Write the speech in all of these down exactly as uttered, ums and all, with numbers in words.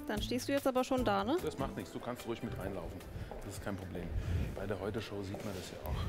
Dann stehst du jetzt aber schon da, ne? Das macht nichts, du kannst ruhig mit reinlaufen. Das ist kein Problem. Bei der Heute-Show sieht man das ja auch.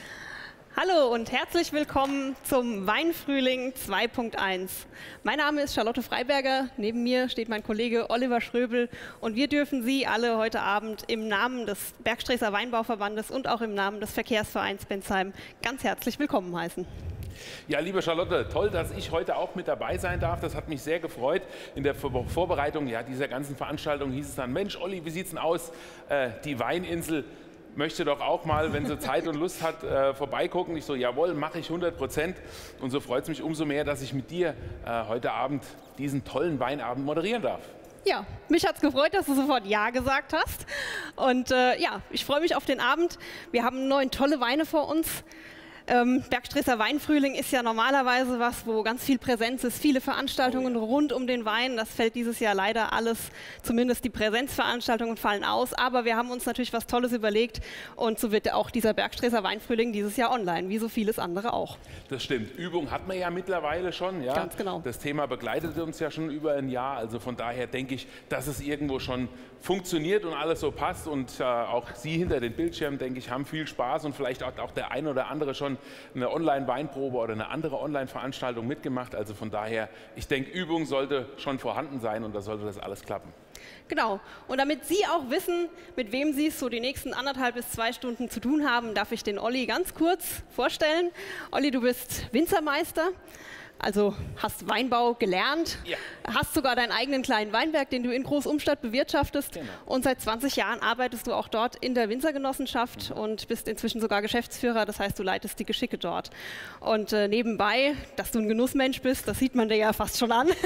Hallo und herzlich willkommen zum Weinfrühling zwei Punkt eins. Mein Name ist Charlotte Freiberger, neben mir steht mein Kollege Oliver Schröbel und wir dürfen Sie alle heute Abend im Namen des Bergstreßer Weinbauverbandes und auch im Namen des Verkehrsvereins Bensheim ganz herzlich willkommen heißen. Ja, liebe Charlotte, toll, dass ich heute auch mit dabei sein darf. Das hat mich sehr gefreut. In der Vorbereitung ja, dieser ganzen Veranstaltung hieß es dann, Mensch, Olli, wie sieht es denn aus? Äh, die Weininsel möchte doch auch mal, wenn sie Zeit und Lust hat, äh, vorbeigucken. Ich so, jawohl, mache ich hundert Prozent. Und so freut es mich umso mehr, dass ich mit dir äh, heute Abend diesen tollen Weinabend moderieren darf. Ja, mich hat es gefreut, dass du sofort Ja gesagt hast. Und äh, ja, ich freue mich auf den Abend. Wir haben neun tolle Weine vor uns. Ähm, Bergstreßer Weinfrühling ist ja normalerweise was, wo ganz viel Präsenz ist, viele Veranstaltungen oh ja. rund um den Wein. Das fällt dieses Jahr leider alles, zumindest die Präsenzveranstaltungen fallen aus. Aber wir haben uns natürlich was Tolles überlegt und so wird auch dieser Bergstreßer Weinfrühling dieses Jahr online, wie so vieles andere auch. Das stimmt. Übung hat man ja mittlerweile schon. Ja? Ganz genau. Das Thema begleitet uns ja schon über ein Jahr. Also von daher denke ich, dass es irgendwo schon funktioniert und alles so passt. Und äh, auch Sie hinter den Bildschirmen, denke ich, haben viel Spaß und vielleicht auch, auch der ein oder andere schon eine Online-Weinprobe oder eine andere Online-Veranstaltung mitgemacht. Also von daher, ich denke, Übung sollte schon vorhanden sein und da sollte das alles klappen. Genau. Und damit Sie auch wissen, mit wem Sie es so die nächsten anderthalb bis zwei Stunden zu tun haben, darf ich den Olli ganz kurz vorstellen. Olli, du bist Winzermeister. Also hast Weinbau gelernt, ja. Hast sogar deinen eigenen kleinen Weinberg, den du in Großumstadt bewirtschaftest. Genau. Und seit zwanzig Jahren arbeitest du auch dort in der Winzergenossenschaft mhm. und bist inzwischen sogar Geschäftsführer, das heißt, du leitest die Geschicke dort. Und äh, nebenbei, dass du ein Genussmensch bist, das sieht man dir ja fast schon an.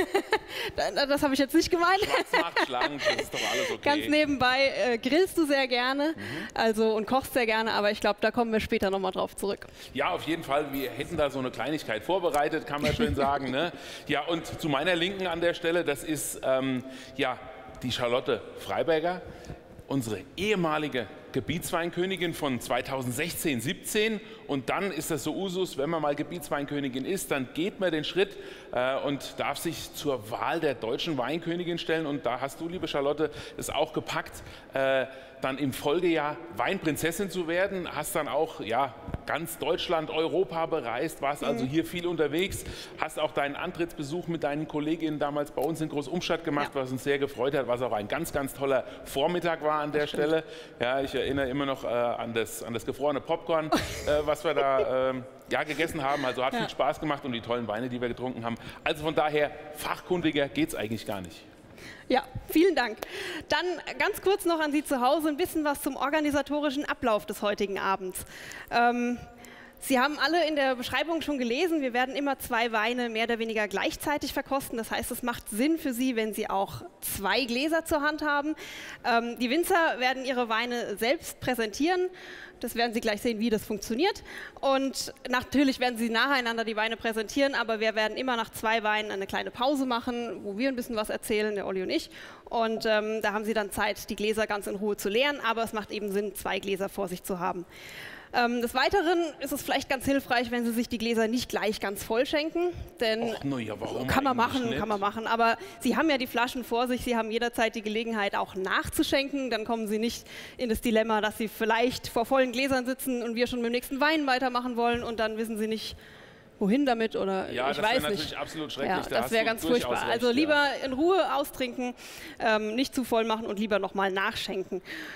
Das habe ich jetzt nicht gemeint. Schwarz macht schlank, das ist doch alles okay. Ganz nebenbei äh, grillst du sehr gerne mhm. also, und kochst sehr gerne, aber ich glaube, da kommen wir später nochmal drauf zurück. Ja, auf jeden Fall. Wir hätten da so eine Kleinigkeit vorbereitet, kann man schön sagen. Ne? Ja, und zu meiner Linken an der Stelle, das ist ähm, ja, die Charlotte Freiberger, unsere ehemalige Gebietsweinkönigin von zweitausendsechzehn siebzehn. Und dann ist das so Usus, wenn man mal Gebietsweinkönigin ist, dann geht man den Schritt äh, und darf sich zur Wahl der deutschen Weinkönigin stellen. Und da hast du, liebe Charlotte, es auch gepackt, äh, dann im Folgejahr Weinprinzessin zu werden. Hast dann auch ja, ganz Deutschland, Europa bereist, warst also hier viel unterwegs. Hast auch deinen Antrittsbesuch mit deinen Kolleginnen damals bei uns in Großumstadt gemacht, ja. was uns sehr gefreut hat, was auch ein ganz, ganz toller Vormittag war an der Stelle. Ja, ich erinnere immer noch äh, an, das, an das gefrorene Popcorn, äh, was wir da äh, ja, gegessen haben. Also hat ja. viel Spaß gemacht und die tollen Weine, die wir getrunken haben. Also von daher, fachkundiger geht es eigentlich gar nicht. Ja, vielen Dank. Dann ganz kurz noch an Sie zu Hause ein bisschen was zum organisatorischen Ablauf des heutigen Abends. Ähm, Sie haben alle in der Beschreibung schon gelesen, wir werden immer zwei Weine mehr oder weniger gleichzeitig verkosten. Das heißt, es macht Sinn für Sie, wenn Sie auch zwei Gläser zur Hand haben. Ähm, die Winzer werden ihre Weine selbst präsentieren. Das werden Sie gleich sehen, wie das funktioniert. Und natürlich werden Sie nacheinander die Weine präsentieren, aber wir werden immer nach zwei Weinen eine kleine Pause machen, wo wir ein bisschen was erzählen, der Olli und ich. Und ähm, da haben Sie dann Zeit, die Gläser ganz in Ruhe zu leeren, aber es macht eben Sinn, zwei Gläser vor sich zu haben. Ähm, des Weiteren ist es vielleicht ganz hilfreich, wenn Sie sich die Gläser nicht gleich ganz voll schenken, denn Och, no ja, warum kann man machen, nicht? kann man machen. Aber Sie haben ja die Flaschen vor sich, Sie haben jederzeit die Gelegenheit auch nachzuschenken. Dann kommen Sie nicht in das Dilemma, dass Sie vielleicht vor vollen Gläsern sitzen und wir schon mit dem nächsten Wein weitermachen wollen und dann wissen Sie nicht, wohin damit oder ja, ich das weiß natürlich nicht. Absolut schrecklich. Ja, da das wäre ganz furchtbar. Recht, also lieber ja. in Ruhe austrinken, ähm, nicht zu voll machen und lieber nochmal nachschenken.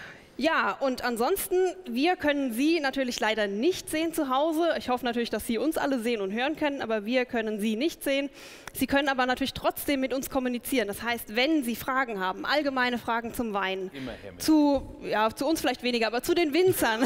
Ja, und ansonsten, wir können Sie natürlich leider nicht sehen zu Hause. Ich hoffe natürlich, dass Sie uns alle sehen und hören können, aber wir können Sie nicht sehen. Sie können aber natürlich trotzdem mit uns kommunizieren. Das heißt, wenn Sie Fragen haben, allgemeine Fragen zum Wein, zu, ja, zu uns vielleicht weniger, aber zu den Winzern,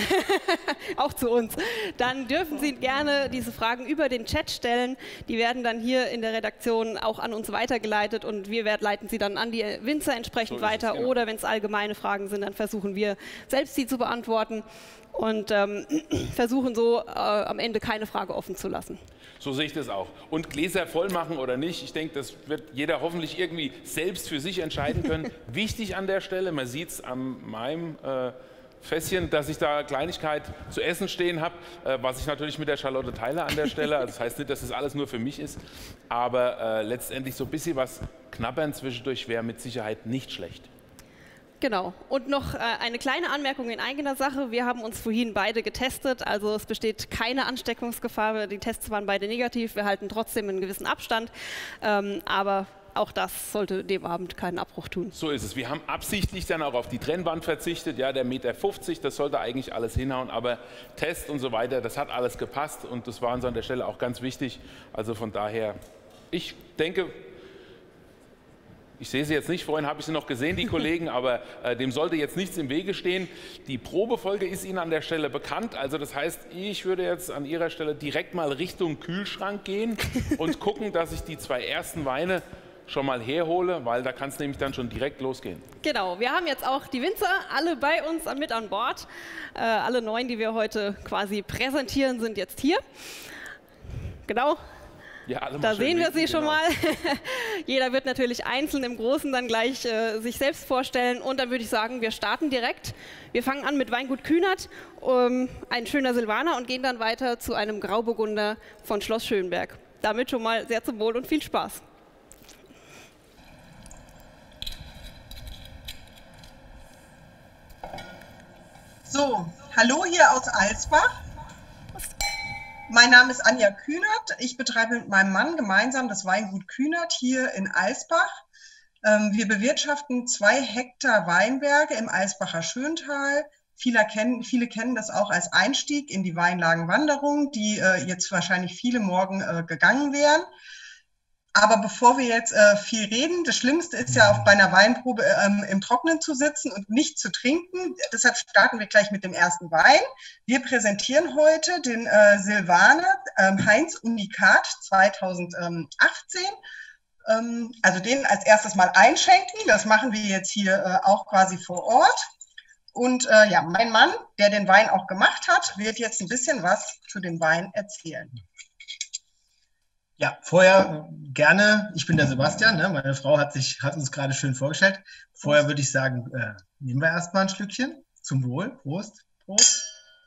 auch zu uns, dann dürfen Sie gerne diese Fragen über den Chat stellen. Die werden dann hier in der Redaktion auch an uns weitergeleitet und wir leiten sie dann an die Winzer entsprechend so weiter. Es, genau. Oder wenn es allgemeine Fragen sind, dann versuchen wir selbst sie zu beantworten und ähm, versuchen so äh, am Ende keine Frage offen zu lassen. So sehe ich das auch. Und Gläser voll machen oder nicht, ich denke, das wird jeder hoffentlich irgendwie selbst für sich entscheiden können. Wichtig an der Stelle, man sieht es an meinem äh, Fässchen, dass ich da Kleinigkeit zu essen stehen habe, äh, was ich natürlich mit der Charlotte teile an der Stelle. Also das heißt nicht, dass das alles nur für mich ist, aber äh, letztendlich so ein bisschen was knabbern zwischendurch wäre mit Sicherheit nicht schlecht. Genau. Und noch äh, eine kleine Anmerkung in eigener Sache. Wir haben uns vorhin beide getestet, also es besteht keine Ansteckungsgefahr. Die Tests waren beide negativ, wir halten trotzdem einen gewissen Abstand, ähm, aber auch das sollte dem Abend keinen Abbruch tun. So ist es. Wir haben absichtlich dann auch auf die Trennwand verzichtet. Ja, der Meter fünfzig, das sollte eigentlich alles hinhauen, aber Test und so weiter, das hat alles gepasst und das war uns an der Stelle auch ganz wichtig. Also von daher, ich denke, ich sehe sie jetzt nicht, vorhin habe ich sie noch gesehen, die Kollegen, aber äh, dem sollte jetzt nichts im Wege stehen. Die Probefolge ist Ihnen an der Stelle bekannt, also das heißt, ich würde jetzt an Ihrer Stelle direkt mal Richtung Kühlschrank gehen und gucken, dass ich die zwei ersten Weine schon mal herhole, weil da kann es nämlich dann schon direkt losgehen. Genau, wir haben jetzt auch die Winzer alle bei uns mit an Bord. Äh, alle neun, die wir heute quasi präsentieren, sind jetzt hier. Genau. Ja, alle da sehen wir sie schon genau. mal. Jeder wird natürlich einzeln im Großen dann gleich äh, sich selbst vorstellen. Und dann würde ich sagen, wir starten direkt. Wir fangen an mit Weingut Kühnert, um, ein schöner Silvaner, und gehen dann weiter zu einem Grauburgunder von Schloss Schönberg. Damit schon mal sehr zum Wohl und viel Spaß. So, hallo hier aus Alsbach. Mein Name ist Anja Kühnert. Ich betreibe mit meinem Mann gemeinsam das Weingut Kühnert hier in Alsbach. Wir bewirtschaften zwei Hektar Weinberge im Alsbacher Schöntal. Viele kennen, viele kennen das auch als Einstieg in die Weinlagenwanderung, die jetzt wahrscheinlich viele morgen gegangen wären. Aber bevor wir jetzt äh, viel reden, das Schlimmste ist ja, auch bei einer Weinprobe ähm, im Trockenen zu sitzen und nicht zu trinken. Deshalb starten wir gleich mit dem ersten Wein. Wir präsentieren heute den äh, Silvaner ähm, Heinz Unikat zweitausendachtzehn. Ähm, also den als erstes mal einschenken. Das machen wir jetzt hier äh, auch quasi vor Ort. Und äh, ja, mein Mann, der den Wein auch gemacht hat, wird jetzt ein bisschen was zu dem Wein erzählen. Ja, vorher gerne, ich bin der Sebastian, ne? Meine Frau hat, sich, hat uns gerade schön vorgestellt. Vorher würde ich sagen, äh, nehmen wir erstmal ein Schlückchen. Zum Wohl. Prost. Prost.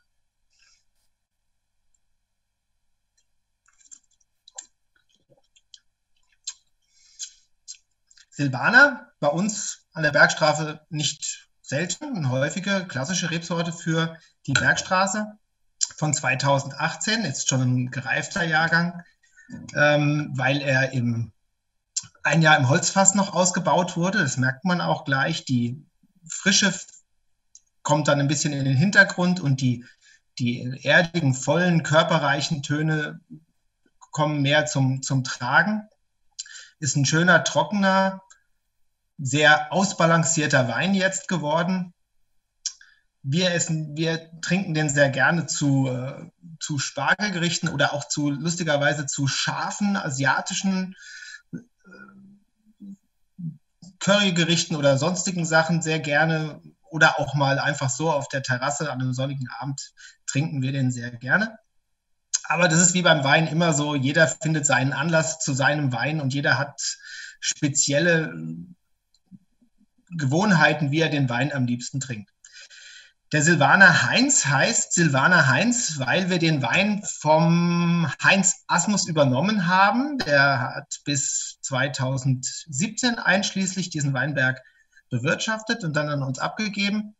Silvaner, bei uns an der Bergstraße nicht selten, eine häufige klassische Rebsorte für die Bergstraße von zweitausendachtzehn, jetzt schon ein gereifter Jahrgang. Ähm, weil er im, ein Jahr im Holzfass noch ausgebaut wurde. Das merkt man auch gleich. Die Frische kommt dann ein bisschen in den Hintergrund und die, die erdigen, vollen, körperreichen Töne kommen mehr zum, zum Tragen. Ist ein schöner, trockener, sehr ausbalancierter Wein jetzt geworden. Wir essen, wir trinken den sehr gerne zu, äh, zu Spargelgerichten oder auch zu, lustigerweise, zu scharfen asiatischen äh, Currygerichten oder sonstigen Sachen sehr gerne. Oder auch mal einfach so auf der Terrasse an einem sonnigen Abend trinken wir den sehr gerne. Aber das ist wie beim Wein immer so, jeder findet seinen Anlass zu seinem Wein und jeder hat spezielle Gewohnheiten, wie er den Wein am liebsten trinkt. Der Silvaner Heinz heißt Silvaner Heinz, weil wir den Wein vom Heinz Asmus übernommen haben. Der hat bis zweitausendsiebzehn einschließlich diesen Weinberg bewirtschaftet und dann an uns abgegeben.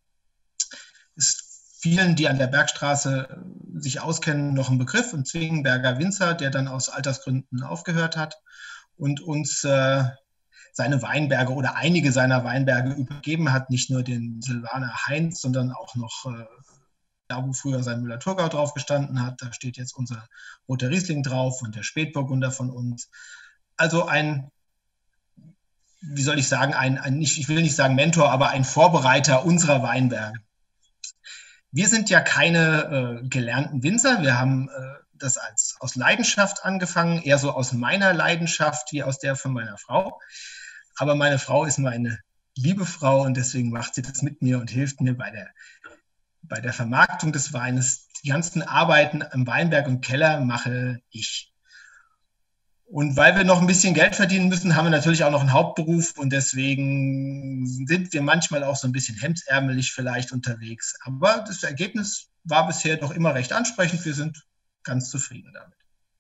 Ist vielen, die an der Bergstraße sich auskennen, noch ein Begriff. Ein Zwingenberger Winzer, der dann aus Altersgründen aufgehört hat und uns äh, seine Weinberge oder einige seiner Weinberge übergeben hat, nicht nur den Silvaner Heinz, sondern auch noch äh, da, wo früher sein Müller-Thurgau drauf gestanden hat. Da steht jetzt unser Roter Riesling drauf und der Spätburgunder von uns. Also ein, wie soll ich sagen, ein, ein nicht, ich will nicht sagen Mentor, aber ein Vorbereiter unserer Weinberge. Wir sind ja keine äh, gelernten Winzer. Wir haben äh, das als, aus Leidenschaft angefangen, eher so aus meiner Leidenschaft wie aus der von meiner Frau. Aber meine Frau ist meine liebe Frau und deswegen macht sie das mit mir und hilft mir bei der, bei der Vermarktung des Weines. Die ganzen Arbeiten im Weinberg und Keller mache ich. Und weil wir noch ein bisschen Geld verdienen müssen, haben wir natürlich auch noch einen Hauptberuf und deswegen sind wir manchmal auch so ein bisschen hemdsärmelig vielleicht unterwegs. Aber das Ergebnis war bisher doch immer recht ansprechend. Wir sind ganz zufrieden damit.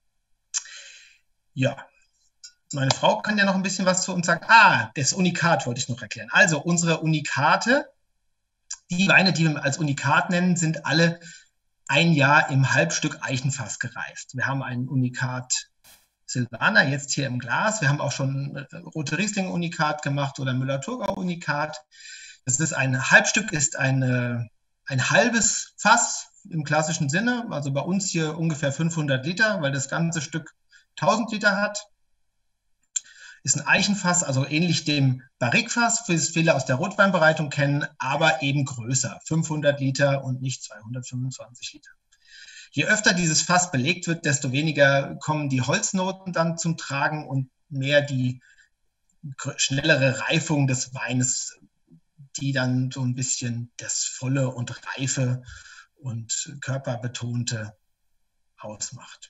Ja, meine Frau kann ja noch ein bisschen was zu uns sagen. Ah, das Unikat wollte ich noch erklären. Also unsere Unikate, die Weine, die wir als Unikat nennen, sind alle ein Jahr im Halbstück Eichenfass gereift. Wir haben einen Unikat Silvaner jetzt hier im Glas. Wir haben auch schon Rote Riesling Unikat gemacht oder Müller-Thurgau Unikat. Das ist ein Halbstück, ist eine, ein halbes Fass im klassischen Sinne. Also bei uns hier ungefähr fünfhundert Liter, weil das ganze Stück tausend Liter hat. Ist ein Eichenfass, also ähnlich dem Barrique-Fass, wie es viele aus der Rotweinbereitung kennen, aber eben größer, fünfhundert Liter und nicht zweihundertfünfundzwanzig Liter. Je öfter dieses Fass belegt wird, desto weniger kommen die Holznoten dann zum Tragen und mehr die schnellere Reifung des Weines, die dann so ein bisschen das Volle und Reife und Körperbetonte ausmacht.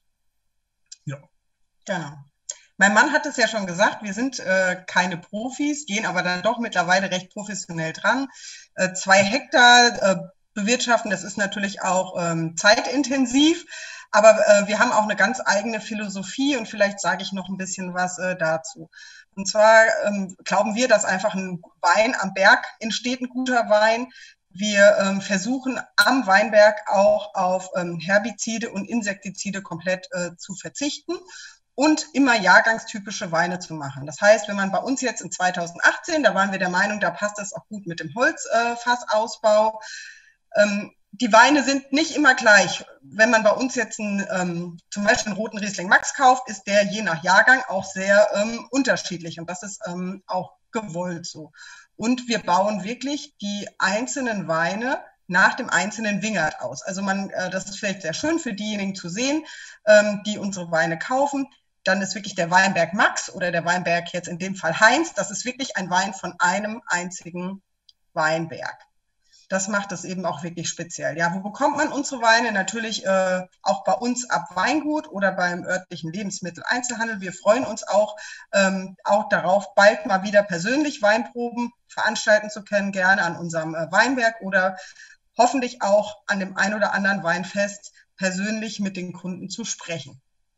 Ja. Genau. Mein Mann hat es ja schon gesagt, wir sind äh, keine Profis, gehen aber dann doch mittlerweile recht professionell dran. Äh, zwei Hektar äh, bewirtschaften, das ist natürlich auch ähm, zeitintensiv, aber äh, wir haben auch eine ganz eigene Philosophie und vielleicht sage ich noch ein bisschen was äh, dazu. Und zwar ähm, glauben wir, dass einfach ein Wein am Berg entsteht, ein guter Wein. Wir ähm, versuchen am Weinberg auch auf ähm, Herbizide und Insektizide komplett äh, zu verzichten und immer jahrgangstypische Weine zu machen. Das heißt, wenn man bei uns jetzt in zweitausendachtzehn, da waren wir der Meinung, da passt das auch gut mit dem Holzfassausbau. Äh, ähm, die Weine sind nicht immer gleich. Wenn man bei uns jetzt einen, ähm, zum Beispiel einen roten Riesling Max kauft, ist der je nach Jahrgang auch sehr ähm, unterschiedlich und das ist ähm, auch gewollt so. Und wir bauen wirklich die einzelnen Weine nach dem einzelnen Wingert aus. Also man, äh, das ist vielleicht sehr schön für diejenigen zu sehen, ähm, die unsere Weine kaufen. Dann ist wirklich der Weinberg Max oder der Weinberg jetzt in dem Fall Heinz. Das ist wirklich ein Wein von einem einzigen Weinberg. Das macht es eben auch wirklich speziell. Ja, wo bekommt man unsere Weine? Natürlich äh, auch bei uns ab Weingut oder beim örtlichen Lebensmitteleinzelhandel. Wir freuen uns auch, ähm, auch darauf, bald mal wieder persönlich Weinproben veranstalten zu können, gerne an unserem äh, Weinberg oder hoffentlich auch an dem ein oder anderen Weinfest persönlich mit den Kunden zu sprechen.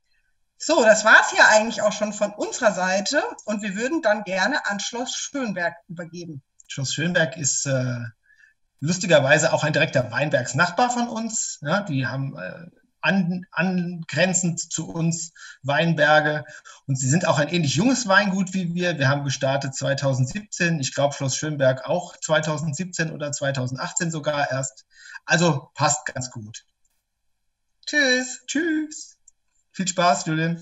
So, das war es hier eigentlich auch schon von unserer Seite und wir würden dann gerne an Schloss Schönberg übergeben. Schloss Schönberg ist äh, lustigerweise auch ein direkter Weinbergsnachbar von uns. Ja, die haben äh, an, angrenzend zu uns Weinberge und sie sind auch ein ähnlich junges Weingut wie wir. Wir haben gestartet zweitausendsiebzehn, ich glaube Schloss Schönberg auch zweitausendsiebzehn oder zweitausendachtzehn sogar erst. Also passt ganz gut. Tschüss. Tschüss. Viel Spaß, Julian.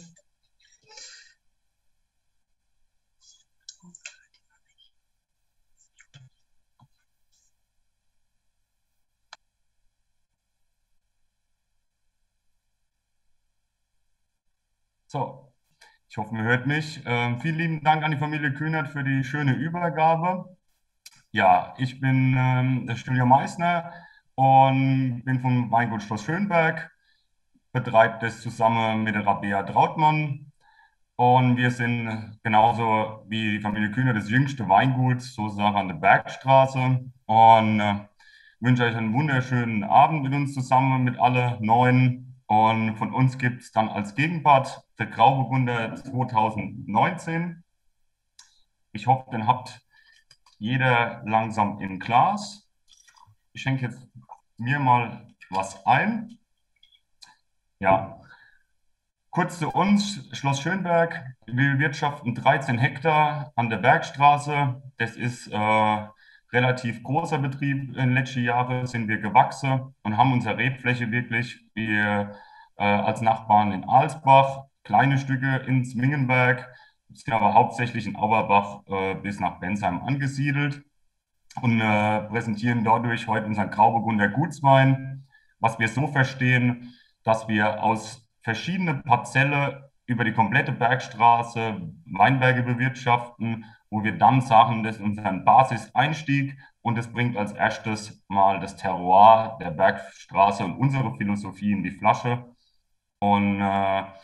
So, ich hoffe, man hört mich. Ähm, vielen lieben Dank an die Familie Kühnert für die schöne Übergabe. Ja, ich bin ähm, der Julian Meissner und bin vom Weingut Schloss Schönberg, betreibe das zusammen mit der Rabea Trautmann. Und wir sind genauso wie die Familie Kühner das jüngste Weingut sozusagen an der Bergstraße. Und äh, wünsche euch einen wunderschönen Abend mit uns zusammen, mit alle Neuen. Und von uns gibt es dann als Gegenpart der Grauburgunder zweitausendneunzehn. Ich hoffe, den habt jeder langsam im Glas. Ich schenke jetzt mir mal was ein. Ja. Kurz zu uns, Schloss Schönberg. Wir bewirtschaften dreizehn Hektar an der Bergstraße. Das ist äh, relativ großer Betrieb. In den letzten Jahren sind wir gewachsen und haben unsere Rebfläche wirklich wir, äh, als Nachbarn in Alsbach, kleine Stücke in Smingenberg, sind aber hauptsächlich in Auerbach äh, bis nach Bensheim angesiedelt und äh, präsentieren dadurch heute unseren Grauburgunder Gutswein, was wir so verstehen, dass wir aus verschiedene Parzelle über die komplette Bergstraße Weinberge bewirtschaften, wo wir dann sagen, das ist unser Basiseinstieg und das bringt als erstes mal das Terroir der Bergstraße und unsere Philosophie in die Flasche. Und äh,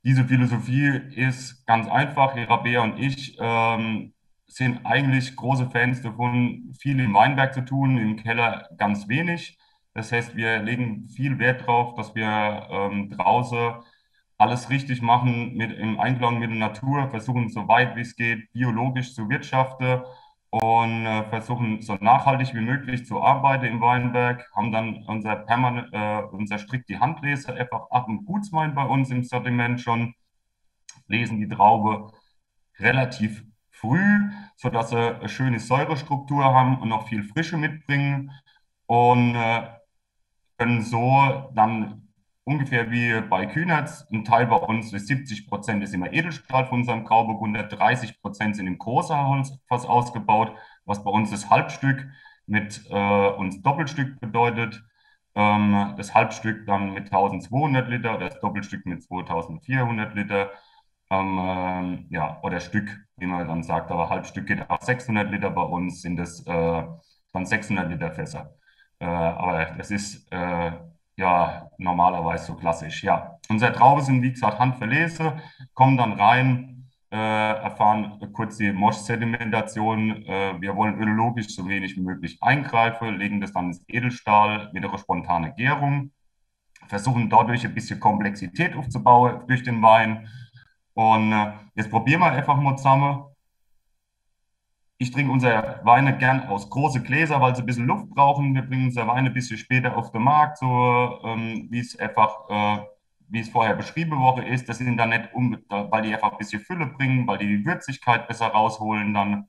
Diese Philosophie ist ganz einfach. Rabea und ich ähm, sind eigentlich große Fans davon, viel im Weinberg zu tun, im Keller ganz wenig. Das heißt, wir legen viel Wert darauf, dass wir ähm, draußen alles richtig machen, mit, im Einklang mit der Natur, versuchen so weit wie es geht, biologisch zu wirtschaften und äh, versuchen so nachhaltig wie möglich zu arbeiten im Weinberg, haben dann unser permanent, äh, unser strikt die Handlese einfach ab und Gutswein bei uns im Sortiment schon, lesen die Traube relativ früh, sodass sie eine schöne Säurestruktur haben und noch viel Frische mitbringen und äh, können so dann ungefähr wie bei Kühnertz, ein Teil bei uns ist siebzig Prozent ist immer Edelstahl von unserem Grauburgunder, dreißig Prozent sind im großen Holzfass ausgebaut, was bei uns das Halbstück mit äh, uns Doppelstück bedeutet. Ähm, das Halbstück dann mit eintausendzweihundert Liter, das Doppelstück mit zweitausendvierhundert Liter. Ähm, äh, ja, oder Stück, wie man dann sagt, aber Halbstück geht auch sechshundert Liter. Bei uns sind es äh, dann sechshundert Liter Fässer. Äh, aber das ist äh, ja normalerweise so klassisch. Ja, unsere Trauben sind wie gesagt handverlesen, kommen dann rein, äh, erfahren kurz die Mosch-Sedimentation. Äh, wir wollen ökologisch so wenig wie möglich eingreifen, legen das dann ins Edelstahl mit einer spontanen Gärung, versuchen dadurch ein bisschen Komplexität aufzubauen durch den Wein. Und äh, jetzt probieren wir einfach mal zusammen. Ich trinke unsere Weine gern aus große Gläser, weil sie ein bisschen Luft brauchen. Wir bringen unsere Weine ein bisschen später auf den Markt, so ähm, wie es einfach, äh, wie es vorher beschrieben worden ist. Das sind dann nicht, um, weil die einfach ein bisschen Fülle bringen, weil die die Würzigkeit besser rausholen dann.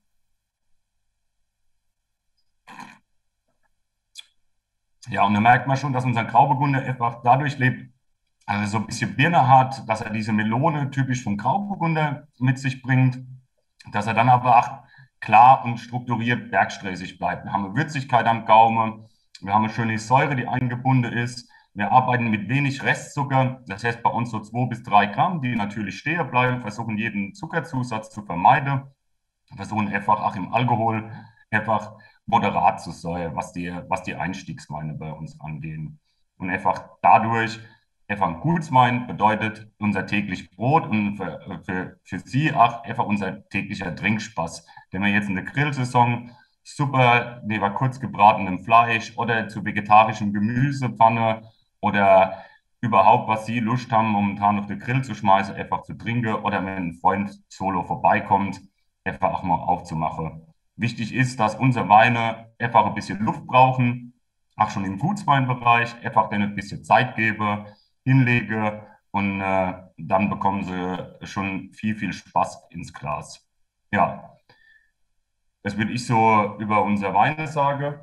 Ja, und da merkt man schon, dass unser Grauburgunder einfach dadurch lebt, also so ein bisschen Birne hat, dass er diese Melone typisch vom Grauburgunder mit sich bringt, dass er dann aber auch klar und strukturiert bergsträßig bleibt. Wir haben eine Würzigkeit am Gaumen, wir haben eine schöne Säure, die eingebunden ist. Wir arbeiten mit wenig Restzucker, das heißt bei uns so zwei bis drei Gramm, die natürlich stehen bleiben, versuchen jeden Zuckerzusatz zu vermeiden, versuchen einfach auch im Alkohol einfach moderat zu sein, was die, was die Einstiegsweine bei uns angehen. Und einfach dadurch, einfach ein Gutswein bedeutet unser täglich Brot und für, für, für Sie auch einfach unser täglicher Trinkspaß, den wir jetzt in der Grillsaison super neben kurz gebratenem Fleisch oder zu vegetarischem Gemüsepfanne oder überhaupt, was Sie Lust haben, momentan auf den Grill zu schmeißen, einfach zu trinken oder wenn ein Freund solo vorbeikommt, einfach auch mal aufzumachen. Wichtig ist, dass unsere Weine einfach ein bisschen Luft brauchen, auch schon im Gutsweinbereich, einfach denen ein bisschen Zeit gebe, hinlege und äh, dann bekommen sie schon viel, viel Spaß ins Glas. Ja, das würde ich so über unsere Weine sagen.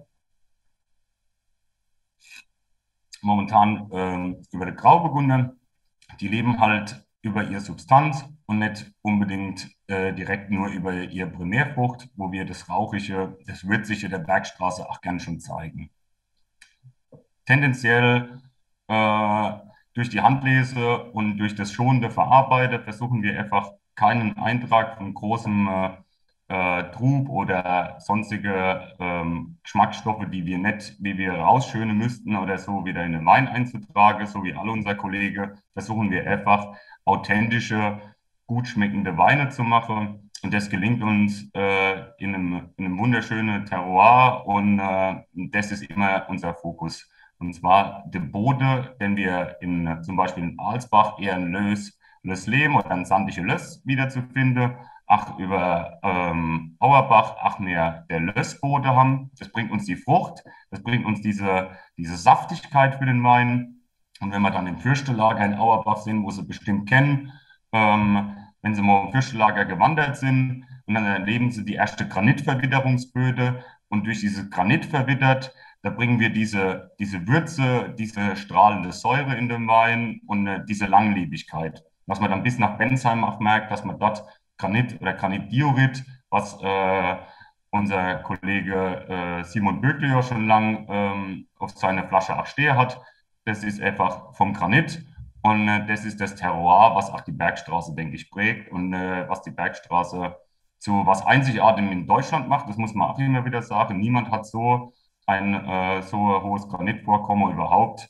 Momentan äh, über die Grauburgunder, die leben halt über ihre Substanz und nicht unbedingt äh, direkt nur über ihre Primärfrucht, wo wir das Rauchige, das Würzige der Bergstraße auch gerne schon zeigen. Tendenziell äh, durch die Handlese und durch das schonende Verarbeiten versuchen wir einfach keinen Eintrag von großem äh, äh, Trub oder sonstige ähm, Geschmacksstoffe, die wir nicht, wie wir rausschönen müssten oder so, wieder in den Wein einzutragen, so wie alle unsere Kollegen, versuchen wir einfach authentische, gut schmeckende Weine zu machen. Und das gelingt uns äh, in, einem, in einem wunderschönen Terroir und äh, das ist immer unser Fokus. Und zwar der Boden, den wir in, zum Beispiel in Alsbach eher ein Lös, Löslehm oder ein sandige Löss wiederzufinden, ach über ähm, Auerbach, ach mehr der Lössboden haben. Das bringt uns die Frucht, das bringt uns diese, diese Saftigkeit für den Wein. Und wenn wir dann im Fürstelager in Auerbach sind, wo Sie bestimmt kennen, ähm, wenn Sie mal im Fürstelager gewandert sind und dann erleben Sie die erste Granitverwitterungsböde und durch diese Granit verwittert, da bringen wir diese, diese Würze, diese strahlende Säure in den Wein und äh, diese Langlebigkeit. Was man dann bis nach Bensheim auch merkt, dass man dort Granit oder Granitdiorit, was äh, unser Kollege äh, Simon Böckler schon lang ähm, auf seiner Flasche auch stehen hat, das ist einfach vom Granit und äh, das ist das Terroir, was auch die Bergstraße, denke ich, prägt und äh, was die Bergstraße zu was Einzigartigem in Deutschland macht. Das muss man auch immer wieder sagen. Niemand hat so ein äh, so hohes Granitvorkommen überhaupt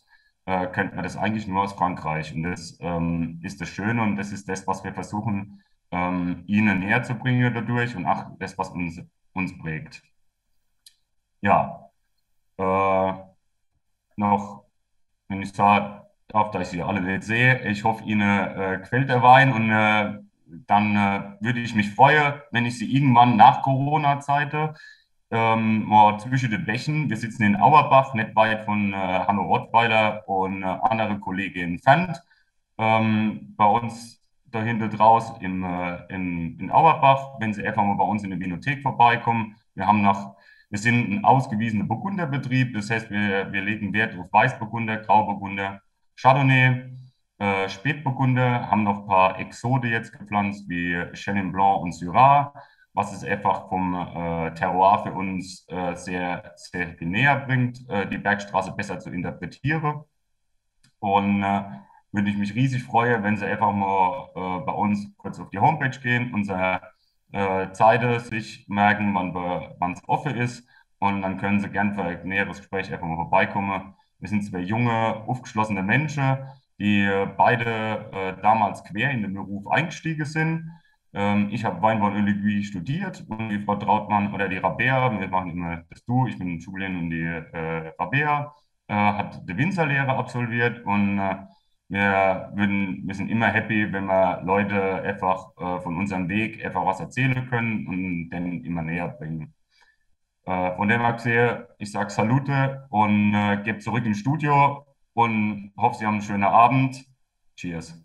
äh, kennt man das eigentlich nur aus Frankreich. Und das ähm, ist das Schöne und das ist das, was wir versuchen, ähm, ihnen näher zu bringen dadurch und auch das, was uns, uns prägt. Ja, äh, noch, wenn ich sagen darf, da ich Sie alle nicht sehe, ich hoffe, Ihnen äh, gefällt der Wein und äh, dann äh, würde ich mich freuen, wenn ich Sie irgendwann nach Corona-Zeiten ähm, mal zwischen den Bächen, wir sitzen in Auerbach, nicht weit von äh, Hanno Rottweiler und äh, andere Kollegin entfernt, ähm, bei uns dahinter draus im, äh, in, in Auerbach, wenn Sie einfach mal bei uns in der Vinothek vorbeikommen. Wir haben noch, wir sind ein ausgewiesener Burgunderbetrieb, das heißt, wir, wir legen Wert auf Weißburgunder, Grauburgunder, Chardonnay, äh, Spätburgunder, haben noch ein paar Exote jetzt gepflanzt, wie Chenin Blanc und Syrah, was es einfach vom äh, Terroir für uns äh, sehr, sehr viel näher bringt, äh, die Bergstraße besser zu interpretieren. Und äh, würde ich mich riesig freuen, wenn Sie einfach mal äh, bei uns kurz auf die Homepage gehen, unsere äh, Seite sich merken, wann es offen ist. Und dann können Sie gerne für ein näheres Gespräch einfach mal vorbeikommen. Wir sind zwei junge, aufgeschlossene Menschen, die äh, beide äh, damals quer in den Beruf eingestiegen sind. Ähm, ich habe Weinbauönologie studiert und die Frau Trautmann oder die Rabea, wir machen immer das Du, ich bin Julian und die äh, Rabea, äh, hat die Winzerlehre absolviert und äh, wir, würden, wir sind immer happy, wenn wir Leute einfach äh, von unserem Weg einfach was erzählen können und dann immer näher bringen. Äh, von dem her gesehen, ich sage Salute und äh, gebe zurück ins Studio und hoffe, Sie haben einen schönen Abend. Cheers.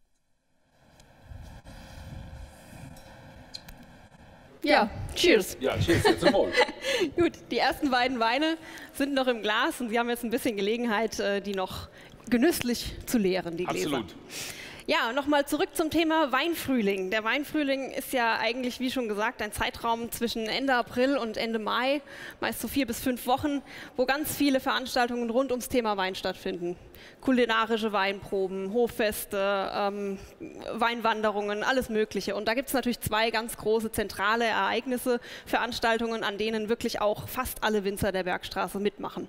Ja, cheers. Ja, cheers, jetzt zum Wohl. Gut, die ersten beiden Weine sind noch im Glas und Sie haben jetzt ein bisschen Gelegenheit, die noch genüsslich zu leeren, die Gläser. Absolut. Ja, nochmal zurück zum Thema Weinfrühling. Der Weinfrühling ist ja eigentlich, wie schon gesagt, ein Zeitraum zwischen Ende April und Ende Mai, meist so vier bis fünf Wochen, wo ganz viele Veranstaltungen rund ums Thema Wein stattfinden. Kulinarische Weinproben, Hoffeste, ähm, Weinwanderungen, alles Mögliche. Und da gibt es natürlich zwei ganz große zentrale Ereignisse, Veranstaltungen, an denen wirklich auch fast alle Winzer der Bergstraße mitmachen.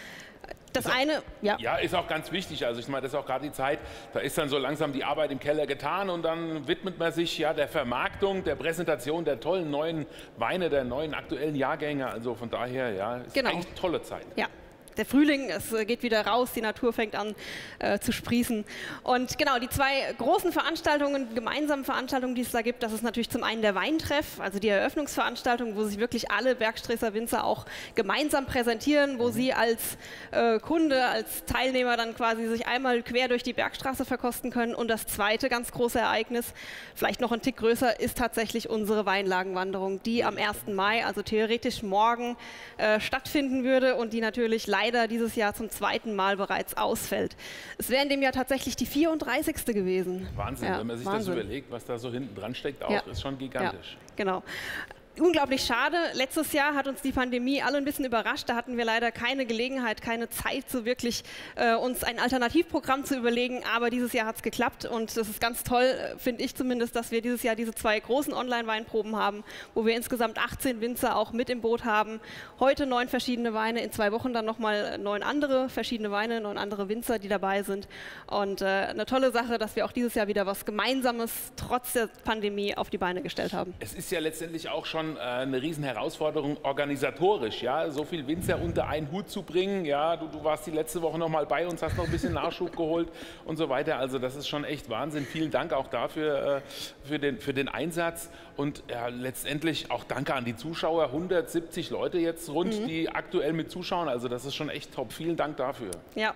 Das ist eine, auch, ja. Ja, ist auch ganz wichtig. Also ich meine, das ist auch gerade die Zeit, da ist dann so langsam die Arbeit im Keller getan und dann widmet man sich ja der Vermarktung, der Präsentation der tollen neuen Weine, der neuen aktuellen Jahrgänge. Also von daher, ja, ist Genau. eigentlich eine tolle Zeit. Ja. Der Frühling, es geht wieder raus, die Natur fängt an äh, zu sprießen. Und genau, die zwei großen Veranstaltungen, gemeinsamen Veranstaltungen, die es da gibt, das ist natürlich zum einen der Weintreff, also die Eröffnungsveranstaltung, wo sich wirklich alle Bergsträßer Winzer auch gemeinsam präsentieren, wo sie als äh, Kunde, als Teilnehmer dann quasi sich einmal quer durch die Bergstraße verkosten können. Und das zweite ganz große Ereignis, vielleicht noch ein Tick größer, ist tatsächlich unsere Weinlagenwanderung, die am ersten Mai, also theoretisch morgen, äh, stattfinden würde und die natürlich leider dieses Jahr zum zweiten Mal bereits ausfällt. Es wäre in dem Jahr tatsächlich die vierunddreißigste gewesen. Wahnsinn, ja, wenn man sich Wahnsinn. das überlegt, was da so hinten dran steckt, auch, ja. ist schon gigantisch. Ja, genau. Unglaublich schade. Letztes Jahr hat uns die Pandemie alle ein bisschen überrascht. Da hatten wir leider keine Gelegenheit, keine Zeit, so wirklich äh, uns ein Alternativprogramm zu überlegen. Aber dieses Jahr hat es geklappt und das ist ganz toll, finde ich zumindest, dass wir dieses Jahr diese zwei großen Online-Weinproben haben, wo wir insgesamt achtzehn Winzer auch mit im Boot haben. Heute neun verschiedene Weine, in zwei Wochen dann nochmal neun andere verschiedene Weine, neun andere Winzer, die dabei sind. Und äh, eine tolle Sache, dass wir auch dieses Jahr wieder was Gemeinsames trotz der Pandemie auf die Beine gestellt haben. Es ist ja letztendlich auch schon eine riesen Herausforderung organisatorisch, ja, so viel Winzer unter einen Hut zu bringen, ja, du, du warst die letzte Woche noch mal bei uns, hast noch ein bisschen Nachschub geholt und so weiter, also das ist schon echt Wahnsinn, vielen Dank auch dafür, äh, für, den, für den Einsatz und ja, letztendlich auch danke an die Zuschauer, hundertsiebzig Leute jetzt rund, mhm. die aktuell mit zuschauen, also das ist schon echt top, vielen Dank dafür. Ja.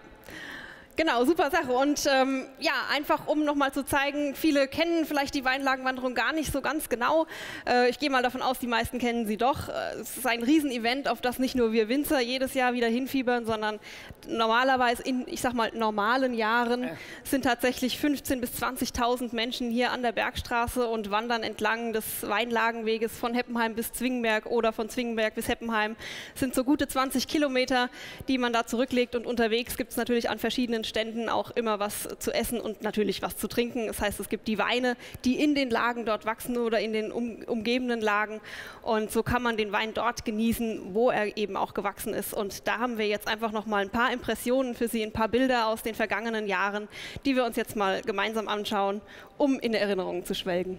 Genau, super Sache. Und ähm, ja, einfach um nochmal zu zeigen, viele kennen vielleicht die Weinlagenwanderung gar nicht so ganz genau. Äh, ich gehe mal davon aus, die meisten kennen sie doch. Äh, es ist ein Riesenevent, auf das nicht nur wir Winzer jedes Jahr wieder hinfiebern, sondern normalerweise in, ich sag mal, normalen Jahren äh. sind tatsächlich fünfzehntausend bis zwanzigtausend Menschen hier an der Bergstraße und wandern entlang des Weinlagenweges von Heppenheim bis Zwingenberg oder von Zwingenberg bis Heppenheim. Es sind so gute zwanzig Kilometer, die man da zurücklegt und unterwegs gibt es natürlich an verschiedenen diesen Ständen auch immer was zu essen und natürlich was zu trinken. Das heißt, es gibt die Weine, die in den Lagen dort wachsen oder in den um, umgebenden Lagen. Und so kann man den Wein dort genießen, wo er eben auch gewachsen ist. Und da haben wir jetzt einfach noch mal ein paar Impressionen für Sie, ein paar Bilder aus den vergangenen Jahren, die wir uns jetzt mal gemeinsam anschauen, um in Erinnerungen zu schwelgen.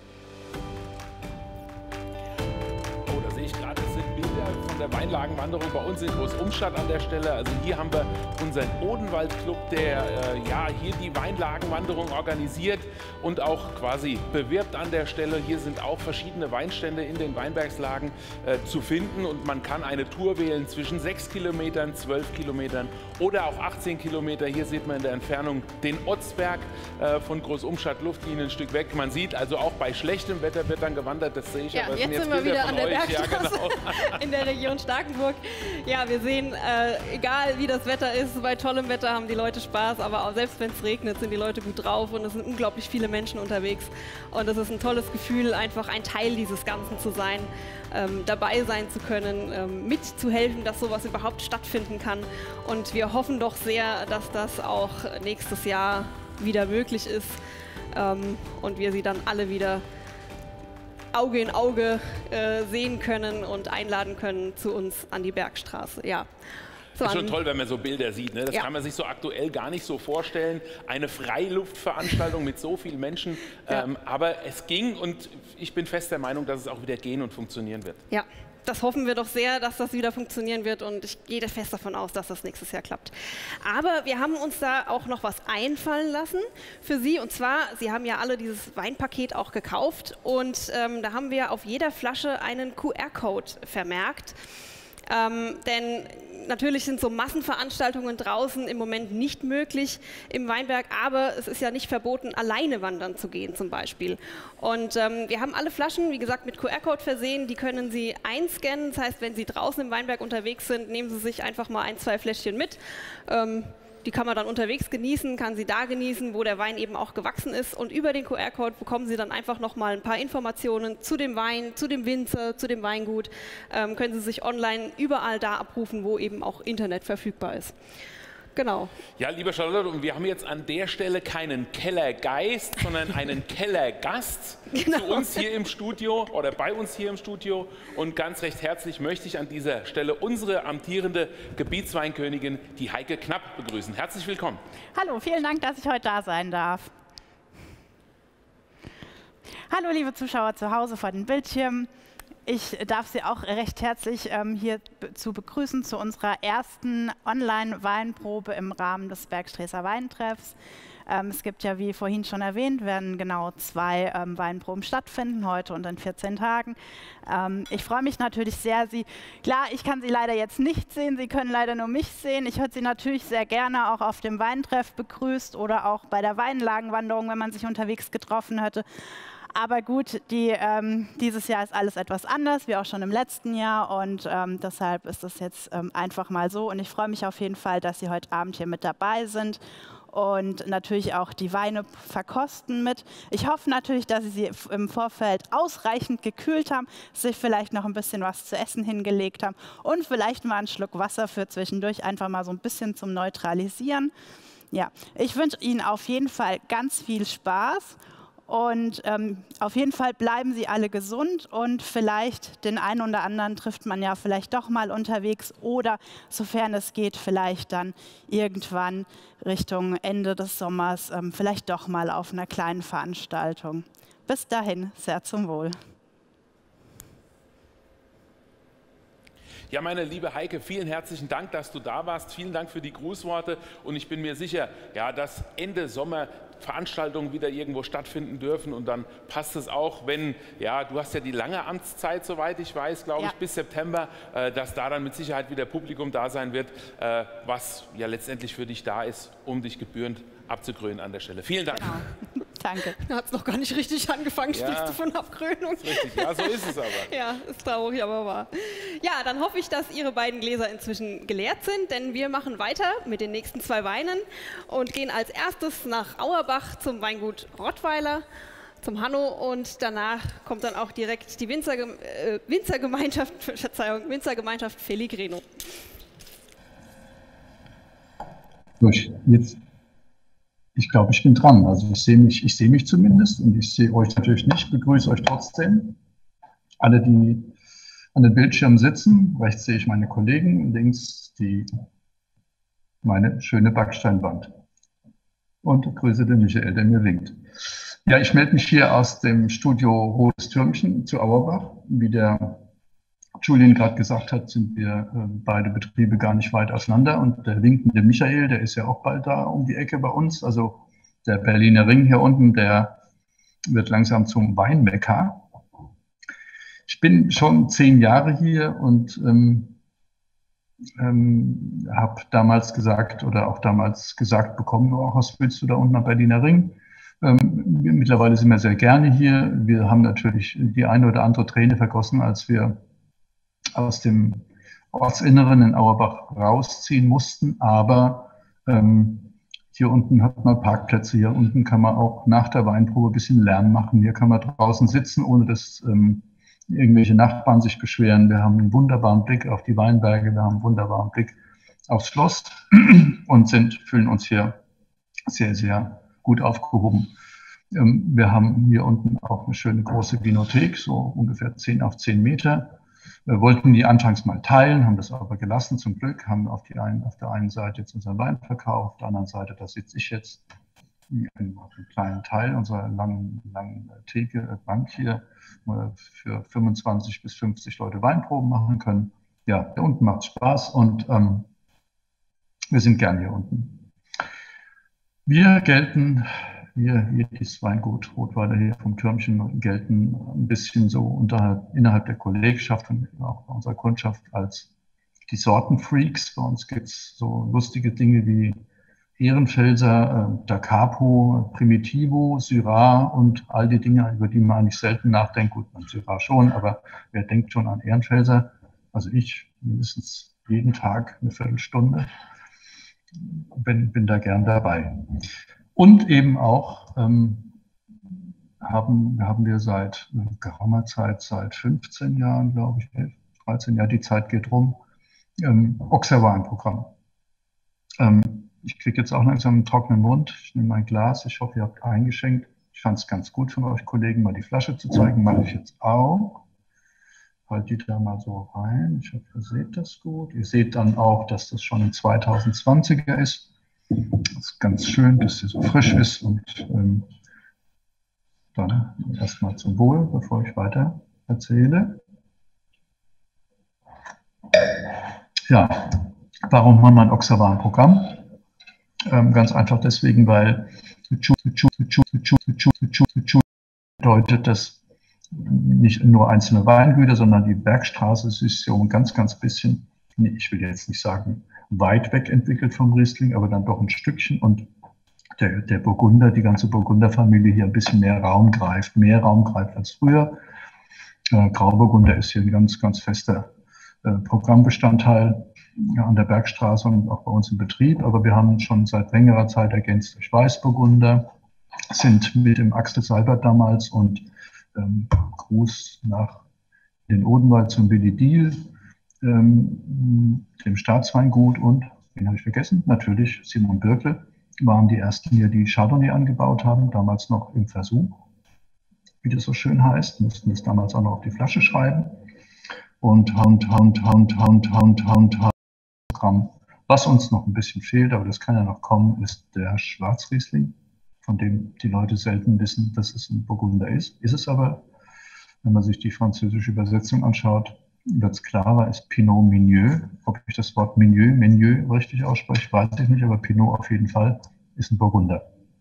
Oh, da sehe ich gerade, das sind Bilder von der Weinlagenwanderung bei uns in Großumstadt an der Stelle. Also hier haben wir unseren Odenwald-Club, der äh, ja, hier die Weinlagenwanderung organisiert und auch quasi bewirbt an der Stelle. Hier sind auch verschiedene Weinstände in den Weinbergslagen äh, zu finden und man kann eine Tour wählen zwischen sechs Kilometern, zwölf Kilometern oder auch achtzehn Kilometer. Hier sieht man in der Entfernung den Otzberg äh, von Großumstadt, Luftlinie ein Stück weg. Man sieht also auch bei schlechtem Wetter wird dann gewandert, das sehe ich. Ja, aber jetzt sind jetzt wir wieder an der euch. Bergstraße Ja, genau. in der Region Starkenburg. Ja, wir sehen, äh, egal wie das Wetter ist, bei tollem Wetter haben die Leute Spaß, aber auch selbst wenn es regnet, sind die Leute gut drauf und es sind unglaublich viele Menschen unterwegs. Und es ist ein tolles Gefühl, einfach ein Teil dieses Ganzen zu sein, ähm, dabei sein zu können, ähm, mitzuhelfen, dass sowas überhaupt stattfinden kann. Und wir hoffen doch sehr, dass das auch nächstes Jahr wieder möglich ist ähm, und wir sie dann alle wieder Auge in Auge äh, sehen können und einladen können zu uns an die Bergstraße. Ja. So, ist schon toll, wenn man so Bilder sieht. Ne? Das ja. kann man sich so aktuell gar nicht so vorstellen. Eine Freiluftveranstaltung mit so vielen Menschen. Ja. Ähm, aber es ging und ich bin fest der Meinung, dass es auch wieder gehen und funktionieren wird. Ja. Das hoffen wir doch sehr, dass das wieder funktionieren wird und ich gehe fest davon aus, dass das nächstes Jahr klappt. Aber wir haben uns da auch noch was einfallen lassen für Sie und zwar, Sie haben ja alle dieses Weinpaket auch gekauft und ähm, da haben wir auf jeder Flasche einen Q R-Code vermerkt. Ähm, denn natürlich sind so Massenveranstaltungen draußen im Moment nicht möglich im Weinberg, aber es ist ja nicht verboten, alleine wandern zu gehen zum Beispiel. Und ähm, wir haben alle Flaschen, wie gesagt, mit Q R-Code versehen, die können Sie einscannen. Das heißt, wenn Sie draußen im Weinberg unterwegs sind, nehmen Sie sich einfach mal ein, zwei Fläschchen mit. Ähm, Die kann man dann unterwegs genießen, kann sie da genießen, wo der Wein eben auch gewachsen ist. Und über den Q R-Code bekommen Sie dann einfach noch mal ein paar Informationen zu dem Wein, zu dem Winzer, zu dem Weingut. Ähm, können Sie sich online überall da abrufen, wo eben auch Internet verfügbar ist. Genau. Ja, lieber Charlotte, und wir haben jetzt an der Stelle keinen Kellergeist, sondern einen Kellergast genau. zu uns hier im Studio oder bei uns hier im Studio. Und ganz recht herzlich möchte ich an dieser Stelle unsere amtierende Gebietsweinkönigin, die Heike Knapp, begrüßen. Herzlich willkommen. Hallo, vielen Dank, dass ich heute da sein darf. Hallo, liebe Zuschauer zu Hause vor den Bildschirmen. Ich darf Sie auch recht herzlich ähm, hier zu begrüßen zu unserer ersten Online-Weinprobe im Rahmen des Bergstreßer Weintreffs. Ähm, es gibt ja, wie vorhin schon erwähnt, werden genau zwei ähm, Weinproben stattfinden, heute und in vierzehn Tagen. Ähm, ich freue mich natürlich sehr, Sie, klar, ich kann Sie leider jetzt nicht sehen, Sie können leider nur mich sehen. Ich hätte Sie natürlich sehr gerne auch auf dem Weintreff begrüßt oder auch bei der Weinlagenwanderung, wenn man sich unterwegs getroffen hätte. Aber gut, die, ähm, dieses Jahr ist alles etwas anders, wie auch schon im letzten Jahr. Und ähm, deshalb ist es jetzt ähm, einfach mal so. Und ich freue mich auf jeden Fall, dass Sie heute Abend hier mit dabei sind und natürlich auch die Weine verkosten mit. Ich hoffe natürlich, dass Sie sie im Vorfeld ausreichend gekühlt haben, sich vielleicht noch ein bisschen was zu essen hingelegt haben und vielleicht mal einen Schluck Wasser für zwischendurch, einfach mal so ein bisschen zum Neutralisieren. Ja, ich wünsche Ihnen auf jeden Fall ganz viel Spaß. Und ähm, auf jeden Fall bleiben Sie alle gesund und vielleicht den einen oder anderen trifft man ja vielleicht doch mal unterwegs oder sofern es geht, vielleicht dann irgendwann Richtung Ende des Sommers ähm, vielleicht doch mal auf einer kleinen Veranstaltung. Bis dahin, sehr zum Wohl. Ja, meine liebe Heike, vielen herzlichen Dank, dass du da warst. Vielen Dank für die Grußworte und ich bin mir sicher, ja, dass Ende Sommer Veranstaltungen wieder irgendwo stattfinden dürfen und dann passt es auch, wenn, ja, du hast ja die lange Amtszeit, soweit ich weiß, glaube ich, ja. bis September, äh, dass da dann mit Sicherheit wieder Publikum da sein wird, äh, was ja letztendlich für dich da ist, um dich gebührend abzukrönen an der Stelle. Vielen Dank. Genau. Danke. Da hat es noch gar nicht richtig angefangen, ja, sprichst du von Abkrönung. Ist richtig. Ja, so ist es aber. Ja, ist traurig, aber wahr. Ja, dann hoffe ich, dass Ihre beiden Gläser inzwischen geleert sind, denn wir machen weiter mit den nächsten zwei Weinen und gehen als erstes nach Auerbach zum Weingut Rottweiler, zum Hanno und danach kommt dann auch direkt die Winzerge äh, Winzergemeinschaft, Verzeihung, Winzergemeinschaft Pellegrino. durch. Jetzt, ich glaube, ich bin dran. Also ich sehe mich, ich sehe mich zumindest und ich sehe euch natürlich nicht, begrüße euch trotzdem. Alle, die an den Bildschirmen sitzen, rechts sehe ich meine Kollegen, links die, meine schöne Backsteinwand. Und grüße den Michael, der mir winkt. Ja, ich melde mich hier aus dem Studio Rotes Türmchen zu Auerbach. Wie der Julian gerade gesagt hat, sind wir äh, beide Betriebe gar nicht weit auseinander. Und der winkende Michael, der ist ja auch bald da um die Ecke bei uns. Also der Berliner Ring hier unten, der wird langsam zum Weinmekka. Ich bin schon zehn Jahre hier und ähm, ähm, habe damals gesagt oder auch damals gesagt bekommen, oh, was willst du da unten am Berliner Ring? Ähm, mittlerweile sind wir sehr gerne hier. Wir haben natürlich die eine oder andere Träne vergossen, als wir aus dem Ortsinneren in Auerbach rausziehen mussten. Aber ähm, hier unten hat man Parkplätze, hier unten kann man auch nach der Weinprobe ein bisschen Lärm machen. Hier kann man draußen sitzen, ohne dass ähm, irgendwelche Nachbarn sich beschweren. Wir haben einen wunderbaren Blick auf die Weinberge, wir haben einen wunderbaren Blick aufs Schloss und sind, fühlen uns hier sehr, sehr gut aufgehoben. Wir haben hier unten auch eine schöne große Vinothek, so ungefähr zehn auf zehn Meter. Wir wollten die anfangs mal teilen, haben das aber gelassen zum Glück, haben auf, die einen, auf der einen Seite jetzt unseren Wein verkauft, auf der anderen Seite, da sitze ich jetzt in einem kleinen Teil unserer langen, langen Theke, Bank hier, für fünfundzwanzig bis fünfzig Leute Weinproben machen können. Ja, hier unten macht es Spaß und ähm, wir sind gern hier unten. Wir gelten, wir, hier dieses Weingut Rotweiler hier vom Türmchen, gelten ein bisschen so unterhalb, innerhalb der Kollegschaft und auch unserer Kundschaft als die Sortenfreaks. Bei uns gibt es so lustige Dinge wie Ehrenfelser, äh, Da Capo, Primitivo, Syrah und all die Dinge, über die man eigentlich selten nachdenkt. Gut, beim Syrah schon, aber wer denkt schon an Ehrenfelser? Also ich mindestens jeden Tag eine Viertelstunde. Bin, bin da gern dabei. Und eben auch ähm, haben, haben wir seit äh, geraumer Zeit, seit fünfzehn Jahren, glaube ich, elf, dreizehn Jahren, die Zeit geht rum, ähm, Auxerwein-Programm. Ähm, Ich kriege jetzt auch langsam einen trockenen Mund. Ich nehme mein Glas. Ich hoffe, ihr habt eingeschenkt. Ich fand es ganz gut von euch Kollegen, mal die Flasche zu zeigen. Mache ich jetzt auch. Halt die da mal so rein. Ich hoffe, ihr seht das gut. Ihr seht dann auch, dass das schon ein zweitausendzwanziger ist. Das ist ganz schön, dass sie so frisch ist. Und ähm, dann erstmal zum Wohl, bevor ich weiter erzähle. Ja, warum haben wir ein Auxerwein-Programm? Ganz einfach deswegen, weil bedeutet, dass nicht nur einzelne Weingüter, sondern die Bergstraße sich so ein ganz, ganz bisschen, nee, ich will jetzt nicht sagen weit weg entwickelt vom Riesling, aber dann doch ein Stückchen und der, der Burgunder, die ganze Burgunderfamilie hier ein bisschen mehr Raum greift, mehr Raum greift als früher. Äh, Grauburgunder ist hier ein ganz, ganz fester äh, Programmbestandteil. Ja, an der Bergstraße und auch bei uns im Betrieb, aber wir haben schon seit längerer Zeit ergänzt durch Weißburgunder, sind mit dem Axel Seibert damals und ähm, Gruß nach den Odenwald zum Willi Diehl, ähm, dem Staatsweingut und, wen habe ich vergessen? Natürlich Simon Birkle, waren die ersten hier, die Chardonnay angebaut haben, damals noch im Versuch, wie das so schön heißt, mussten das damals auch noch auf die Flasche schreiben und Hound, Hound, Hound, Hound, Hound, Hound, Hound. Was uns noch ein bisschen fehlt, aber das kann ja noch kommen, ist der Schwarzriesling, von dem die Leute selten wissen, dass es ein Burgunder ist. Ist es aber, wenn man sich die französische Übersetzung anschaut, wird es klarer, ist Pinot Meunier. Ob ich das Wort Meunier, Meunier richtig ausspreche, weiß ich nicht, aber Pinot auf jeden Fall ist ein Burgunder.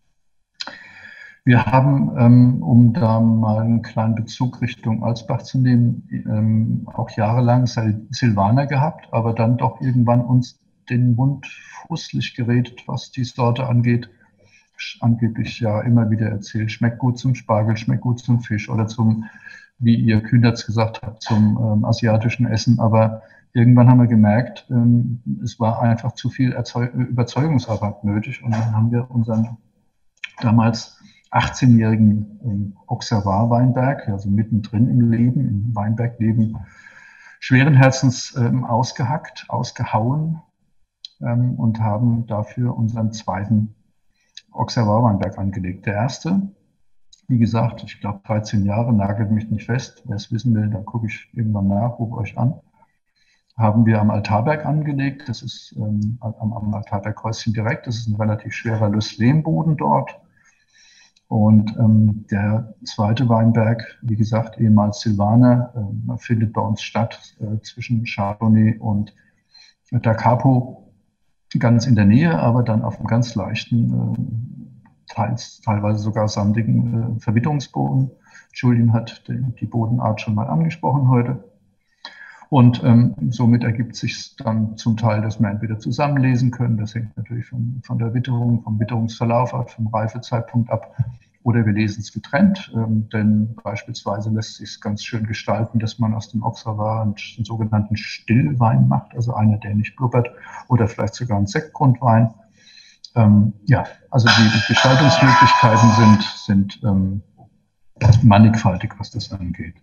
Wir haben, ähm, um da mal einen kleinen Bezug Richtung Alsbach zu nehmen, ähm, auch jahrelang Sil Silvaner gehabt, aber dann doch irgendwann uns den Mund fußlich geredet, was die Sorte angeht. Angeblich ja immer wieder erzählt, schmeckt gut zum Spargel, schmeckt gut zum Fisch oder zum, wie ihr Kühnertz gesagt habt, zum ähm, asiatischen Essen. Aber irgendwann haben wir gemerkt, ähm, es war einfach zu viel Erzeug Überzeugungsarbeit nötig und dann haben wir unseren damals achtzehnjährigen ähm, Auxerrois Weinberg, also mittendrin im Leben, im Weinbergleben, schweren Herzens ähm, ausgehackt, ausgehauen ähm, und haben dafür unseren zweiten Auxerrois-Weinberg angelegt. Der erste, wie gesagt, ich glaube dreizehn Jahre, nagelt mich nicht fest. Wer es wissen will, dann gucke ich irgendwann nach, rufe euch an. Haben wir am Altarberg angelegt. Das ist ähm, am, am Altarberghäuschen direkt. Das ist ein relativ schwerer Löss-Lehmboden dort. Und ähm, der zweite Weinberg, wie gesagt, ehemals Silvaner, äh, findet bei uns statt äh, zwischen Chardonnay und Da Capo, ganz in der Nähe, aber dann auf einem ganz leichten, äh, teils, teilweise sogar sandigen äh, Verwitterungsboden. Julian hat die, die Bodenart schon mal angesprochen heute. Und ähm, somit ergibt sich dann zum Teil, dass wir entweder zusammenlesen können, das hängt natürlich von, von der Witterung, vom Witterungsverlauf ab, vom Reifezeitpunkt ab, oder wir lesen es getrennt, ähm, denn beispielsweise lässt es sich ganz schön gestalten, dass man aus dem Auxerrois einen, einen sogenannten Stillwein macht, also einer, der nicht blubbert, oder vielleicht sogar einen Sektgrundwein. Ähm, ja, also die, die Gestaltungsmöglichkeiten sind, sind ähm, mannigfaltig, was das angeht.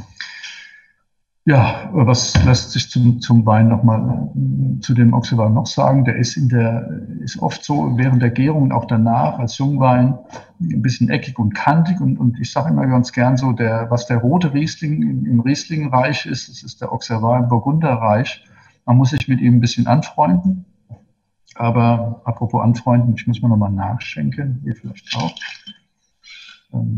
Ja, was lässt sich zum, zum Wein nochmal zu dem Auxerrois noch sagen? Der ist in der, ist oft so während der Gärung und auch danach als Jungwein ein bisschen eckig und kantig. Und, und ich sage immer ganz gern so, der, was der rote Riesling im, im Riesling-Reich ist, das ist der Auxerrois im Burgunderreich. Man muss sich mit ihm ein bisschen anfreunden. Aber apropos anfreunden, ich muss mal nochmal nachschenken, ihr vielleicht auch. Ähm,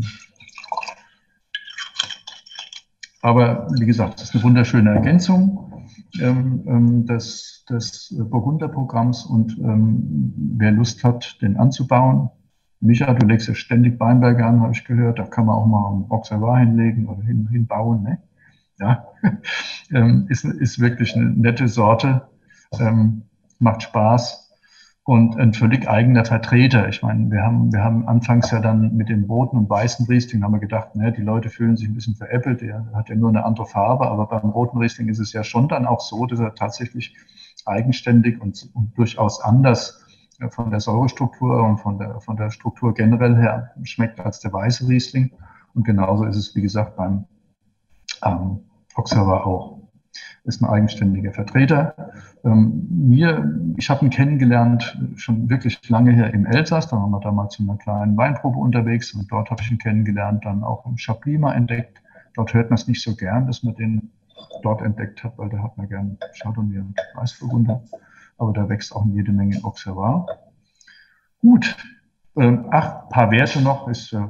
Aber wie gesagt, das ist eine wunderschöne Ergänzung ähm, ähm, des, des Burgunderprogramms und ähm, wer Lust hat, den anzubauen. Micha, du legst ja ständig Weinberge an, habe ich gehört. Da kann man auch mal einen Auxerrois hinlegen oder hin, hinbauen. Ne? Ja, ähm, ist, ist wirklich eine nette Sorte, ähm, macht Spaß. Und ein völlig eigener Vertreter. Ich meine, wir haben, wir haben anfangs ja dann mit dem roten und weißen Riesling haben wir gedacht, ne, die Leute fühlen sich ein bisschen veräppelt, der hat ja nur eine andere Farbe, aber beim roten Riesling ist es ja schon dann auch so, dass er tatsächlich eigenständig und, und durchaus anders von der Säurestruktur und von der, von der Struktur generell her schmeckt als der weiße Riesling. Und genauso ist es, wie gesagt, beim ähm, Auxerrois auch. Ist ein eigenständiger Vertreter. Ähm, mir, ich habe ihn kennengelernt, schon wirklich lange her im Elsass, da waren wir damals zu einer kleinen Weinprobe unterwegs und dort habe ich ihn kennengelernt, dann auch im Chablis mal entdeckt. Dort hört man es nicht so gern, dass man den dort entdeckt hat, weil da hat man gern Chardonnay und Weißburgunder, aber da wächst auch jede Menge Auxerrois. Gut, ähm, ach, ein paar Werte noch, ist äh,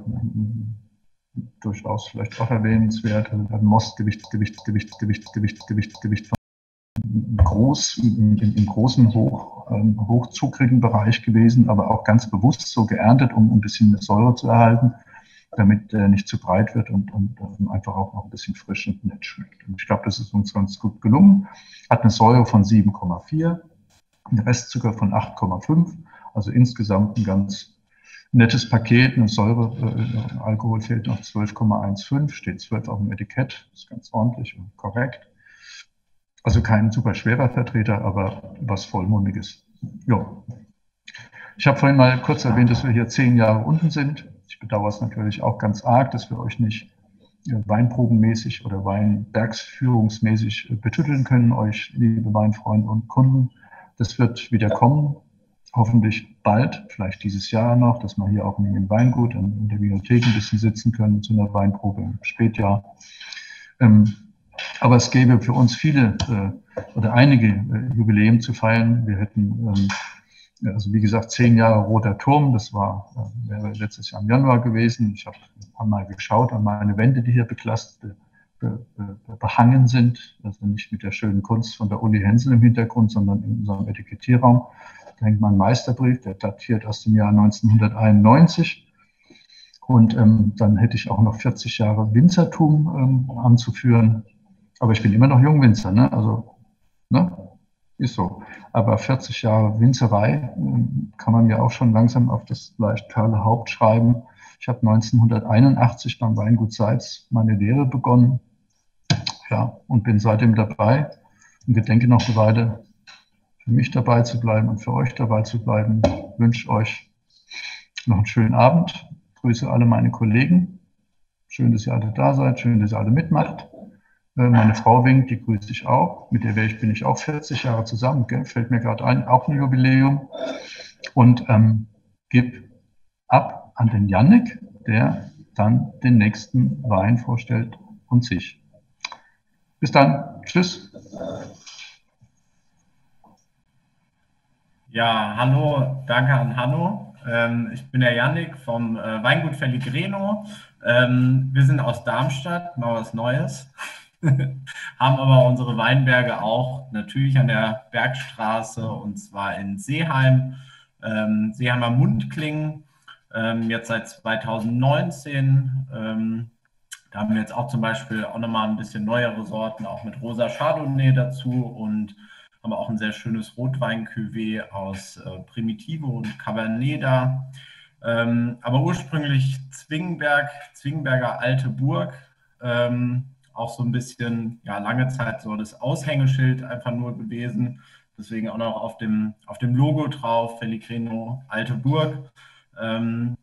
durchaus vielleicht auch erwähnenswert. Also ein Mostgewicht, Gewicht, Gewicht, Gewicht, Gewicht, Gewicht, Gewicht von groß, im, im großen, hoch, ähm, hochzuckrigen Bereich gewesen, aber auch ganz bewusst so geerntet, um ein bisschen Säure zu erhalten, damit er nicht zu breit wird und, und ähm, einfach auch noch ein bisschen frisch und nett schmeckt. Und ich glaube, das ist uns ganz gut gelungen. Hat eine Säure von sieben Komma vier, einen Restzucker von acht Komma fünf, also insgesamt ein ganz nettes Paket, eine Säure, äh, Alkohol fehlt noch zwölf Komma fünfzehn, steht zwölf auf dem Etikett, ist ganz ordentlich und korrekt. Also kein super schwerer Vertreter, aber was Vollmundiges. Jo. Ich habe vorhin mal kurz erwähnt, dass wir hier zehn Jahre unten sind. Ich bedauere es natürlich auch ganz arg, dass wir euch nicht äh, weinprobenmäßig oder weinbergsführungsmäßig äh, betütteln können, euch liebe Weinfreunde und Kunden. Das wird wieder kommen. Hoffentlich bald, vielleicht dieses Jahr noch, dass wir hier auch im Weingut in der Bibliothek ein bisschen sitzen können zu einer Weinprobe im Spätjahr. Ähm, aber es gäbe für uns viele äh, oder einige äh, Jubiläen zu feiern. Wir hätten, ähm, also wie gesagt, zehn Jahre Roter Turm, das war äh, wäre letztes Jahr im Januar gewesen. Ich habe ein paar Mal geschaut an meine Wände, die hier beklastert, be, be, behangen sind, also nicht mit der schönen Kunst von der Uli Hensel im Hintergrund, sondern in unserem Etikettierraum. Da hängt mein Meisterbrief, der datiert aus dem Jahr neunzehnhunderteinundneunzig. Und ähm, dann hätte ich auch noch vierzig Jahre Winzertum ähm, anzuführen. Aber ich bin immer noch Jungwinzer, ne? Also, ne? Ist so. Aber vierzig Jahre Winzerei ähm, kann man ja auch schon langsam auf das leicht kahle Haupt schreiben. Ich habe neunzehnhunderteinundachtzig beim Weingut Seitz meine Lehre begonnen. Ja, und bin seitdem dabei und gedenke noch eine Weile, für mich dabei zu bleiben und für euch dabei zu bleiben. Ich wünsche euch noch einen schönen Abend. Ich grüße alle meine Kollegen. Schön, dass ihr alle da seid. Schön, dass ihr alle mitmacht. Äh, meine Frau winkt, die grüße ich auch. Mit der wäre ich, bin ich auch vierzig Jahre zusammen, gell? Fällt mir gerade ein, auch ein Jubiläum. Und ähm, gebe ab an den Jannik, der dann den nächsten Wein vorstellt und sich. Bis dann. Tschüss. Ja, hallo, danke an Hanno. Ähm, ich bin der Jannik vom äh, Weingut Pellegrino. Ähm, wir sind aus Darmstadt, mal was Neues. Haben aber unsere Weinberge auch natürlich an der Bergstraße und zwar in Seeheim, ähm, Seeheimer Mundklingen, ähm, jetzt seit zweitausendneunzehn. Ähm, da haben wir jetzt auch zum Beispiel auch nochmal ein bisschen neuere Sorten, auch mit rosa Chardonnay dazu und haben auch ein sehr schönes Rotwein-Cuvée aus äh, Primitivo und Cabernet da. Ähm, aber ursprünglich Zwingenberg, Zwingenberger Alte Burg, ähm, auch so ein bisschen, ja, lange Zeit so das Aushängeschild einfach nur gewesen. Deswegen auch noch auf dem, auf dem Logo drauf, Pellegrino Alte Burg. Ähm,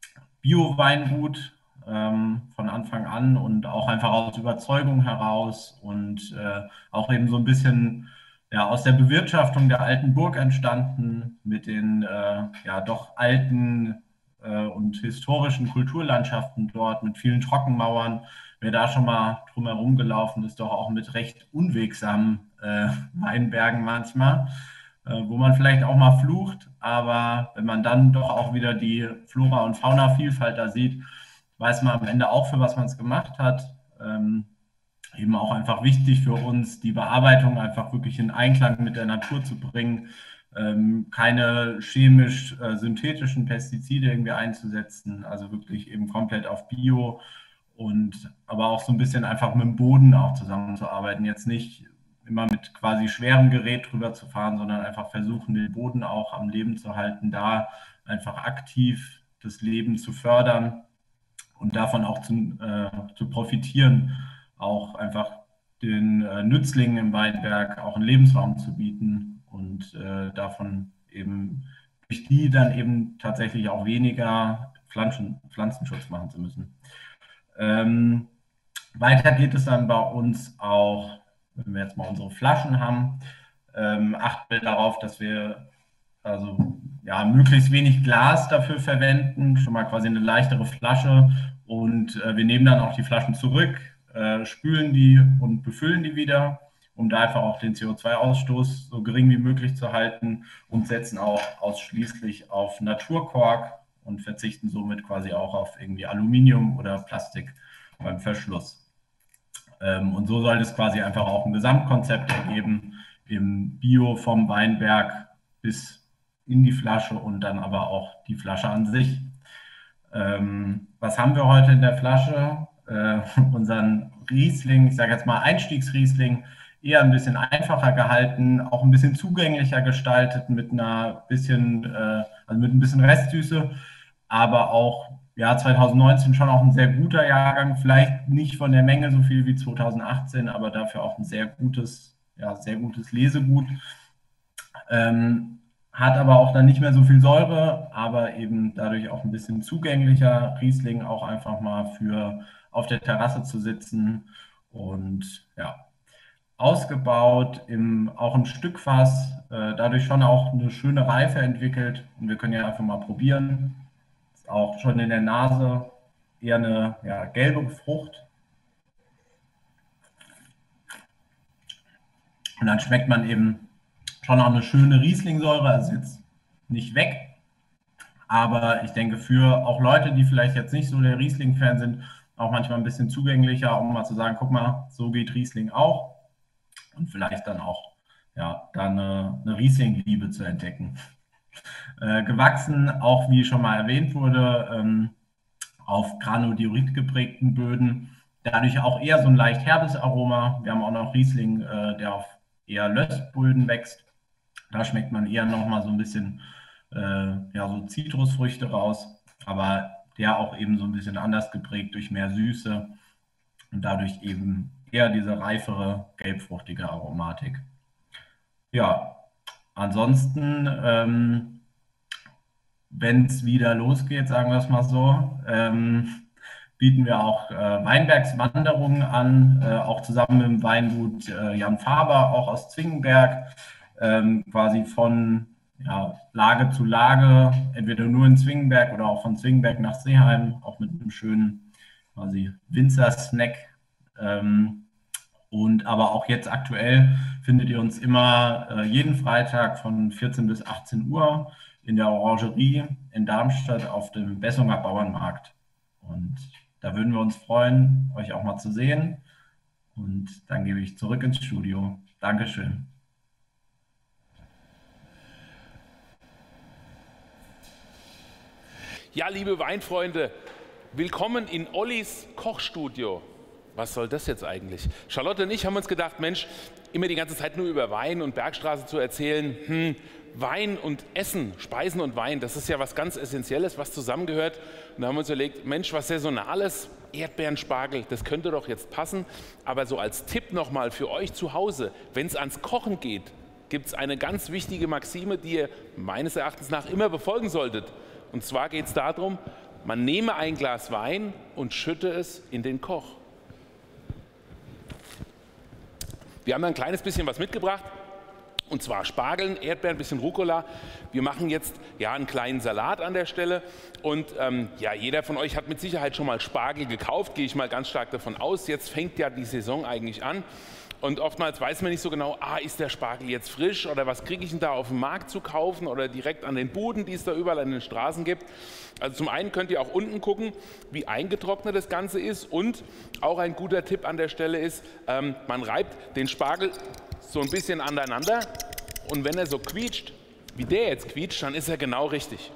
Bio-Weingut ähm, von Anfang an und auch einfach aus Überzeugung heraus und äh, auch eben so ein bisschen ja, aus der Bewirtschaftung der alten Burg entstanden, mit den äh, ja doch alten äh, und historischen Kulturlandschaften dort, mit vielen Trockenmauern. Wer da schon mal drumherum gelaufen ist, doch auch mit recht unwegsamen äh, Weinbergen manchmal, äh, wo man vielleicht auch mal flucht, aber wenn man dann doch auch wieder die Flora- und Fauna-Vielfalt da sieht, weiß man am Ende auch, für was man es gemacht hat. Ähm, eben auch einfach wichtig für uns, die Bearbeitung einfach wirklich in Einklang mit der Natur zu bringen, ähm, keine chemisch-synthetischen äh, Pestizide irgendwie einzusetzen, also wirklich eben komplett auf Bio und aber auch so ein bisschen einfach mit dem Boden auch zusammenzuarbeiten, jetzt nicht immer mit quasi schwerem Gerät drüber zu fahren, sondern einfach versuchen, den Boden auch am Leben zu halten, da einfach aktiv das Leben zu fördern und davon auch zu, äh, zu profitieren, auch einfach den äh, Nützlingen im Weinberg auch einen Lebensraum zu bieten und äh, davon eben durch die dann eben tatsächlich auch weniger Pflanzen, Pflanzenschutz machen zu müssen. Ähm, weiter geht es dann bei uns auch, wenn wir jetzt mal unsere Flaschen haben, ähm, achten wir darauf, dass wir also ja, möglichst wenig Glas dafür verwenden, schon mal quasi eine leichtere Flasche und äh, wir nehmen dann auch die Flaschen zurück, äh, spülen die und befüllen die wieder, um da einfach auch den C O zwei Ausstoß so gering wie möglich zu halten und setzen auch ausschließlich auf Naturkork und verzichten somit quasi auch auf irgendwie Aluminium oder Plastik beim Verschluss. Ähm, und so soll es quasi einfach auch ein Gesamtkonzept ergeben, im Bio vom Weinberg bis in die Flasche und dann aber auch die Flasche an sich. Ähm, was haben wir heute in der Flasche? Äh, unseren Riesling, ich sage jetzt mal Einstiegsriesling, eher ein bisschen einfacher gehalten, auch ein bisschen zugänglicher gestaltet mit einer bisschen, äh, also mit ein bisschen Restsüße, aber auch ja, zweitausendneunzehn schon auch ein sehr guter Jahrgang, vielleicht nicht von der Menge so viel wie zweitausendachtzehn, aber dafür auch ein sehr gutes, ja, sehr gutes Lesegut. Ähm, hat aber auch dann nicht mehr so viel Säure, aber eben dadurch auch ein bisschen zugänglicher. Riesling auch einfach mal für auf der Terrasse zu sitzen und ja, ausgebaut, im, auch im Stückfass, äh, dadurch schon auch eine schöne Reife entwickelt. Und wir können ja einfach mal probieren. Ist auch schon in der Nase eher eine ja, gelbe Frucht. Und dann schmeckt man eben schon auch eine schöne Rieslingsäure, also jetzt nicht weg. Aber ich denke, für auch Leute, die vielleicht jetzt nicht so der Riesling-Fan sind, auch manchmal ein bisschen zugänglicher, um mal zu sagen, guck mal, so geht Riesling auch. Und vielleicht dann auch ja, dann eine, eine Riesling-Liebe zu entdecken. Äh, gewachsen, auch wie schon mal erwähnt wurde, ähm, auf Granodiorit geprägten Böden. Dadurch auch eher so ein leicht herbes Aroma. Wir haben auch noch Riesling, äh, der auf eher Lössböden wächst. Da schmeckt man eher noch mal so ein bisschen äh, ja, so Zitrusfrüchte raus. Aber der auch eben so ein bisschen anders geprägt durch mehr Süße und dadurch eben eher diese reifere, gelbfruchtige Aromatik. Ja, ansonsten, ähm, wenn es wieder losgeht, sagen wir es mal so, ähm, bieten wir auch äh, Weinbergswanderungen an, äh, auch zusammen mit dem Weingut äh, Jan Faber, auch aus Zwingenberg, ähm, quasi von ja, Lage zu Lage, entweder nur in Zwingenberg oder auch von Zwingenberg nach Seeheim, auch mit einem schönen quasi Winzer-Snack. Ähm, und aber auch jetzt aktuell findet ihr uns immer äh, jeden Freitag von vierzehn bis achtzehn Uhr in der Orangerie in Darmstadt auf dem Bessunger Bauernmarkt. Und da würden wir uns freuen, euch auch mal zu sehen. Und dann gebe ich zurück ins Studio. Dankeschön. Ja, liebe Weinfreunde, willkommen in Ollis Kochstudio. Was soll das jetzt eigentlich? Charlotte und ich haben uns gedacht, Mensch, immer die ganze Zeit nur über Wein und Bergstraße zu erzählen. Hm, Wein und Essen, Speisen und Wein, das ist ja was ganz Essentielles, was zusammengehört. Und da haben wir uns überlegt, Mensch, was Saisonales, Erdbeerenspargel, das könnte doch jetzt passen. Aber so als Tipp nochmal für euch zu Hause, wenn es ans Kochen geht, gibt es eine ganz wichtige Maxime, die ihr meines Erachtens nach immer befolgen solltet. Und zwar geht es darum, man nehme ein Glas Wein und schütte es in den Koch. Wir haben da ein kleines bisschen was mitgebracht, und zwar Spargeln, Erdbeeren, ein bisschen Rucola. Wir machen jetzt ja einen kleinen Salat an der Stelle und ähm, ja, jeder von euch hat mit Sicherheit schon mal Spargel gekauft, gehe ich mal ganz stark davon aus. Jetzt fängt ja die Saison eigentlich an. Und oftmals weiß man nicht so genau, ah, ist der Spargel jetzt frisch oder was kriege ich denn da auf dem Markt zu kaufen oder direkt an den Buden, die es da überall an den Straßen gibt. Also zum einen könnt ihr auch unten gucken, wie eingetrocknet das Ganze ist, und auch ein guter Tipp an der Stelle ist, ähm, man reibt den Spargel so ein bisschen aneinander, und wenn er so quietscht, wie der jetzt quietscht, dann ist er genau richtig.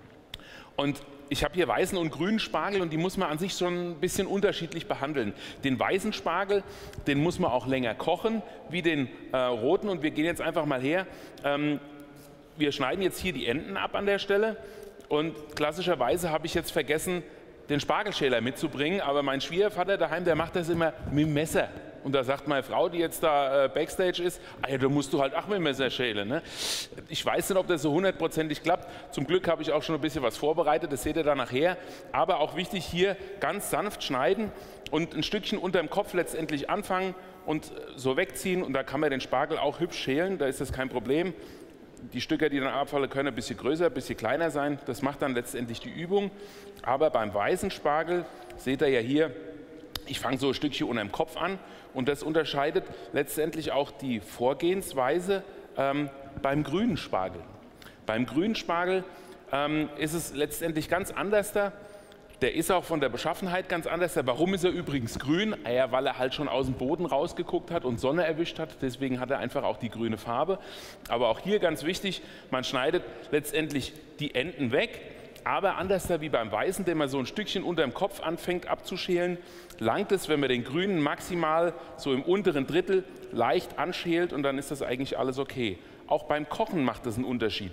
Und ich habe hier weißen und grünen Spargel, und die muss man an sich schon ein bisschen unterschiedlich behandeln. Den weißen Spargel, den muss man auch länger kochen wie den äh, roten, und wir gehen jetzt einfach mal her. Ähm, wir schneiden jetzt hier die Enden ab an der Stelle, und klassischerweise habe ich jetzt vergessen, den Spargelschäler mitzubringen, aber mein Schwiegervater daheim, der macht das immer mit dem Messer. Und da sagt meine Frau, die jetzt da äh, Backstage ist, ah ja, da musst du halt auch mit dem Messer schälen. Ne? Ich weiß nicht, ob das so hundertprozentig klappt. Zum Glück habe ich auch schon ein bisschen was vorbereitet, das seht ihr dann nachher. Aber auch wichtig, hier ganz sanft schneiden und ein Stückchen unter dem Kopf letztendlich anfangen und so wegziehen. Und da kann man den Spargel auch hübsch schälen, da ist das kein Problem. Die Stücke, die dann abfallen, können ein bisschen größer, ein bisschen kleiner sein. Das macht dann letztendlich die Übung. Aber beim weißen Spargel, seht ihr ja hier, ich fange so ein Stückchen unter dem Kopf an, und das unterscheidet letztendlich auch die Vorgehensweise ähm, beim grünen Spargel. Beim grünen Spargel ähm, ist es letztendlich ganz anders da. Der ist auch von der Beschaffenheit ganz anders. Warum ist er übrigens grün? Ja, weil er halt schon aus dem Boden rausgeguckt hat und Sonne erwischt hat. Deswegen hat er einfach auch die grüne Farbe. Aber auch hier ganz wichtig, man schneidet letztendlich die Enden weg. Aber anders da wie beim Weißen, den man so ein Stückchen unter dem Kopf anfängt abzuschälen, langt es, wenn man den Grünen maximal so im unteren Drittel leicht anschält, und dann ist das eigentlich alles okay. Auch beim Kochen macht das einen Unterschied.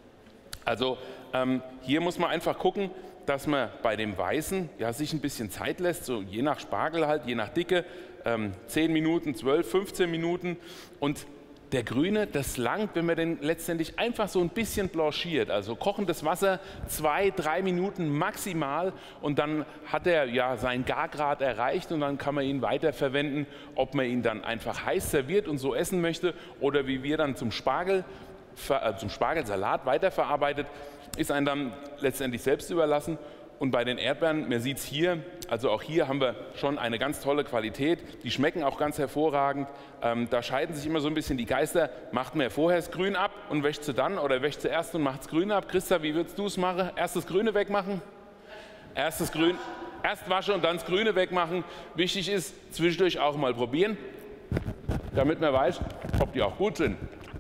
Also ähm, hier muss man einfach gucken, dass man bei dem Weißen ja, sich ein bisschen Zeit lässt, so je nach Spargel halt, je nach Dicke, ähm, zehn Minuten, zwölf, fünfzehn Minuten. Und der Grüne, das langt, wenn man den letztendlich einfach so ein bisschen blanchiert, also kochendes Wasser, zwei, drei Minuten maximal, und dann hat er ja seinen Gargrad erreicht, und dann kann man ihn weiterverwenden, ob man ihn dann einfach heiß serviert und so essen möchte oder wie wir dann zum Spargel, äh, zum Spargelsalat weiterverarbeitet, ist einem dann letztendlich selbst überlassen. Und bei den Erdbeeren, man sieht es hier, also auch hier haben wir schon eine ganz tolle Qualität. Die schmecken auch ganz hervorragend. Ähm, da scheiden sich immer so ein bisschen die Geister. Macht man vorher das Grün ab und wäscht sie dann, oder wäscht sie erst und macht das Grüne ab? Christa, wie würdest du es machen? Erst das Grüne wegmachen? Erst das Grün, erst waschen und dann das Grüne wegmachen. Wichtig ist, zwischendurch auch mal probieren, damit man weiß, ob die auch gut sind.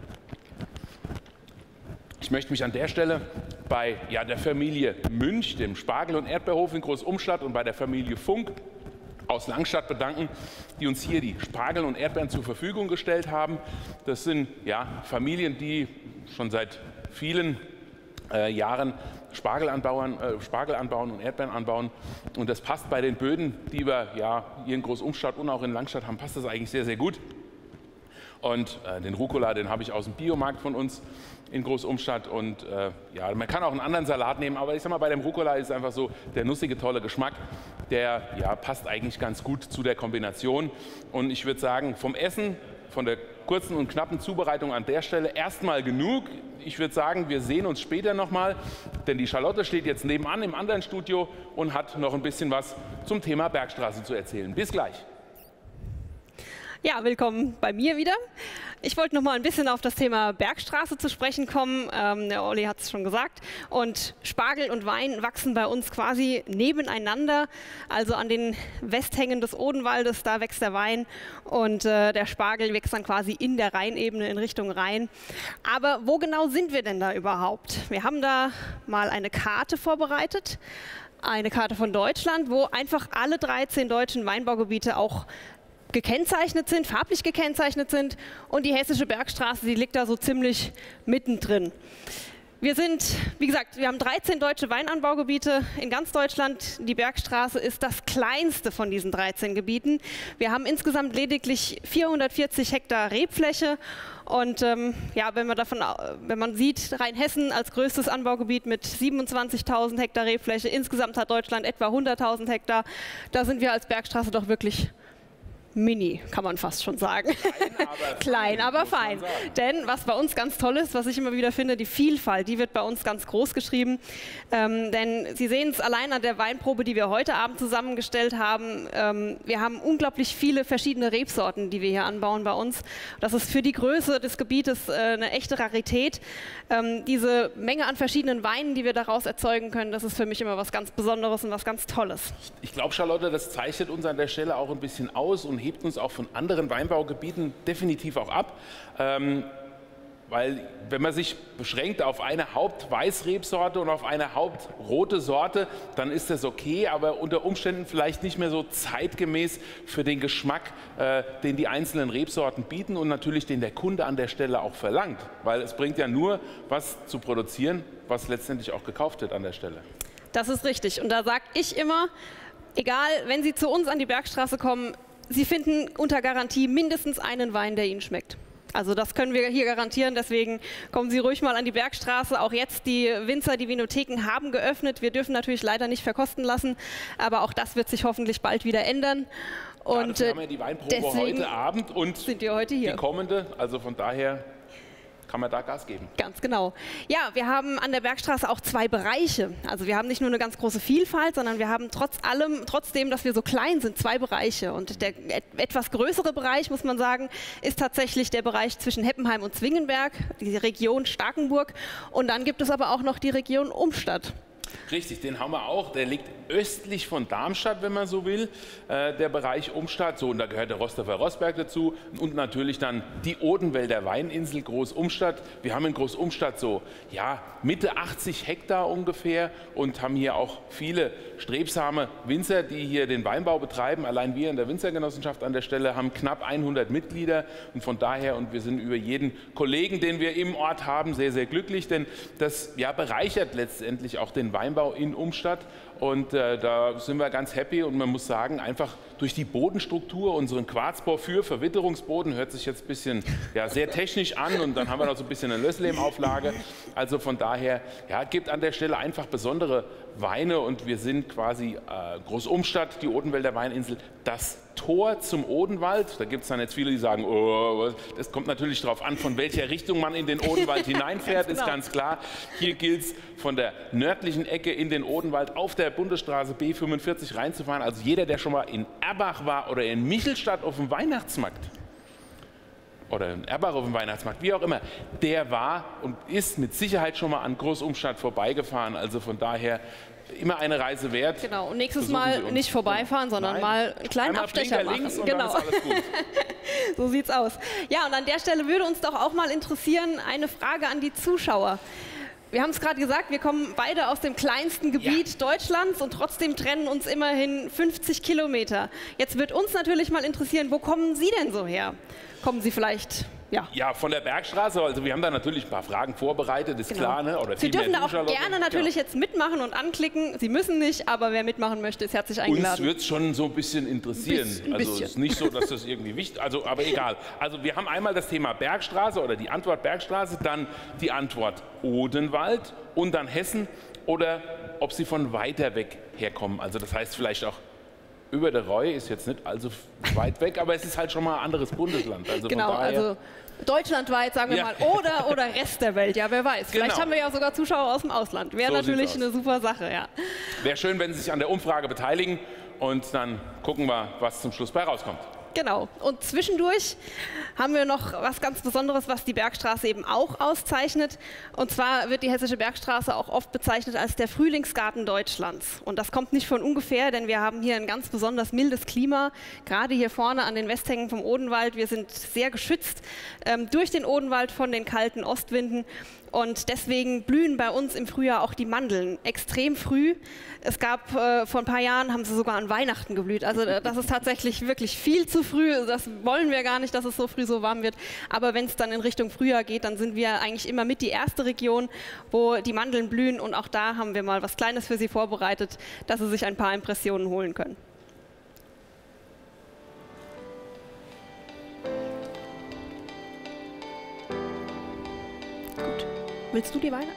Ich möchte mich an der Stelle bei ja, der Familie Münch, dem Spargel- und Erdbeerhof in Großumstadt, und bei der Familie Funk aus Langstadt bedanken, die uns hier die Spargel und Erdbeeren zur Verfügung gestellt haben. Das sind ja, Familien, die schon seit vielen äh, Jahren Spargel anbauen, äh, Spargel anbauen und Erdbeeren anbauen. Und das passt bei den Böden, die wir ja, hier in Großumstadt und auch in Langstadt haben, passt das eigentlich sehr, sehr gut. Und äh, den Rucola, den habe ich aus dem Biomarkt von uns in Großumstadt. Und äh, ja, man kann auch einen anderen Salat nehmen, aber ich sag mal, bei dem Rucola ist einfach so der nussige, tolle Geschmack, der ja, passt eigentlich ganz gut zu der Kombination. Und ich würde sagen, vom Essen, von der kurzen und knappen Zubereitung an der Stelle erstmal genug. Ich würde sagen, wir sehen uns später nochmal, denn die Charlotte steht jetzt nebenan im anderen Studio und hat noch ein bisschen was zum Thema Bergstraße zu erzählen. Bis gleich. Ja, willkommen bei mir wieder. Ich wollte noch mal ein bisschen auf das Thema Bergstraße zu sprechen kommen. Ähm, der Olli hat es schon gesagt. Und Spargel und Wein wachsen bei uns quasi nebeneinander. Also an den Westhängen des Odenwaldes, da wächst der Wein und äh, der Spargel wächst dann quasi in der Rheinebene in Richtung Rhein. Aber wo genau sind wir denn da überhaupt? Wir haben da mal eine Karte vorbereitet. Eine Karte von Deutschland, wo einfach alle dreizehn deutschen Weinbaugebiete auch gekennzeichnet sind, farblich gekennzeichnet sind, und die Hessische Bergstraße, die liegt da so ziemlich mittendrin. Wir sind, wie gesagt, wir haben dreizehn deutsche Weinanbaugebiete in ganz Deutschland. Die Bergstraße ist das kleinste von diesen dreizehn Gebieten. Wir haben insgesamt lediglich vierhundertvierzig Hektar Rebfläche. Und ähm, ja, wenn man, davon, wenn man sieht, Rheinhessen als größtes Anbaugebiet mit siebenundzwanzigtausend Hektar Rebfläche, insgesamt hat Deutschland etwa hunderttausend Hektar, da sind wir als Bergstraße doch wirklich mini, kann man fast schon sagen. Klein, aber Klein, fein. Aber fein. Denn was bei uns ganz toll ist, was ich immer wieder finde, die Vielfalt, die wird bei uns ganz groß geschrieben. Ähm, denn Sie sehen es allein an der Weinprobe, die wir heute Abend zusammengestellt haben. Ähm, wir haben unglaublich viele verschiedene Rebsorten, die wir hier anbauen bei uns. Das ist für die Größe des Gebietes äh, eine echte Rarität. Ähm, diese Menge an verschiedenen Weinen, die wir daraus erzeugen können, das ist für mich immer was ganz Besonderes und was ganz Tolles. Ich glaube, Charlotte, das zeichnet uns an der Stelle auch ein bisschen aus und hebt uns auch von anderen Weinbaugebieten definitiv auch ab. Ähm, weil wenn man sich beschränkt auf eine Hauptweißrebsorte und auf eine hauptrote Sorte, dann ist das okay, aber unter Umständen vielleicht nicht mehr so zeitgemäß für den Geschmack, äh, den die einzelnen Rebsorten bieten und natürlich den der Kunde an der Stelle auch verlangt. Weil es bringt ja nur was zu produzieren, was letztendlich auch gekauft wird an der Stelle. Das ist richtig. Und da sage ich immer, egal, wenn Sie zu uns an die Bergstraße kommen, Sie finden unter Garantie mindestens einen Wein, der Ihnen schmeckt. Also das können wir hier garantieren, deswegen kommen Sie ruhig mal an die Bergstraße. Auch jetzt, die Winzer, die Vinotheken haben geöffnet. Wir dürfen natürlich leider nicht verkosten lassen, aber auch das wird sich hoffentlich bald wieder ändern. Und ja, wir haben ja die Weinprobe heute Abend und sind wir heute hier. Die kommende, also von daher kann man da Gas geben. Ganz genau. Ja, wir haben an der Bergstraße auch zwei Bereiche. Also wir haben nicht nur eine ganz große Vielfalt, sondern wir haben trotz allem, trotzdem, dass wir so klein sind, zwei Bereiche. Und der etwas größere Bereich, muss man sagen, ist tatsächlich der Bereich zwischen Heppenheim und Zwingenberg, die Region Starkenburg. Und dann gibt es aber auch noch die Region Umstadt. Richtig, den haben wir auch. Der liegt östlich von Darmstadt, wenn man so will, äh, der Bereich Umstadt. So, und da gehört der Rosthofer Rossberg dazu und natürlich dann die Odenwälder Weininsel Großumstadt. Wir haben in Großumstadt so ja, Mitte achtzig Hektar ungefähr und haben hier auch viele strebsame Winzer, die hier den Weinbau betreiben. Allein wir in der Winzergenossenschaft an der Stelle haben knapp hundert Mitglieder und von daher, und wir sind über jeden Kollegen, den wir im Ort haben, sehr, sehr glücklich, denn das ja, bereichert letztendlich auch den Weinbau in Umstadt. Und äh, da sind wir ganz happy und man muss sagen, einfach durch die Bodenstruktur, unseren Quarzporphyr, Verwitterungsboden, hört sich jetzt ein bisschen ja, sehr technisch an und dann haben wir noch so ein bisschen eine Lösslehmauflage. Also von daher, ja, gibt an der Stelle einfach besondere Weine und wir sind quasi äh, Großumstadt, die Odenwälder Weininsel, das Tor zum Odenwald. Da gibt es dann jetzt viele, die sagen, oh, das kommt natürlich darauf an, von welcher Richtung man in den Odenwald hineinfährt, ist ganz klar. Hier gilt es, von der nördlichen Ecke in den Odenwald auf der Bundesstraße B fünfundvierzig reinzufahren. Also jeder, der schon mal in Erbach war oder in Michelstadt auf dem Weihnachtsmarkt oder in Erbach auf dem Weihnachtsmarkt, wie auch immer, der war und ist mit Sicherheit schon mal an Großumstadt vorbeigefahren. Also von daher immer eine Reise wert. Genau, und nächstes Mal nicht vorbeifahren, sondern Nein. mal einen kleinen Einmal Abstecher machen. Links und genau. dann ist alles gut. So sieht's aus. Ja, und an der Stelle würde uns doch auch mal interessieren, eine Frage an die Zuschauer. Wir haben es gerade gesagt, wir kommen beide aus dem kleinsten Gebiet ja. Deutschlands und trotzdem trennen uns immerhin fünfzig Kilometer. Jetzt wird uns natürlich mal interessieren, wo kommen Sie denn so her? Kommen Sie vielleicht ja. Ja, von der Bergstraße, also wir haben da natürlich ein paar Fragen vorbereitet, ist Genau. klar, ne? Oder Sie dürfen da auch Charlotte. gerne natürlich Genau. jetzt mitmachen und anklicken. Sie müssen nicht, aber wer mitmachen möchte, ist herzlich eingeladen. Uns wird es schon so ein bisschen interessieren. Biss, ein also bisschen. es ist nicht so, dass das irgendwie wichtig ist, also, aber egal. Also wir haben einmal das Thema Bergstraße oder die Antwort Bergstraße, dann die Antwort Odenwald und dann Hessen oder ob Sie von weiter weg herkommen. Also das heißt vielleicht auch über der Reu ist jetzt nicht allzu weit weg, aber es ist halt schon mal ein anderes Bundesland. Also Genau, von daher, also deutschlandweit, sagen wir Ja. mal, oder, oder Rest der Welt, ja, wer weiß. Vielleicht Genau. haben wir ja sogar Zuschauer aus dem Ausland. Wäre So sieht's natürlich aus. eine super Sache, ja. wäre schön, wenn Sie sich an der Umfrage beteiligen und dann gucken wir, was zum Schluss bei rauskommt. Genau. Und zwischendurch haben wir noch was ganz Besonderes, was die Bergstraße eben auch auszeichnet. Und zwar wird die Hessische Bergstraße auch oft bezeichnet als der Frühlingsgarten Deutschlands. Und das kommt nicht von ungefähr, denn wir haben hier ein ganz besonders mildes Klima. Gerade hier vorne an den Westhängen vom Odenwald. Wir sind sehr geschützt ähm, durch den Odenwald von den kalten Ostwinden. Und deswegen blühen bei uns im Frühjahr auch die Mandeln extrem früh. Es gab äh, vor ein paar Jahren, haben sie sogar an Weihnachten geblüht. Also äh, das ist tatsächlich wirklich viel zu früh. Das wollen wir gar nicht, dass es so früh so warm wird. Aber wenn es dann in Richtung Frühjahr geht, dann sind wir eigentlich immer mit die erste Region, wo die Mandeln blühen. Und auch da haben wir mal was Kleines für Sie vorbereitet, dass Sie sich ein paar Impressionen holen können. Gut. Willst du die Weine?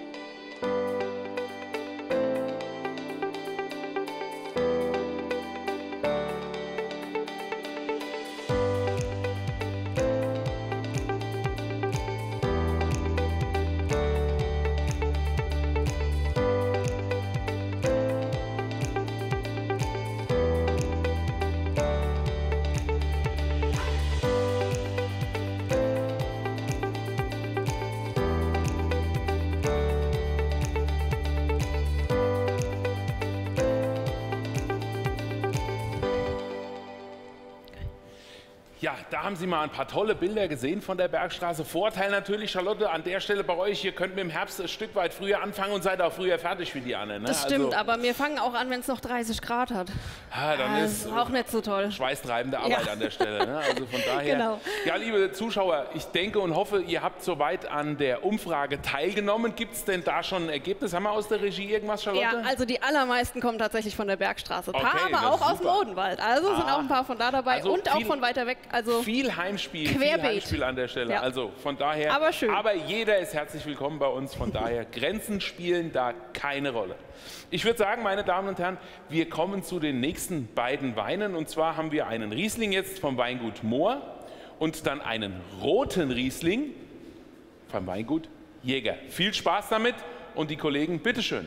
Ja, da haben Sie mal ein paar tolle Bilder gesehen von der Bergstraße. Vorteil natürlich, Charlotte, an der Stelle bei euch, ihr könnt mit dem Herbst ein Stück weit früher anfangen und seid auch früher fertig wie die Anne. Ne? Das stimmt, also, aber wir fangen auch an, wenn es noch dreißig Grad hat. ah, dann Ah, ist ist auch nicht so toll. schweißtreibende Arbeit Ja. an der Stelle. Ne? Also von daher. Genau. Ja, liebe Zuschauer, ich denke und hoffe, ihr habt soweit an der Umfrage teilgenommen. Gibt es denn da schon ein Ergebnis? Haben wir aus der Regie irgendwas, Charlotte? Ja, also die allermeisten kommen tatsächlich von der Bergstraße. Ein paar Okay, aber das auch ist aus dem super. Odenwald. Also sind Ah. auch ein paar von da dabei Also und auch viel- von weiter weg. Also Viel Heimspiel, Querbeet. viel Heimspiel an der Stelle. Ja. Also von daher. Aber schön. Aber jeder ist herzlich willkommen bei uns. Von daher Grenzen spielen da keine Rolle. Ich würde sagen, meine Damen und Herren, wir kommen zu den nächsten beiden Weinen. Und zwar haben wir einen Riesling jetzt vom Weingut Mohr und dann einen roten Riesling vom Weingut Jäger. Viel Spaß damit und die Kollegen, bitteschön.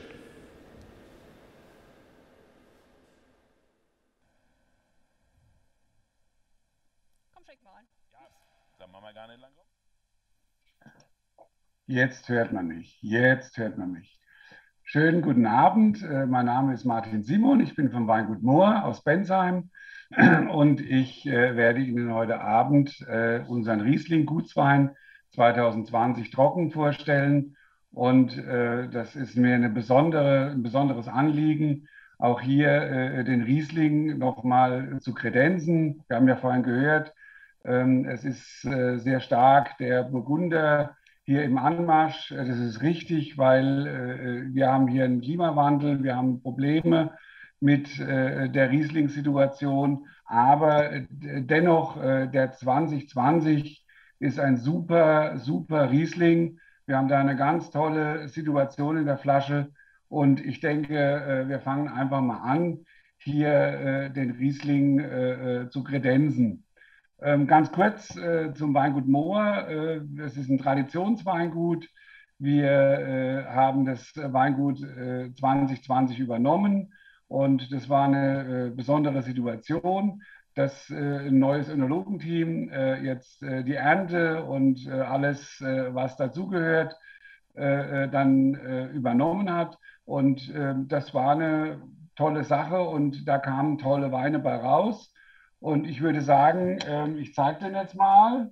Da machen wir gar nicht lang rum. Jetzt hört man mich. Jetzt hört man mich. Schönen guten Abend. Äh, Mein Name ist Martin Simon. Ich bin vom Weingut Mohr aus Bensheim und ich äh, werde Ihnen heute Abend äh, unseren Riesling Gutswein zwanzig zwanzig trocken vorstellen. Und äh, das ist mir eine besondere, ein besonderes Anliegen, auch hier äh, den Riesling nochmal zu kredenzen. Wir haben ja vorhin gehört, ähm, es ist äh, sehr stark der Burgunder hier im Anmarsch. Das ist richtig, weil äh, wir haben hier einen Klimawandel, wir haben Probleme mit äh, der Riesling-Situation, aber äh, dennoch äh, der zwanzig zwanzig ist ein super, super Riesling. Wir haben da eine ganz tolle Situation in der Flasche und ich denke, äh, wir fangen einfach mal an, hier äh, den Riesling äh, äh, zu kredenzen. Ähm, ganz kurz äh, zum Weingut Mohr. Äh, es ist ein Traditionsweingut. Wir äh, haben das Weingut äh, zwanzig zwanzig übernommen und das war eine äh, besondere Situation, dass äh, ein neues Önologenteam äh, jetzt äh, die Ernte und äh, alles, äh, was dazugehört, äh, äh, dann äh, übernommen hat. Und äh, das war eine tolle Sache und da kamen tolle Weine bei raus. Und ich würde sagen, ähm, ich zeige den jetzt mal.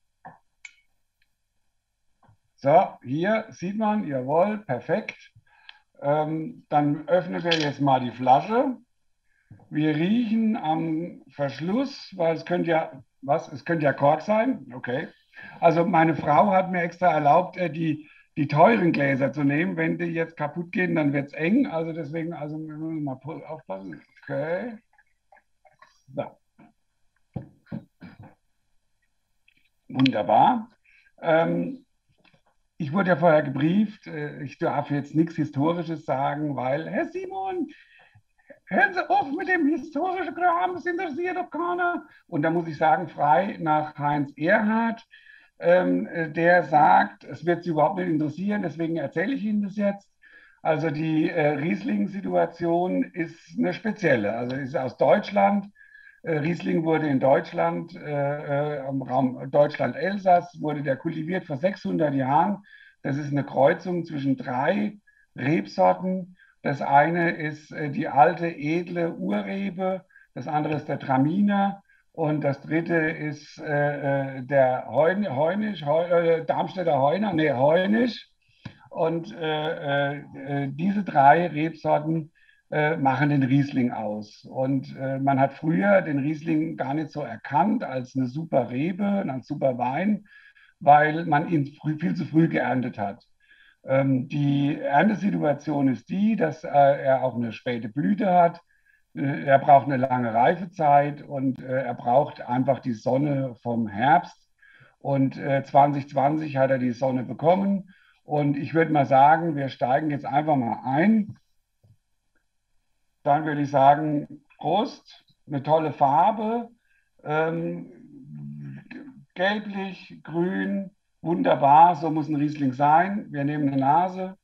So, hier sieht man, jawohl, perfekt. Ähm, dann öffnen wir jetzt mal die Flasche. Wir riechen am Verschluss, weil es könnte ja, was, es könnte ja Kork sein, okay. Also meine Frau hat mir extra erlaubt, äh, die, die teuren Gläser zu nehmen. Wenn die jetzt kaputt gehen, dann wird es eng. Also deswegen, also wir müssen mal aufpassen. Okay. So. Wunderbar. Ähm, ich wurde ja vorher gebrieft. äh, Ich darf jetzt nichts Historisches sagen, weil, Herr Simon, hören Sie auf mit dem historischen Kram, das interessiert doch keiner. Und da muss ich sagen, frei nach Heinz Erhardt, ähm, äh, der sagt, es wird Sie überhaupt nicht interessieren, deswegen erzähle ich Ihnen das jetzt. Also die äh, Riesling-Situation ist eine spezielle. Also ist aus Deutschland. Äh, Riesling wurde in Deutschland, äh, äh, im Raum Deutschland-Elsass, wurde der kultiviert vor sechshundert Jahren. Das ist eine Kreuzung zwischen drei Rebsorten. Das eine ist äh, die alte, edle Urrebe, das andere ist der Traminer und das dritte ist äh, äh, der Heun, Heunisch, Heu, äh, Darmstädter Heuner, nee, Heunisch. Und äh, äh, diese drei Rebsorten äh, machen den Riesling aus. Und äh, man hat früher den Riesling gar nicht so erkannt als eine super Rebe, als super Wein, weil man ihn früh, viel zu früh geerntet hat. Ähm, die Erntesituation ist die, dass äh, er auch eine späte Blüte hat. Äh, er braucht eine lange Reifezeit und äh, er braucht einfach die Sonne vom Herbst. Und äh, zwanzig zwanzig hat er die Sonne bekommen. Und ich würde mal sagen, wir steigen jetzt einfach mal ein. Dann würde ich sagen, Prost, eine tolle Farbe, ähm, gelblich, grün, wunderbar, so muss ein Riesling sein. Wir nehmen eine Nase.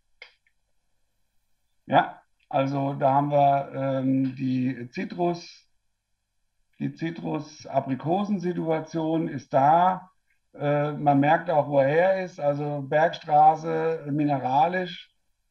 Ja, also da haben wir ähm, die Zitrus, die Zitrus-Aprikosen-Situation ist da. Äh, man merkt auch, wo er ist, also Bergstraße, mineralisch.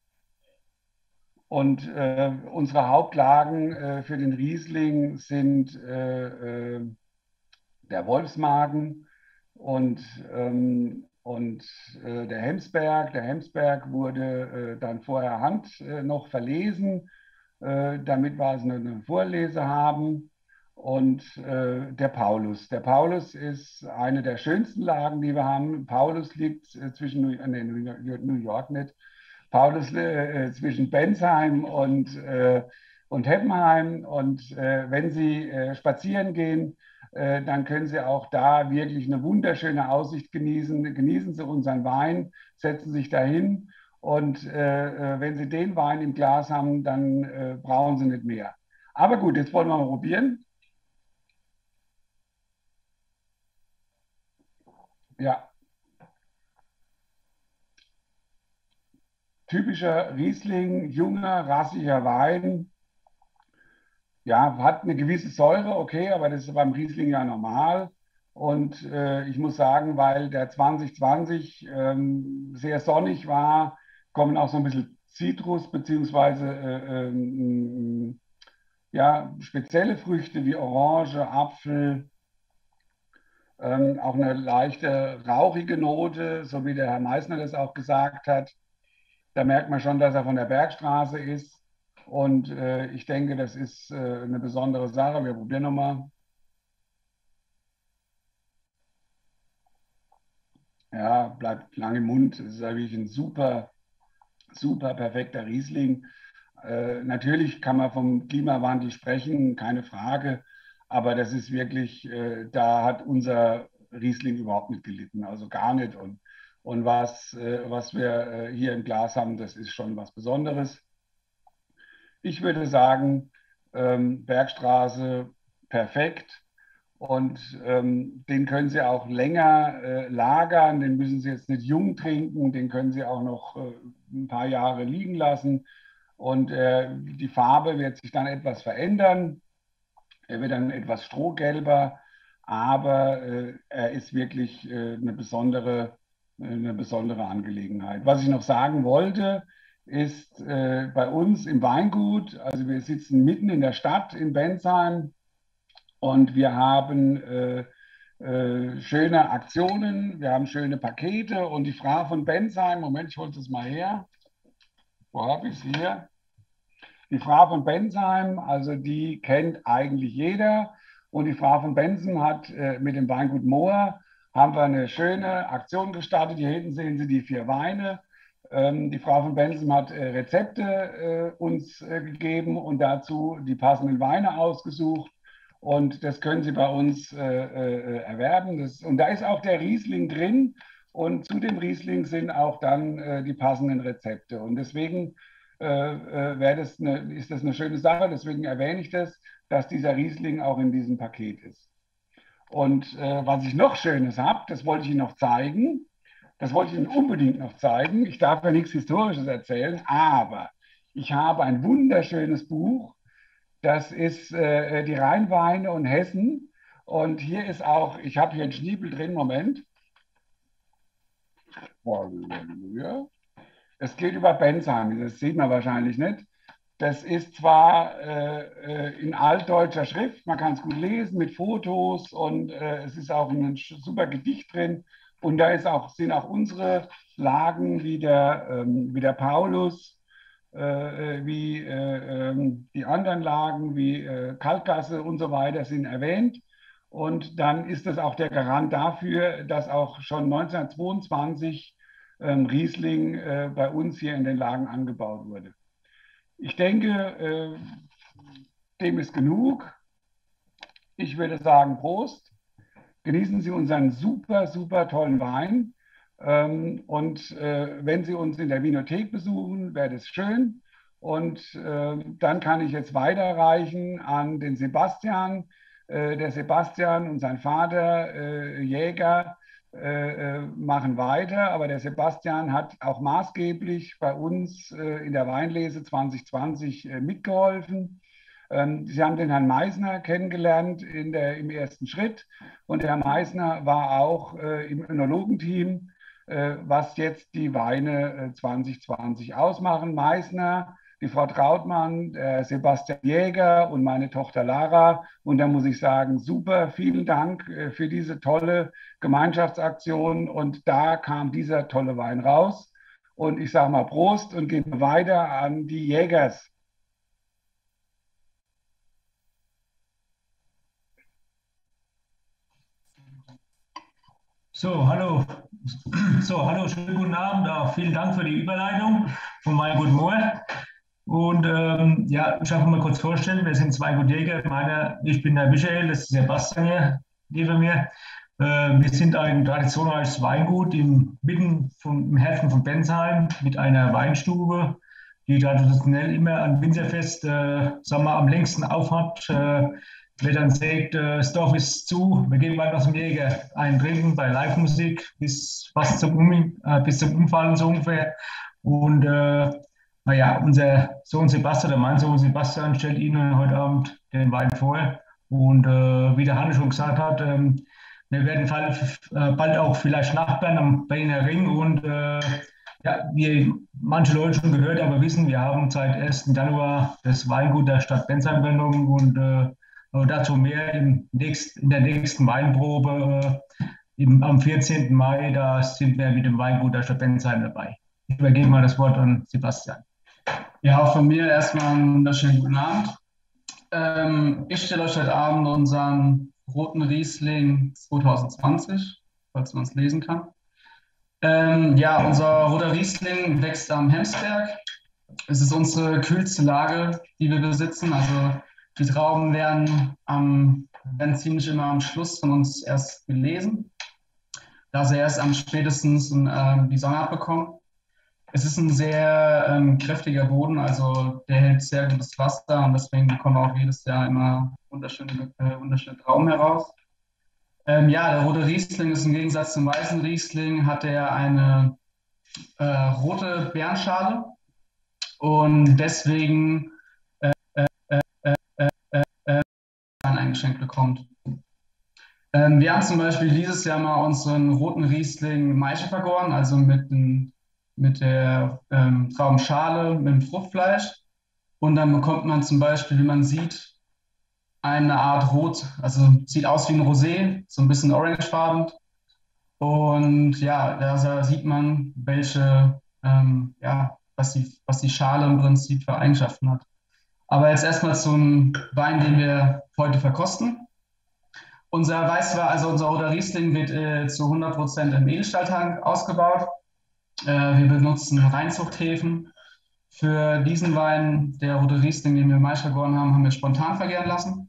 Und äh, unsere Hauptlagen äh, für den Riesling sind äh, äh, der Wolfsmagen und, ähm, und äh, der Hemsberg. Der Hemsberg wurde äh, dann vorher Hand äh, noch verlesen, äh, damit wir also eine Vorlese haben. Und äh, der Paulus. Der Paulus ist eine der schönsten Lagen, die wir haben. Paulus liegt äh, zwischen New, äh, New York nicht. Paulus äh, zwischen Bensheim und, äh, und Heppenheim. Und äh, wenn Sie äh, spazieren gehen, äh, dann können Sie auch da wirklich eine wunderschöne Aussicht genießen. Genießen Sie unseren Wein, setzen sich dahin. Und äh, wenn Sie den Wein im Glas haben, dann äh, brauchen Sie nicht mehr. Aber gut, jetzt wollen wir mal probieren. Ja. Typischer Riesling, junger, rassiger Wein. Ja, hat eine gewisse Säure, okay, aber das ist beim Riesling ja normal. Und äh, ich muss sagen, weil der zwanzig zwanzig ähm, sehr sonnig war, kommen auch so ein bisschen Zitrus beziehungsweise äh, ähm, ja, spezielle Früchte wie Orange, Apfel, ähm, auch eine leichte rauchige Note, so wie der Herr Meissner das auch gesagt hat. Da merkt man schon, dass er von der Bergstraße ist. Und äh, ich denke, das ist äh, eine besondere Sache. Wir probieren nochmal. Ja, bleibt lang im Mund. Es ist wirklich ein super, super perfekter Riesling. Äh, natürlich kann man vom Klimawandel sprechen, keine Frage. Aber das ist wirklich, äh, da hat unser Riesling überhaupt nicht gelitten. Also gar nicht. Und, und was, äh, was wir äh, hier im Glas haben, das ist schon was Besonderes. Ich würde sagen, ähm, Bergstraße perfekt und ähm, den können Sie auch länger äh, lagern, den müssen Sie jetzt nicht jung trinken, den können Sie auch noch äh, ein paar Jahre liegen lassen und äh, die Farbe wird sich dann etwas verändern, er wird dann etwas strohgelber, aber äh, er ist wirklich äh, eine besondere, eine besondere Angelegenheit. Was ich noch sagen wollte, ist äh, bei uns im Weingut, also wir sitzen mitten in der Stadt in Bensheim und wir haben äh, äh, schöne Aktionen, wir haben schöne Pakete und die Frau von Bensheim, Moment, ich hole das mal her, wo habe ich sie hier? Die Frau von Bensheim, also die kennt eigentlich jeder und die Frau von Bensheim hat äh, mit dem Weingut Mohr haben wir eine schöne Aktion gestartet. Hier hinten sehen Sie die vier Weine. Ähm, die Frau von Bensem hat äh, Rezepte äh, uns äh, gegeben und dazu die passenden Weine ausgesucht. Und das können Sie bei uns äh, äh, erwerben. Das, und da ist auch der Riesling drin. Und zu dem Riesling sind auch dann äh, die passenden Rezepte. Und deswegen äh, äh, das eine, ist das eine schöne Sache. Deswegen erwähne ich das, dass dieser Riesling auch in diesem Paket ist. Und äh, was ich noch Schönes habe, das wollte ich Ihnen noch zeigen. Das wollte ich Ihnen unbedingt noch zeigen. Ich darf ja nichts Historisches erzählen, aber ich habe ein wunderschönes Buch. Das ist äh, die Rheinweine und Hessen. Und hier ist auch, ich habe hier einen Schniepel drin, Moment. Es geht über Bensheim, das sieht man wahrscheinlich nicht. Das ist zwar äh, in altdeutscher Schrift, man kann es gut lesen mit Fotos und äh, es ist auch ein super Gedicht drin. Und da ist auch, sind auch unsere Lagen wie der, ähm, wie der Paulus, äh, wie äh, ähm, die anderen Lagen wie äh, Kalkgasse und so weiter sind erwähnt. Und dann ist es auch der Garant dafür, dass auch schon neunzehnhundertzweiundzwanzig ähm, Riesling äh, bei uns hier in den Lagen angebaut wurde. Ich denke, äh, dem ist genug. Ich würde sagen, Prost. Genießen Sie unseren super, super tollen Wein. Ähm, und äh, wenn Sie uns in der Winothek besuchen, wäre das schön. Und äh, dann kann ich jetzt weiterreichen an den Sebastian. Äh, der Sebastian und sein Vater, äh, Jäger, äh, machen weiter. Aber der Sebastian hat auch maßgeblich bei uns äh, in der Weinlese zwanzig zwanzig äh, mitgeholfen. Ähm, Sie haben den Herrn Meisner kennengelernt in der, im ersten Schritt. Und der Herr Meisner war auch äh, im Önologenteam, äh, was jetzt die Weine äh, zwanzig zwanzig ausmachen. Meisner, die Frau Trautmann, der Sebastian Jäger und meine Tochter Lara. Und da muss ich sagen, super, vielen Dank äh, für diese tolle Gemeinschaftsaktion. Und da kam dieser tolle Wein raus. Und ich sage mal Prost und gebe weiter an die Jägers. So, hallo. So, hallo, schönen guten Abend. Auch vielen Dank für die Überleitung von Weingut Moor. Und ähm, ja, ich darf mal kurz vorstellen, wir sind zwei Gutjäger. Meiner, ich bin der Michael, das ist Sebastian hier neben mir. Äh, wir sind ein traditionelles Weingut im, mitten vom, im Herzen von Bensheim mit einer Weinstube, die traditionell immer an Winzerfest äh, sagen wir, am längsten aufhat. Äh, Wer dann sagt, äh, das Dorf ist zu, wir gehen weiter zum Jäger, einen trinken bei Live-Musik bis fast zum, um, äh, bis zum Umfallen so ungefähr. Und äh, naja, unser Sohn Sebastian, der mein Sohn Sebastian, stellt Ihnen heute Abend den Wein vor. Und äh, wie der Hanne schon gesagt hat, ähm, wir werden äh, bald auch vielleicht Nachbarn am Berliner Ring. Und äh, ja, wie manche Leute schon gehört, aber wissen, wir haben seit ersten Januar das Weingut der Stadt Bensheim übernommen. Und äh, aber dazu mehr im nächst, in der nächsten Weinprobe äh, im, am vierzehnten Mai. Da sind wir mit dem Weingut der Stadt Bensheim dabei. Ich übergebe mal das Wort an Sebastian. Ja, auch von mir erstmal einen wunderschönen guten Abend. Ähm, ich stelle euch heute Abend unseren roten Riesling zwanzig zwanzig, falls man es lesen kann. Ähm, ja, unser roter Riesling wächst am Hemsberg. Es ist unsere kühlste Lage, die wir besitzen. Also die Trauben werden, am, werden ziemlich immer am Schluss von uns erst gelesen, da sie erst am spätestens äh, die Sonne abbekommen. Es ist ein sehr ähm, kräftiger Boden, also der hält sehr gutes Wasser und deswegen bekommen wir auch jedes Jahr immer wunderschöne, äh, wunderschöne Trauben heraus. Ähm, ja, der rote Riesling ist im Gegensatz zum weißen Riesling, hat er eine äh, rote Beerenschale und deswegen eingeschenkt bekommt. Ähm, wir haben zum Beispiel dieses Jahr mal unseren roten Riesling Maische vergoren, also mit, den, mit der ähm, Traubenschale, mit dem Fruchtfleisch. Und dann bekommt man zum Beispiel, wie man sieht, eine Art Rot, also sieht aus wie ein Rosé, so ein bisschen orangefarben. Und ja, da sieht man, welche, ähm, ja, was die, was die Schale im Prinzip für Eigenschaften hat. Aber jetzt erstmal zum Wein, den wir heute verkosten. Unser Weißwein, also unser Roter Riesling wird äh, zu hundert Prozent im Edelstahltank ausgebaut. Äh, wir benutzen Reinzuchthäfen. Für diesen Wein, der Rote Riesling, den wir im Mai vergoren haben, haben wir spontan vergären lassen.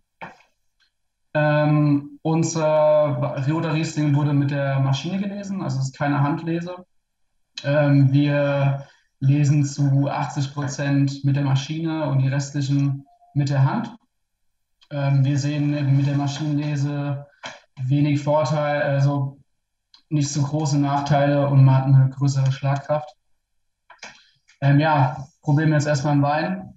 Ähm, unser Roter Riesling wurde mit der Maschine gelesen, also es ist keine Handlese. Ähm, wir lesen zu achtzig Prozent mit der Maschine und die restlichen mit der Hand. Ähm, wir sehen mit der Maschinenlese wenig Vorteil, also nicht so große Nachteile und man hat eine größere Schlagkraft. Ähm, ja, probieren wir jetzt erstmal einen Wein.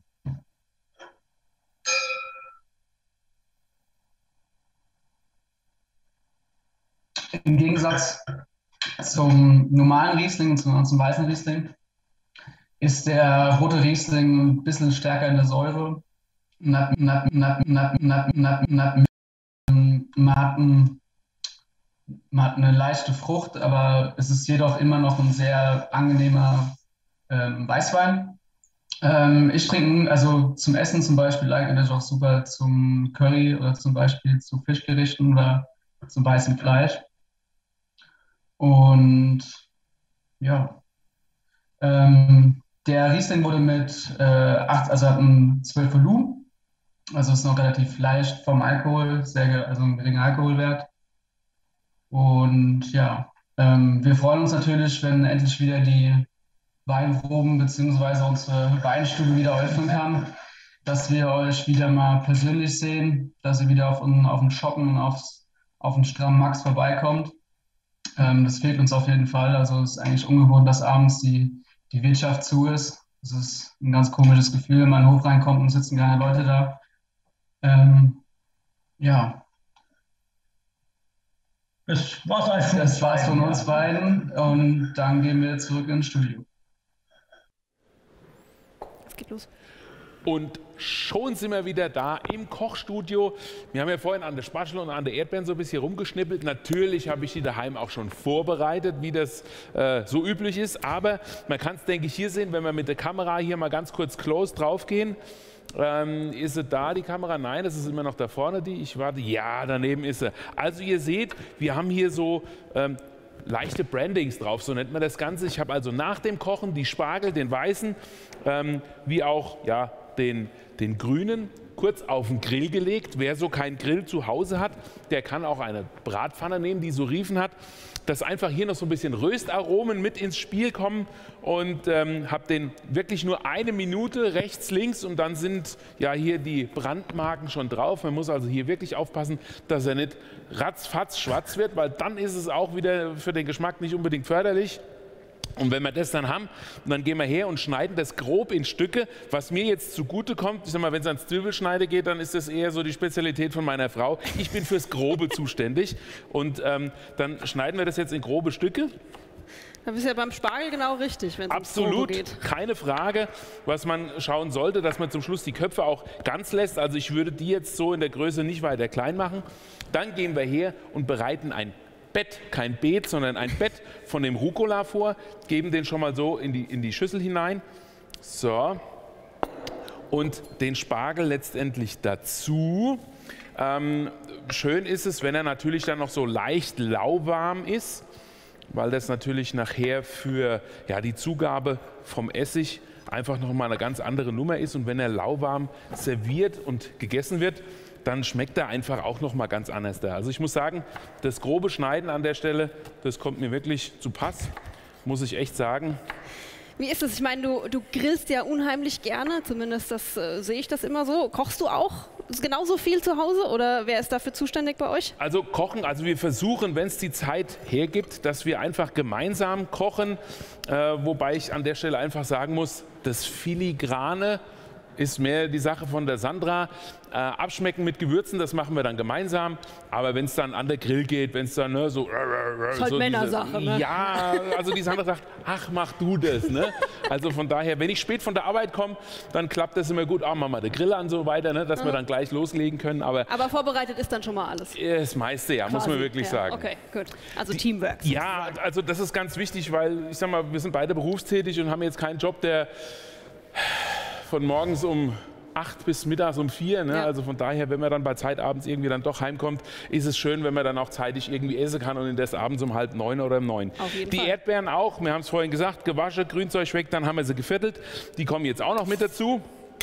Im Gegensatz zum normalen Riesling, zum, zum weißen Riesling, ist der Rote Riesling ein bisschen stärker in der Säure. Man hat, man hat eine leichte Frucht, aber es ist jedoch immer noch ein sehr angenehmer ähm, Weißwein. Ähm, ich trinke, also zum Essen zum Beispiel, eignet das auch super zum Curry oder zum Beispiel zu Fischgerichten oder zum weißen Fleisch. Und ja, ähm, der Riesling wurde mit äh, acht, also hat einen zwölf Volumen, also ist noch relativ leicht vom Alkohol, sehr, also ein geringer Alkoholwert. Und ja, ähm, wir freuen uns natürlich, wenn endlich wieder die Weinproben bzw. unsere Weinstube wieder öffnen kann, dass wir euch wieder mal persönlich sehen, dass ihr wieder auf, auf den Shoppen und aufs, auf den Stram Max vorbeikommt. Ähm, das fehlt uns auf jeden Fall. Also es ist eigentlich ungewohnt, dass abends die, die Wirtschaft zu ist. Das ist ein ganz komisches Gefühl, wenn man in den Hof reinkommt und sitzen keine Leute da. Ähm, ja. Das war's eigentlich von, das war's von uns beiden und dann gehen wir zurück ins Studio. Es geht los. Und schon sind wir wieder da im Kochstudio. Wir haben ja vorhin an der Spatschel und an der Erdbeeren so ein bisschen rumgeschnippelt. Natürlich habe ich die daheim auch schon vorbereitet, wie das äh, so üblich ist. Aber man kann es, denke ich, hier sehen, wenn wir mit der Kamera hier mal ganz kurz close draufgehen. Ähm, ist sie da, die Kamera? Nein, das ist immer noch da vorne, die. Ich warte. Ja, daneben ist sie. Also ihr seht, wir haben hier so ähm, leichte Brandings drauf, so nennt man das Ganze. Ich habe also nach dem Kochen die Spargel, den weißen, ähm, wie auch ja, den, den grünen, kurz auf den Grill gelegt. Wer so keinen Grill zu Hause hat, der kann auch eine Bratpfanne nehmen, die so Riefen hat, dass einfach hier noch so ein bisschen Röstaromen mit ins Spiel kommen und ähm, habe den wirklich nur eine Minute rechts, links und dann sind ja hier die Brandmarken schon drauf. Man muss also hier wirklich aufpassen, dass er nicht ratzfatz schwarz wird, weil dann ist es auch wieder für den Geschmack nicht unbedingt förderlich. Und wenn wir das dann haben, dann gehen wir her und schneiden das grob in Stücke. Was mir jetzt zugute kommt, ich sag mal, wenn es ans Zwiebelschneide geht, dann ist das eher so die Spezialität von meiner Frau. Ich bin fürs Grobe zuständig und ähm, dann schneiden wir das jetzt in grobe Stücke. Da bist du ja beim Spargel genau richtig, wenn es ums Grobe geht. Absolut, keine Frage. Was man schauen sollte, dass man zum Schluss die Köpfe auch ganz lässt. Also ich würde die jetzt so in der Größe nicht weiter klein machen. Dann gehen wir her und bereiten ein Bett, kein Beet, sondern ein Bett von dem Rucola vor, geben den schon mal so in die, in die Schüssel hinein. So. Und den Spargel letztendlich dazu. Ähm, schön ist es, wenn er natürlich dann noch so leicht lauwarm ist, weil das natürlich nachher für ja, die Zugabe vom Essig einfach noch mal eine ganz andere Nummer ist. Und wenn er lauwarm serviert und gegessen wird, dann schmeckt er einfach auch noch mal ganz anders da. Also ich muss sagen, das grobe Schneiden an der Stelle, das kommt mir wirklich zu Pass, muss ich echt sagen. Wie ist es? Ich meine, du, du grillst ja unheimlich gerne, zumindest das äh, sehe ich das immer so. Kochst du auch genauso viel zu Hause oder wer ist dafür zuständig bei euch? Also kochen, also wir versuchen, wenn es die Zeit hergibt, dass wir einfach gemeinsam kochen, äh, wobei ich an der Stelle einfach sagen muss, das Filigrane ist mehr die Sache von der Sandra. Äh, abschmecken mit Gewürzen, das machen wir dann gemeinsam. Aber wenn es dann an der Grill geht, wenn es dann ne, so... Das ist halt so Männersache, diese, ne? Ja, also die Sandra sagt, ach, mach du das. Ne? Also von daher, wenn ich spät von der Arbeit komme, dann klappt das immer gut. Ah, machen wir den Grill an und so weiter, ne, dass mhm. wir dann gleich loslegen können. Aber, Aber vorbereitet ist dann schon mal alles? Das meiste, ja, Quasi, muss man wirklich ja. sagen. Okay, gut. Also die, Teamwork. Ja, also das ist ganz wichtig, weil ich sag mal, wir sind beide berufstätig und haben jetzt keinen Job, der von morgens um acht bis mittags um vier. Ne? Ja. Also von daher, wenn man dann bei Zeit abends irgendwie dann doch heimkommt, ist es schön, wenn man dann auch zeitig irgendwie essen kann und in das abends um halb neun oder um neun. Auf jeden Die Fall. Erdbeeren auch, wir haben es vorhin gesagt, gewaschen, Grünzeug weg, dann haben wir sie geviertelt. Die kommen jetzt auch noch mit dazu.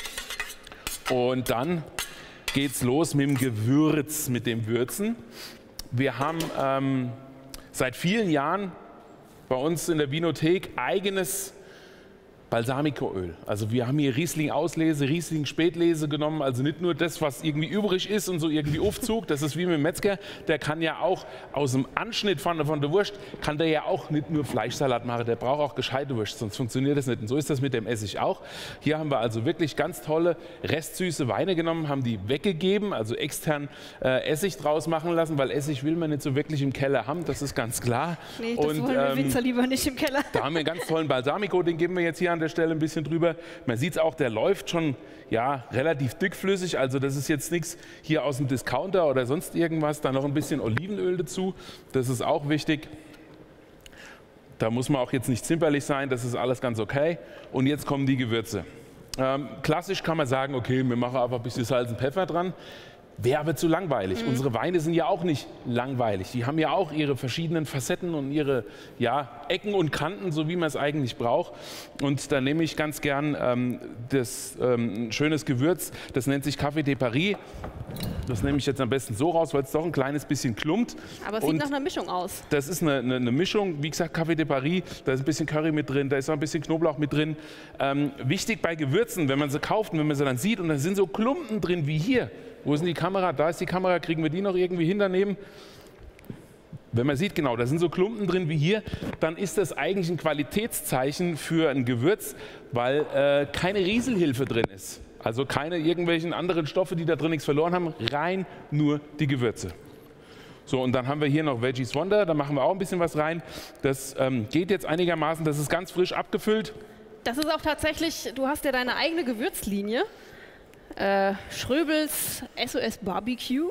Und dann geht's los mit dem Gewürz, mit dem Würzen. Wir haben ähm, seit vielen Jahren bei uns in der Vinothek eigenes Balsamicoöl. Also wir haben hier Riesling-Auslese, Riesling-Spätlese genommen, also nicht nur das, was irgendwie übrig ist und so irgendwie aufzug, das ist wie mit dem Metzger, der kann ja auch aus dem Anschnitt von, von der Wurst, kann der ja auch nicht nur Fleischsalat machen, der braucht auch gescheite Wurst, sonst funktioniert das nicht. Und so ist das mit dem Essig auch. Hier haben wir also wirklich ganz tolle restsüße Weine genommen, haben die weggegeben, also extern äh, Essig draus machen lassen, weil Essig will man nicht so wirklich im Keller haben, das ist ganz klar. Nee, das und, wollen wir ähm, Winzer lieber nicht im Keller. Da haben wir einen ganz tollen Balsamico, den geben wir jetzt hier an der Stelle ein bisschen drüber. Man sieht es auch, der läuft schon ja, relativ dickflüssig, also das ist jetzt nichts hier aus dem Discounter oder sonst irgendwas. Dann noch ein bisschen Olivenöl dazu, das ist auch wichtig. Da muss man auch jetzt nicht zimperlich sein, das ist alles ganz okay. Und jetzt kommen die Gewürze. Ähm, klassisch kann man sagen, okay, wir machen einfach ein bisschen Salz und Pfeffer dran. Wäre aber zu langweilig. Mhm. Unsere Weine sind ja auch nicht langweilig. Die haben ja auch ihre verschiedenen Facetten und ihre ja, Ecken und Kanten, so wie man es eigentlich braucht. Und da nehme ich ganz gern ähm, das ähm, ein schönes Gewürz, das nennt sich Café de Paris. Das nehme ich jetzt am besten so raus, weil es doch ein kleines bisschen klumpt. Aber es sieht nach einer Mischung aus. Das ist eine, eine, eine Mischung, wie gesagt, Café de Paris, da ist ein bisschen Curry mit drin, da ist auch ein bisschen Knoblauch mit drin. Ähm, wichtig bei Gewürzen, wenn man sie kauft und wenn man sie dann sieht und da sind so Klumpen drin wie hier. Wo ist denn die Kamera? Da ist die Kamera, kriegen wir die noch irgendwie hin daneben? Wenn man sieht, genau, da sind so Klumpen drin wie hier, dann ist das eigentlich ein Qualitätszeichen für ein Gewürz, weil äh, keine Rieselhilfe drin ist. Also keine irgendwelchen anderen Stoffe, die da drin nichts verloren haben, rein nur die Gewürze. So, und dann haben wir hier noch Veggies Wonder, da machen wir auch ein bisschen was rein. Das ähm, geht jetzt einigermaßen, das ist ganz frisch abgefüllt. Das ist auch tatsächlich, du hast ja deine eigene Gewürzlinie. Äh, Schröbels S O S Barbecue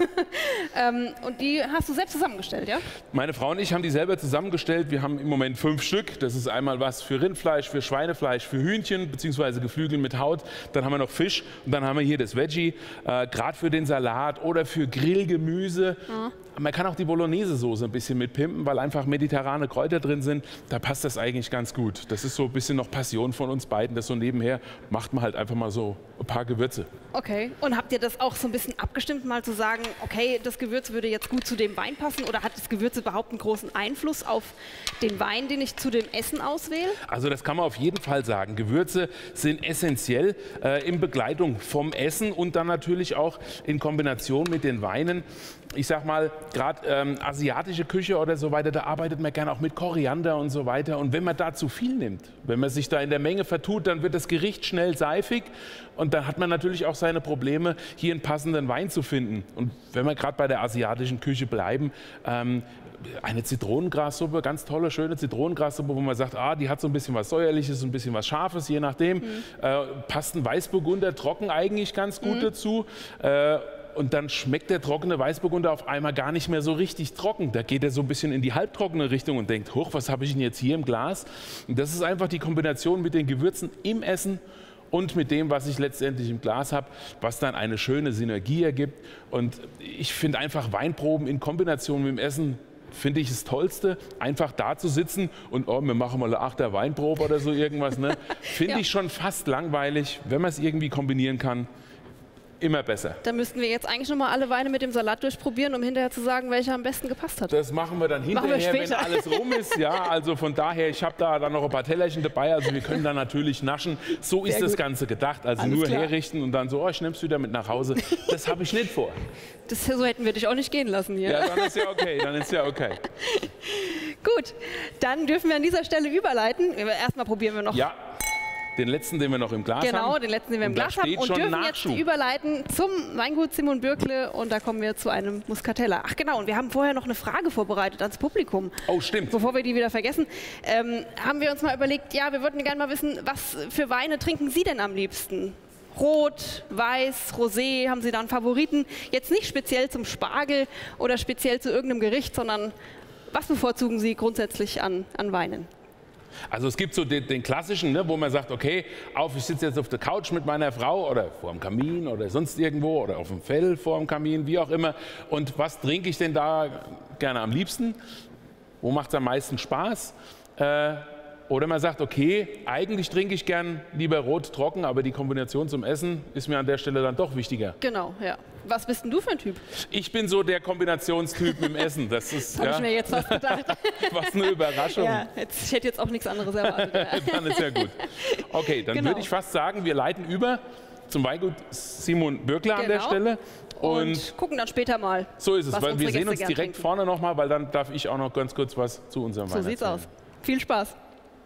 ähm, und die hast du selbst zusammengestellt, ja? Meine Frau und ich haben die selber zusammengestellt. Wir haben im Moment fünf Stück. Das ist einmal was für Rindfleisch, für Schweinefleisch, für Hühnchen bzw. Geflügel mit Haut. Dann haben wir noch Fisch und dann haben wir hier das Veggie, äh, gerade für den Salat oder für Grillgemüse. Mhm. Man kann auch die Bolognese-Soße ein bisschen mitpimpen, weil einfach mediterrane Kräuter drin sind. Da passt das eigentlich ganz gut. Das ist so ein bisschen noch Passion von uns beiden. Das so nebenher macht man halt einfach mal so ein paar Gewürze. Okay. Und habt ihr das auch so ein bisschen abgestimmt, mal zu sagen, okay, das Gewürz würde jetzt gut zu dem Wein passen? Oder hat das Gewürz überhaupt einen großen Einfluss auf den Wein, den ich zu dem Essen auswähle? Also das kann man auf jeden Fall sagen. Gewürze sind essentiell äh, in Begleitung vom Essen und dann natürlich auch in Kombination mit den Weinen. Ich sag mal, gerade ähm, asiatische Küche oder so weiter, da arbeitet man gerne auch mit Koriander und so weiter. Und wenn man da zu viel nimmt, wenn man sich da in der Menge vertut, dann wird das Gericht schnell seifig und dann hat man natürlich auch seine Probleme, hier einen passenden Wein zu finden. Und wenn wir gerade bei der asiatischen Küche bleiben, ähm, eine Zitronengrassuppe, ganz tolle, schöne Zitronengrassuppe, wo man sagt, ah, die hat so ein bisschen was Säuerliches, ein bisschen was Scharfes, je nachdem. Mhm. Äh, passt ein Weißburgunder trocken eigentlich ganz gut mhm. dazu. Äh, Und dann schmeckt der trockene Weißburgunder auf einmal gar nicht mehr so richtig trocken. Da geht er so ein bisschen in die halbtrockene Richtung und denkt, hoch, was habe ich denn jetzt hier im Glas? Und das ist einfach die Kombination mit den Gewürzen im Essen und mit dem, was ich letztendlich im Glas habe, was dann eine schöne Synergie ergibt. Und ich finde einfach Weinproben in Kombination mit dem Essen, finde ich das Tollste, einfach da zu sitzen und oh, wir machen mal eine Achter Weinprobe oder so irgendwas. Ne? Finde ja. ich schon fast langweilig, wenn man es irgendwie kombinieren kann. Immer besser. Da müssten wir jetzt eigentlich noch mal alle Weine mit dem Salat durchprobieren, um hinterher zu sagen, welcher am besten gepasst hat. Das machen wir dann hinterher, wir wenn alles rum ist. Ja, also von daher, ich habe da dann noch ein paar Tellerchen dabei, also wir können da natürlich naschen. So ist Sehr das gut. Ganze gedacht, also alles nur klar. herrichten und dann so, oh, ich nehme es wieder mit nach Hause. Das habe ich nicht vor. Das, so hätten wir dich auch nicht gehen lassen hier. Ja, dann ist ja okay, dann ist ja okay. Gut, dann dürfen wir an dieser Stelle überleiten. Erstmal probieren wir noch. Ja. Den letzten, den wir noch im Glas genau, haben. Genau, den letzten, den wir im Glas haben. Und dürfen Nachschub. jetzt überleiten zum Weingut Simon Bürkle. Und da kommen wir zu einem Muscatella. Ach genau, und wir haben vorher noch eine Frage vorbereitet ans Publikum. Oh, stimmt. Bevor wir die wieder vergessen, ähm, haben wir uns mal überlegt, ja, wir wollten gerne mal wissen, was für Weine trinken Sie denn am liebsten? Rot, Weiß, Rosé, haben Sie da einen Favoriten? Jetzt nicht speziell zum Spargel oder speziell zu irgendeinem Gericht, sondern was bevorzugen Sie grundsätzlich an, an Weinen? Also es gibt so den, den klassischen, ne, wo man sagt, okay, auf, ich sitze jetzt auf der Couch mit meiner Frau oder vor dem Kamin oder sonst irgendwo oder auf dem Fell vor dem Kamin, wie auch immer. Und was trinke ich denn da gerne am liebsten? Wo macht es am meisten Spaß? Äh, oder man sagt, okay, eigentlich trinke ich gern lieber rot trocken, aber die Kombination zum Essen ist mir an der Stelle dann doch wichtiger. Genau, ja. Was bist denn du für ein Typ? Ich bin so der Kombinationstyp im Essen. Das ist, habe ja, ich mir jetzt fast gedacht. was eine Überraschung. Ja, jetzt, ich hätte jetzt auch nichts anderes erwartet. Dann ist ja gut. Okay, dann Genau. würde ich fast sagen, wir leiten über zum Weingut Simon Bürkler an der Genau. Stelle. Und, Und gucken dann später mal. so ist es, was weil wir unsere sehen Gäste uns gern direkt trinken. vorne nochmal, weil dann darf ich auch noch ganz kurz was zu unserem So Wein sieht's erzählen. aus. Viel Spaß.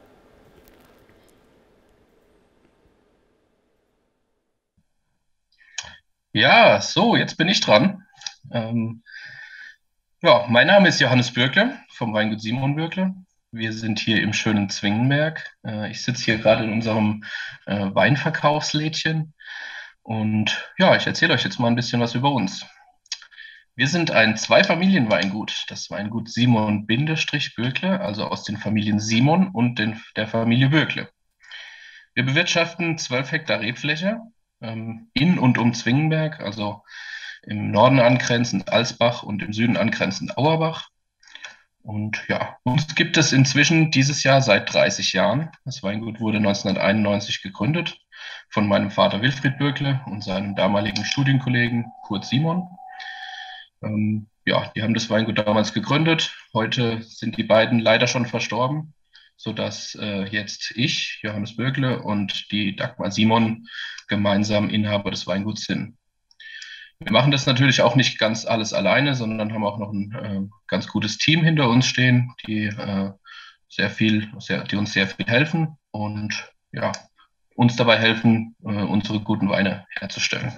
Ja, so, jetzt bin ich dran. Ähm, ja, mein Name ist Johannes Bürkle vom Weingut Simon Bürkle. Wir sind hier im schönen Zwingenberg. Äh, ich sitze hier gerade in unserem äh, Weinverkaufslädchen und ja, ich erzähle euch jetzt mal ein bisschen was über uns. Wir sind ein Zweifamilienweingut, das Weingut Simon Bürkle, also aus den Familien Simon und den, der Familie Bürkle. Wir bewirtschaften zwölf Hektar Rebfläche ähm, in und um Zwingenberg, also im Norden angrenzend Alsbach und im Süden angrenzend Auerbach. Und ja, uns gibt es inzwischen dieses Jahr seit dreißig Jahren. Das Weingut wurde neunzehnhunderteinundneunzig gegründet von meinem Vater Wilfried Bürkle und seinem damaligen Studienkollegen Kurt Simon. Ähm, ja, die haben das Weingut damals gegründet. Heute sind die beiden leider schon verstorben, sodass äh, jetzt ich, Johannes Bürkle, und die Dagmar Simon gemeinsam Inhaber des Weinguts sind. Wir machen das natürlich auch nicht ganz alles alleine, sondern haben auch noch ein äh, ganz gutes Team hinter uns stehen, die, äh, sehr viel, sehr, die uns sehr viel helfen und ja, uns dabei helfen, äh, unsere guten Weine herzustellen.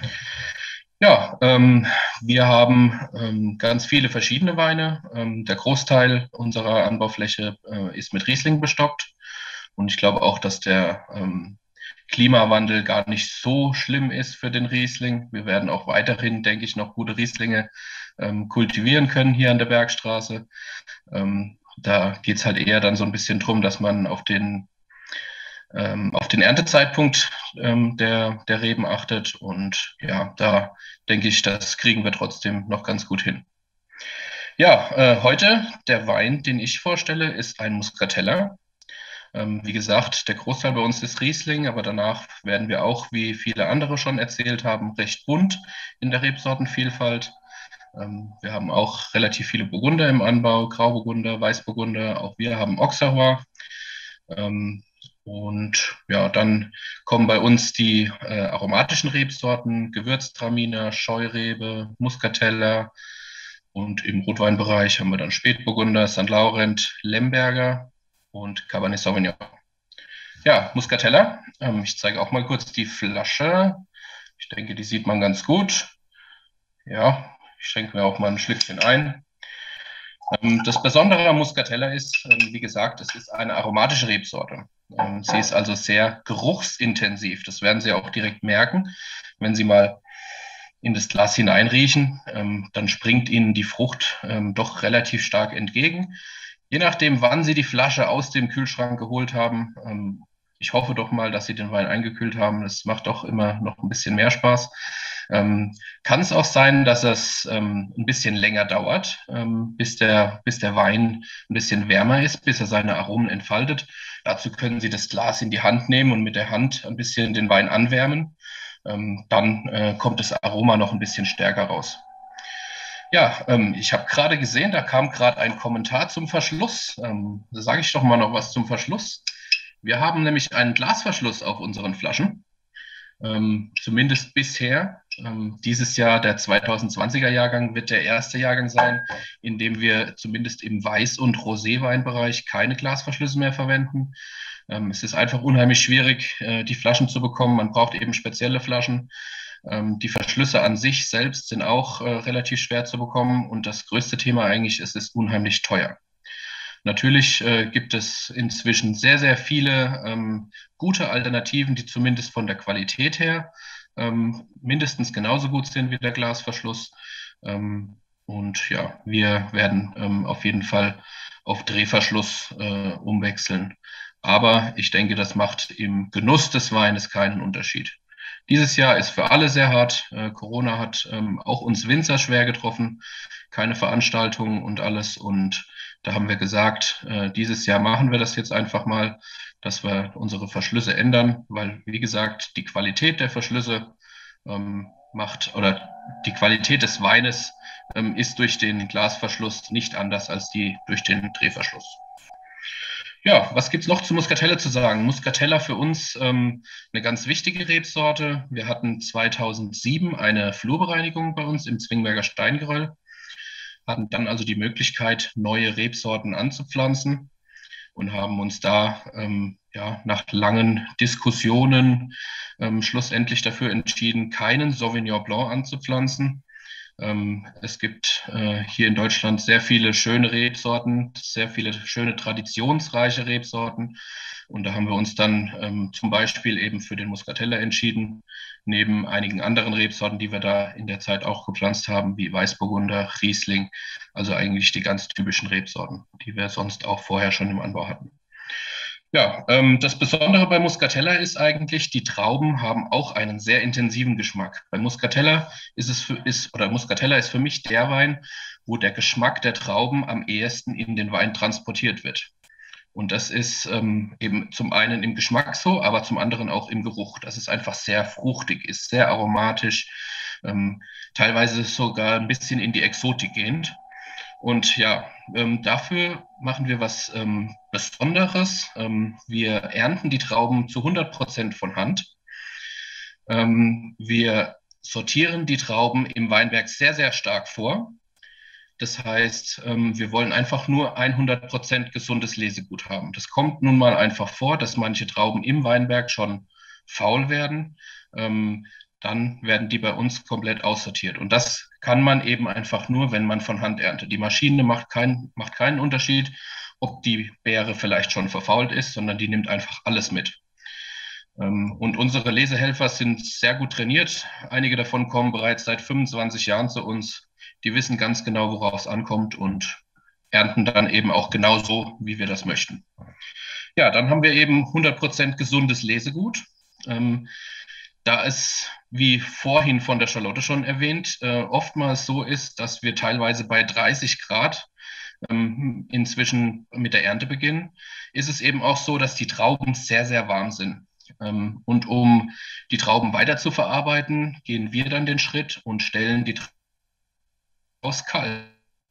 Ja, ähm, wir haben ähm, ganz viele verschiedene Weine. Ähm, der Großteil unserer Anbaufläche äh, ist mit Riesling bestockt. Und ich glaube auch, dass der ähm, Klimawandel gar nicht so schlimm ist für den Riesling. Wir werden auch weiterhin, denke ich, noch gute Rieslinge ähm, kultivieren können hier an der Bergstraße. Ähm, da geht es halt eher dann so ein bisschen drum, dass man auf den auf den Erntezeitpunkt ähm, der, der Reben achtet. Und ja, da denke ich, das kriegen wir trotzdem noch ganz gut hin. Ja, äh, heute der Wein, den ich vorstelle, ist ein Muscatella. Ähm, wie gesagt, der Großteil bei uns ist Riesling, aber danach werden wir auch, wie viele andere schon erzählt haben, recht bunt in der Rebsortenvielfalt. Ähm, wir haben auch relativ viele Burgunder im Anbau, Grauburgunder, Weißburgunder, auch wir haben Auxerrois. Ähm, Und ja, dann kommen bei uns die äh, aromatischen Rebsorten, Gewürztraminer, Scheurebe, Muscatella und im Rotweinbereich haben wir dann Spätburgunder, Sankt Laurent, Lemberger und Cabernet Sauvignon. Ja, Muscatella, ähm, ich zeige auch mal kurz die Flasche. Ich denke, die sieht man ganz gut. Ja, ich schenke mir auch mal ein Schlückchen ein. Ähm, das Besondere am Muscatella ist, ähm, wie gesagt, es ist eine aromatische Rebsorte. Sie ist also sehr geruchsintensiv. Das werden Sie auch direkt merken, wenn Sie mal in das Glas hineinriechen. Ähm, dann springt Ihnen die Frucht ähm, doch relativ stark entgegen. Je nachdem, wann Sie die Flasche aus dem Kühlschrank geholt haben. Ähm, ich hoffe doch mal, dass Sie den Wein eingekühlt haben. Das macht doch immer noch ein bisschen mehr Spaß. Ähm, kann es auch sein, dass es ähm, ein bisschen länger dauert, ähm, bis der, bis der Wein ein bisschen wärmer ist, bis er seine Aromen entfaltet. Dazu können Sie das Glas in die Hand nehmen und mit der Hand ein bisschen den Wein anwärmen. Ähm, dann äh, kommt das Aroma noch ein bisschen stärker raus. Ja, ähm, ich habe gerade gesehen, da kam gerade ein Kommentar zum Verschluss. Ähm, da sage ich doch mal noch was zum Verschluss. Wir haben nämlich einen Glasverschluss auf unseren Flaschen. Ähm, zumindest bisher. Ähm, dieses Jahr, der zweitausendzwanziger Jahrgang, wird der erste Jahrgang sein, in dem wir zumindest im Weiß- und Roséweinbereich keine Glasverschlüsse mehr verwenden. Ähm, es ist einfach unheimlich schwierig, äh, die Flaschen zu bekommen. Man braucht eben spezielle Flaschen. Ähm, die Verschlüsse an sich selbst sind auch äh, relativ schwer zu bekommen. Und das größte Thema eigentlich ist, es ist unheimlich teuer. Natürlich äh, gibt es inzwischen sehr, sehr viele ähm, gute Alternativen, die zumindest von der Qualität her ähm, mindestens genauso gut sind wie der Glasverschluss. Ähm, und ja, wir werden ähm, auf jeden Fall auf Drehverschluss äh, umwechseln. Aber ich denke, das macht im Genuss des Weines keinen Unterschied. Dieses Jahr ist für alle sehr hart. Äh, Corona hat ähm, auch uns Winzer schwer getroffen, keine Veranstaltungen und alles. Und da haben wir gesagt, äh, dieses Jahr machen wir das jetzt einfach mal, dass wir unsere Verschlüsse ändern, weil, wie gesagt, die Qualität der Verschlüsse ähm, macht oder die Qualität des Weines ähm, ist durch den Glasverschluss nicht anders als die durch den Drehverschluss. Ja, was gibt es noch zu Muscatella zu sagen? Muscatella für uns ähm, eine ganz wichtige Rebsorte. Wir hatten zweitausendsieben eine Flurbereinigung bei uns im Zwingberger Steingeröll, hatten dann also die Möglichkeit, neue Rebsorten anzupflanzen und haben uns da ähm, ja, nach langen Diskussionen ähm, schlussendlich dafür entschieden, keinen Sauvignon Blanc anzupflanzen. Ähm, es gibt äh, hier in Deutschland sehr viele schöne Rebsorten, sehr viele schöne traditionsreiche Rebsorten. Und da haben wir uns dann ähm, zum Beispiel eben für den Muscatella entschieden, neben einigen anderen Rebsorten, die wir da in der Zeit auch gepflanzt haben, wie Weißburgunder, Riesling, also eigentlich die ganz typischen Rebsorten, die wir sonst auch vorher schon im Anbau hatten. Ja, ähm, das Besondere bei Muscatella ist eigentlich, die Trauben haben auch einen sehr intensiven Geschmack. Bei Muscatella ist es für, ist, oder Muscatella ist für mich der Wein, wo der Geschmack der Trauben am ehesten in den Wein transportiert wird. Und das ist ähm, eben zum einen im Geschmack so, aber zum anderen auch im Geruch, dass es einfach sehr fruchtig ist, sehr aromatisch, ähm, teilweise sogar ein bisschen in die Exotik gehend. Und ja, ähm, dafür machen wir was ähm, Besonderes. Ähm, wir ernten die Trauben zu hundert Prozent von Hand. Ähm, wir sortieren die Trauben im Weinberg sehr, sehr stark vor. Das heißt, ähm, wir wollen einfach nur hundert Prozent gesundes Lesegut haben. Das kommt nun mal einfach vor, dass manche Trauben im Weinberg schon faul werden. Ähm, dann werden die bei uns komplett aussortiert. Und das kann man eben einfach nur, wenn man von Hand erntet. Die Maschine macht, kein, macht keinen Unterschied, ob die Beere vielleicht schon verfault ist, sondern die nimmt einfach alles mit. Und unsere Lesehelfer sind sehr gut trainiert. Einige davon kommen bereits seit fünfundzwanzig Jahren zu uns. Die wissen ganz genau, worauf es ankommt und ernten dann eben auch genau so, wie wir das möchten. Ja, dann haben wir eben hundert Prozent gesundes Lesegut. Ähm, Da es, wie vorhin von der Charlotte schon erwähnt, äh, oftmals so ist, dass wir teilweise bei dreißig Grad ähm, inzwischen mit der Ernte beginnen, ist es eben auch so, dass die Trauben sehr, sehr warm sind. Ähm, und um die Trauben weiter zu verarbeiten, gehen wir dann den Schritt und stellen die Trauben aus kalt.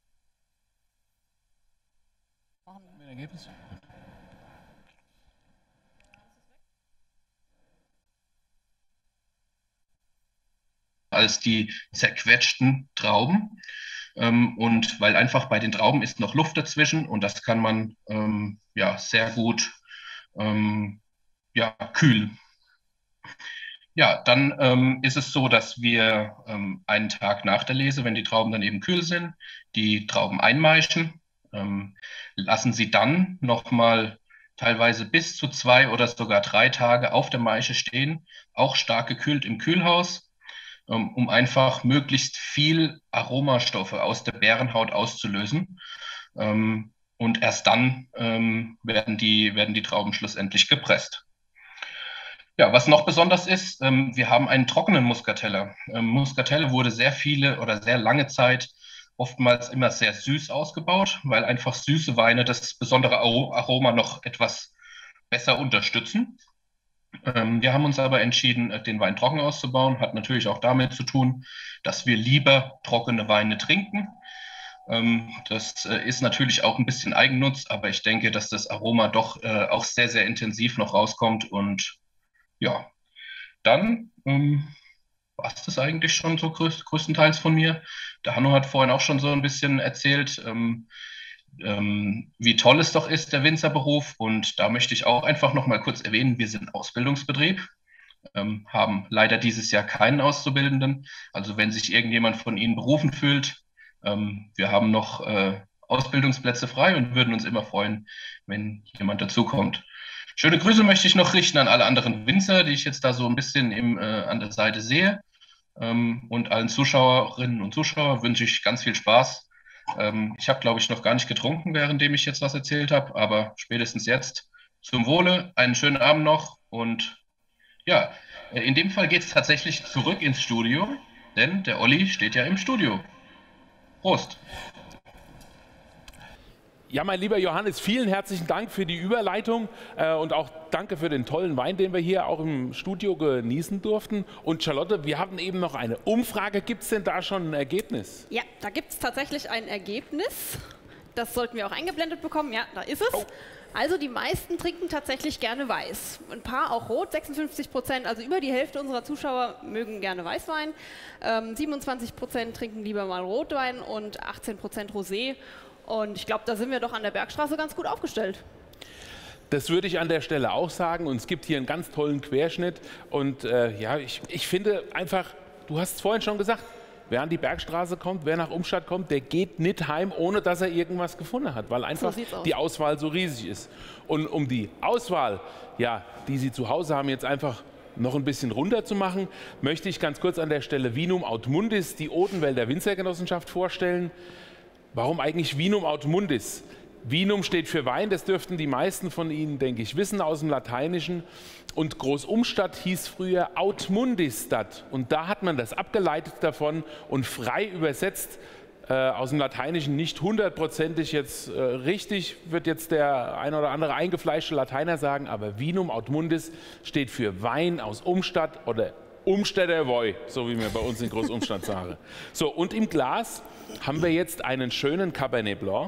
Als die zerquetschten Trauben. Ähm, und weil einfach bei den Trauben ist noch Luft dazwischen und das kann man ähm, ja sehr gut ähm, ja, kühlen. Ja, dann ähm, ist es so, dass wir ähm, einen Tag nach der Lese, wenn die Trauben dann eben kühl sind, die Trauben einmeischen, ähm, lassen sie dann nochmal teilweise bis zu zwei oder sogar drei Tage auf der Maische stehen, auch stark gekühlt im Kühlhaus, um einfach möglichst viel Aromastoffe aus der Beerenhaut auszulösen. Und erst dann werden die, werden die Trauben schlussendlich gepresst. Ja, was noch besonders ist, wir haben einen trockenen Muscatella. Muscatella wurde sehr viele oder sehr lange Zeit oftmals immer sehr süß ausgebaut, weil einfach süße Weine das besondere Aroma noch etwas besser unterstützen. Wir haben uns aber entschieden, den Wein trocken auszubauen. Hat natürlich auch damit zu tun, dass wir lieber trockene Weine trinken. Das ist natürlich auch ein bisschen Eigennutz, aber ich denke, dass das Aroma doch auch sehr, sehr intensiv noch rauskommt. Und ja, dann ähm, war es das eigentlich schon so größ größtenteils von mir. Der Hanno hat vorhin auch schon so ein bisschen erzählt, ähm, Ähm, wie toll es doch ist, der Winzerberuf. Und da möchte ich auch einfach noch mal kurz erwähnen, wir sind Ausbildungsbetrieb, ähm, haben leider dieses Jahr keinen Auszubildenden. Also wenn sich irgendjemand von Ihnen berufen fühlt, ähm, wir haben noch äh, Ausbildungsplätze frei und würden uns immer freuen, wenn jemand dazukommt. Schöne Grüße möchte ich noch richten an alle anderen Winzer, die ich jetzt da so ein bisschen im, äh, an der Seite sehe. Ähm, und allen Zuschauerinnen und Zuschauern wünsche ich ganz viel Spaß Ähm, ich habe, glaube ich, noch gar nicht getrunken, währenddem ich jetzt was erzählt habe, aber spätestens jetzt zum Wohle, einen schönen Abend noch und ja, in dem Fall geht es tatsächlich zurück ins Studio, denn der Olli steht ja im Studio. Prost! Ja, mein lieber Johannes, vielen herzlichen Dank für die Überleitung äh, und auch danke für den tollen Wein, den wir hier auch im Studio genießen durften. Und Charlotte, wir hatten eben noch eine Umfrage. Gibt es denn da schon ein Ergebnis? Ja, da gibt es tatsächlich ein Ergebnis. Das sollten wir auch eingeblendet bekommen. Ja, da ist es. Oh. Also die meisten trinken tatsächlich gerne Weiß. Ein paar auch Rot, sechsundfünfzig Prozent, also über die Hälfte unserer Zuschauer mögen gerne Weißwein. Ähm, siebenundzwanzig Prozent trinken lieber mal Rotwein und achtzehn Prozent Rosé. Und ich glaube, da sind wir doch an der Bergstraße ganz gut aufgestellt. Das würde ich an der Stelle auch sagen. Und es gibt hier einen ganz tollen Querschnitt. Und äh, ja, ich, ich finde einfach, du hast es vorhin schon gesagt, wer an die Bergstraße kommt, wer nach Umstadt kommt, der geht nicht heim, ohne dass er irgendwas gefunden hat, weil einfach so die Auswahl so riesig ist. Und um die Auswahl, ja, die Sie zu Hause haben, jetzt einfach noch ein bisschen runter zu machen, möchte ich ganz kurz an der Stelle Vinum Aut Mundis, die Odenwälder Winzergenossenschaft, vorstellen. Warum eigentlich Vinum Aut Mundis? Vinum steht für Wein, das dürften die meisten von Ihnen, denke ich, wissen aus dem Lateinischen. Und Großumstadt hieß früher Aut Mundisstadt. Und da hat man das abgeleitet davon und frei übersetzt äh, aus dem Lateinischen, nicht hundertprozentig jetzt äh, richtig, wird jetzt der ein oder andere eingefleischte Lateiner sagen, aber Vinum Aut Mundis steht für Wein aus Umstadt oder Umstädter Woi, so wie wir bei uns in Großumstadt sagen. So, und im Glas haben wir jetzt einen schönen Cabernet Blanc.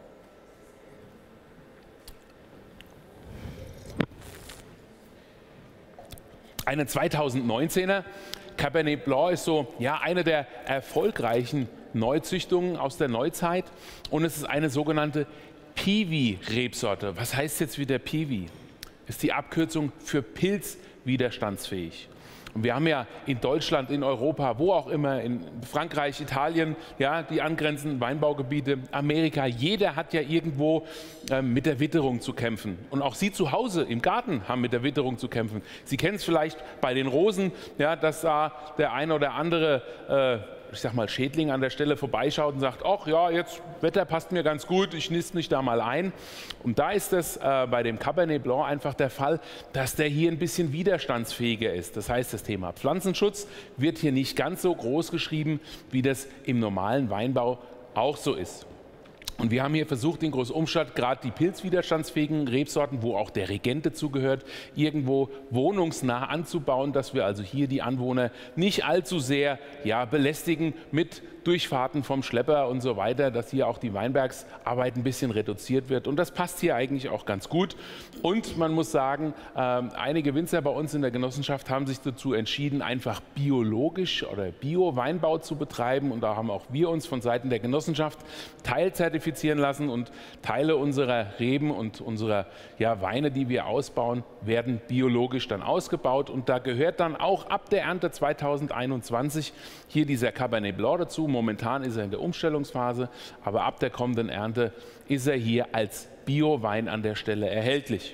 Einen zweitausendneunzehner. Cabernet Blanc ist so, ja, eine der erfolgreichen Neuzüchtungen aus der Neuzeit. Und es ist eine sogenannte Piwi-Rebsorte. Was heißt jetzt wieder Piwi? Ist die Abkürzung für pilzwiderstandsfähig. Und wir haben ja in Deutschland, in Europa, wo auch immer, in Frankreich, Italien, ja, die angrenzenden Weinbaugebiete, Amerika, jeder hat ja irgendwo äh, mit der Witterung zu kämpfen. Und auch Sie zu Hause im Garten haben mit der Witterung zu kämpfen. Sie kennen es vielleicht bei den Rosen, ja, dass da der ein oder andere äh, ich sag mal, Schädling an der Stelle vorbeischaut und sagt, ach ja, jetzt Wetter passt mir ganz gut, ich niste mich da mal ein. Und da ist es äh, bei dem Cabernet Blanc einfach der Fall, dass der hier ein bisschen widerstandsfähiger ist. Das heißt, das Thema Pflanzenschutz wird hier nicht ganz so groß geschrieben, wie das im normalen Weinbau auch so ist. Und wir haben hier versucht, in Großumstadt gerade die pilzwiderstandsfähigen Rebsorten, wo auch der Regent dazugehört, irgendwo wohnungsnah anzubauen, dass wir also hier die Anwohner nicht allzu sehr ja, belästigen mit Durchfahrten vom Schlepper und so weiter, dass hier auch die Weinbergsarbeit ein bisschen reduziert wird. Und das passt hier eigentlich auch ganz gut. Und man muss sagen, äh, einige Winzer bei uns in der Genossenschaft haben sich dazu entschieden, einfach biologisch oder Bio-Weinbau zu betreiben. Und da haben auch wir uns von Seiten der Genossenschaft teilzertifizieren lassen. Und Teile unserer Reben und unserer ja, Weine, die wir ausbauen, werden biologisch dann ausgebaut. Und da gehört dann auch ab der Ernte zweitausendeinundzwanzig hier dieser Cabernet Blanc dazu. Momentan ist er in der Umstellungsphase, aber ab der kommenden Ernte ist er hier als Bio-Wein an der Stelle erhältlich.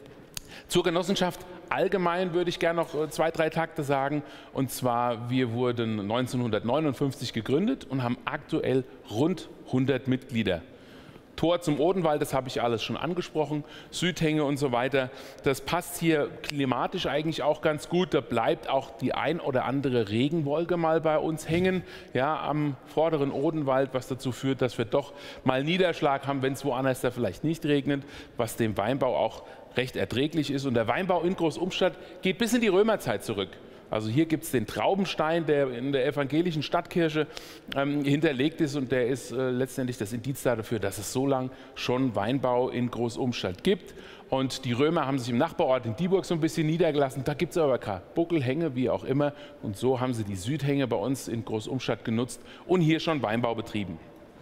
Zur Genossenschaft allgemein würde ich gerne noch zwei, drei Takte sagen. Und zwar, wir wurden neunzehnhundertneunundfünfzig gegründet und haben aktuell rund hundert Mitglieder. Tor zum Odenwald, das habe ich alles schon angesprochen, Südhänge und so weiter. Das passt hier klimatisch eigentlich auch ganz gut. Da bleibt auch die ein oder andere Regenwolke mal bei uns hängen, ja, am vorderen Odenwald, was dazu führt, dass wir doch mal Niederschlag haben, wenn es woanders da vielleicht nicht regnet, was dem Weinbau auch recht erträglich ist. Und der Weinbau in Großumstadt geht bis in die Römerzeit zurück. Also hier gibt es den Traubenstein, der in der evangelischen Stadtkirche ähm, hinterlegt ist, und der ist äh, letztendlich das Indiz dafür, dass es so lange schon Weinbau in Großumstadt gibt. Und die Römer haben sich im Nachbarort in Dieburg so ein bisschen niedergelassen. Da gibt es aber keine Buckelhänge, wie auch immer. Und so haben sie die Südhänge bei uns in Großumstadt genutzt und hier schon Weinbau betrieben.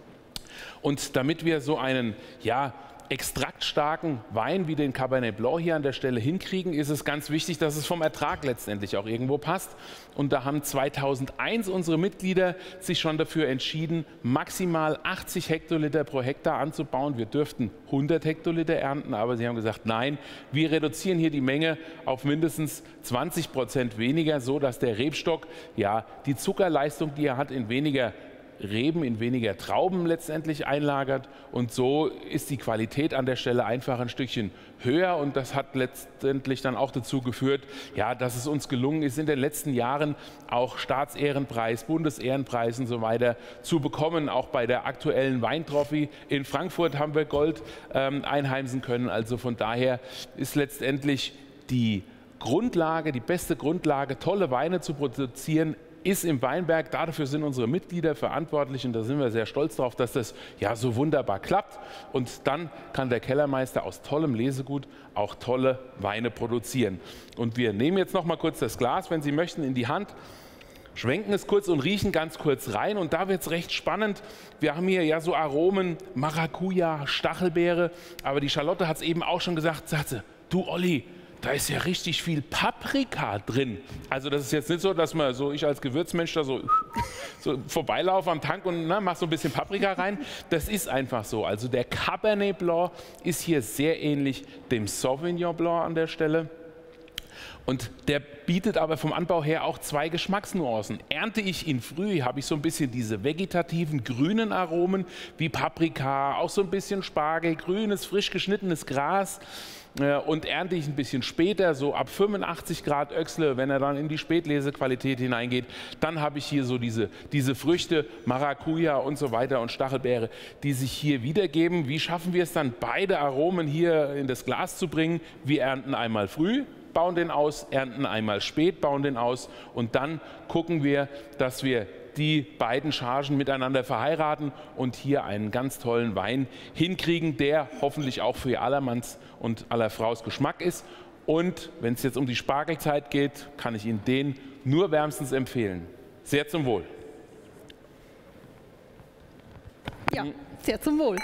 Und damit wir so einen, ja, extraktstarken Wein wie den Cabernet Blanc hier an der Stelle hinkriegen, ist es ganz wichtig, dass es vom Ertrag letztendlich auch irgendwo passt. Und da haben zweitausendeins unsere Mitglieder sich schon dafür entschieden, maximal achtzig Hektoliter pro Hektar anzubauen. Wir dürften hundert Hektoliter ernten, aber sie haben gesagt, nein, wir reduzieren hier die Menge auf mindestens zwanzig Prozent weniger, so dass der Rebstock ja die Zuckerleistung, die er hat, in weniger Reben, in weniger Trauben letztendlich einlagert. Und so ist die Qualität an der Stelle einfach ein Stückchen höher. Und das hat letztendlich dann auch dazu geführt, ja, dass es uns gelungen ist, in den letzten Jahren auch Staatsehrenpreis, Bundesehrenpreis und so weiter zu bekommen. Auch bei der aktuellen Weintrophy in Frankfurt haben wir Gold ähm, einheimsen können. Also von daher ist letztendlich die Grundlage, die beste Grundlage, tolle Weine zu produzieren, ist im Weinberg. Dafür sind unsere Mitglieder verantwortlich und da sind wir sehr stolz drauf, dass das ja so wunderbar klappt. Und dann kann der Kellermeister aus tollem Lesegut auch tolle Weine produzieren. Und wir nehmen jetzt noch mal kurz das Glas, wenn Sie möchten, in die Hand, schwenken es kurz und riechen ganz kurz rein. Und da wird es recht spannend. Wir haben hier ja so Aromen, Maracuja, Stachelbeere. Aber die Charlotte hat es eben auch schon gesagt, sagt sie, du Olli, da ist ja richtig viel Paprika drin. Also das ist jetzt nicht so, dass man so, ich als Gewürzmensch da so, so vorbeilaufe am Tank und na, mach so ein bisschen Paprika rein. Das ist einfach so. Also der Cabernet Blanc ist hier sehr ähnlich dem Sauvignon Blanc an der Stelle. Und der bietet aber vom Anbau her auch zwei Geschmacksnuancen. Ernte ich ihn früh, habe ich so ein bisschen diese vegetativen grünen Aromen wie Paprika, auch so ein bisschen Spargel, grünes, frisch geschnittenes Gras. Und ernte ich ein bisschen später, so ab fünfundachtzig Grad Öchsle, wenn er dann in die Spätlesequalität hineingeht, dann habe ich hier so diese, diese Früchte, Maracuja und so weiter und Stachelbeere, die sich hier wiedergeben. Wie schaffen wir es dann, beide Aromen hier in das Glas zu bringen? Wir ernten einmal früh, bauen den aus, ernten einmal spät, bauen den aus und dann gucken wir, dass wir die beiden Chargen miteinander verheiraten und hier einen ganz tollen Wein hinkriegen, der hoffentlich auch für allermanns und aller Fraus Geschmack ist. Und wenn es jetzt um die Spargelzeit geht, kann ich Ihnen den nur wärmstens empfehlen. Sehr zum Wohl. Ja, sehr zum Wohl.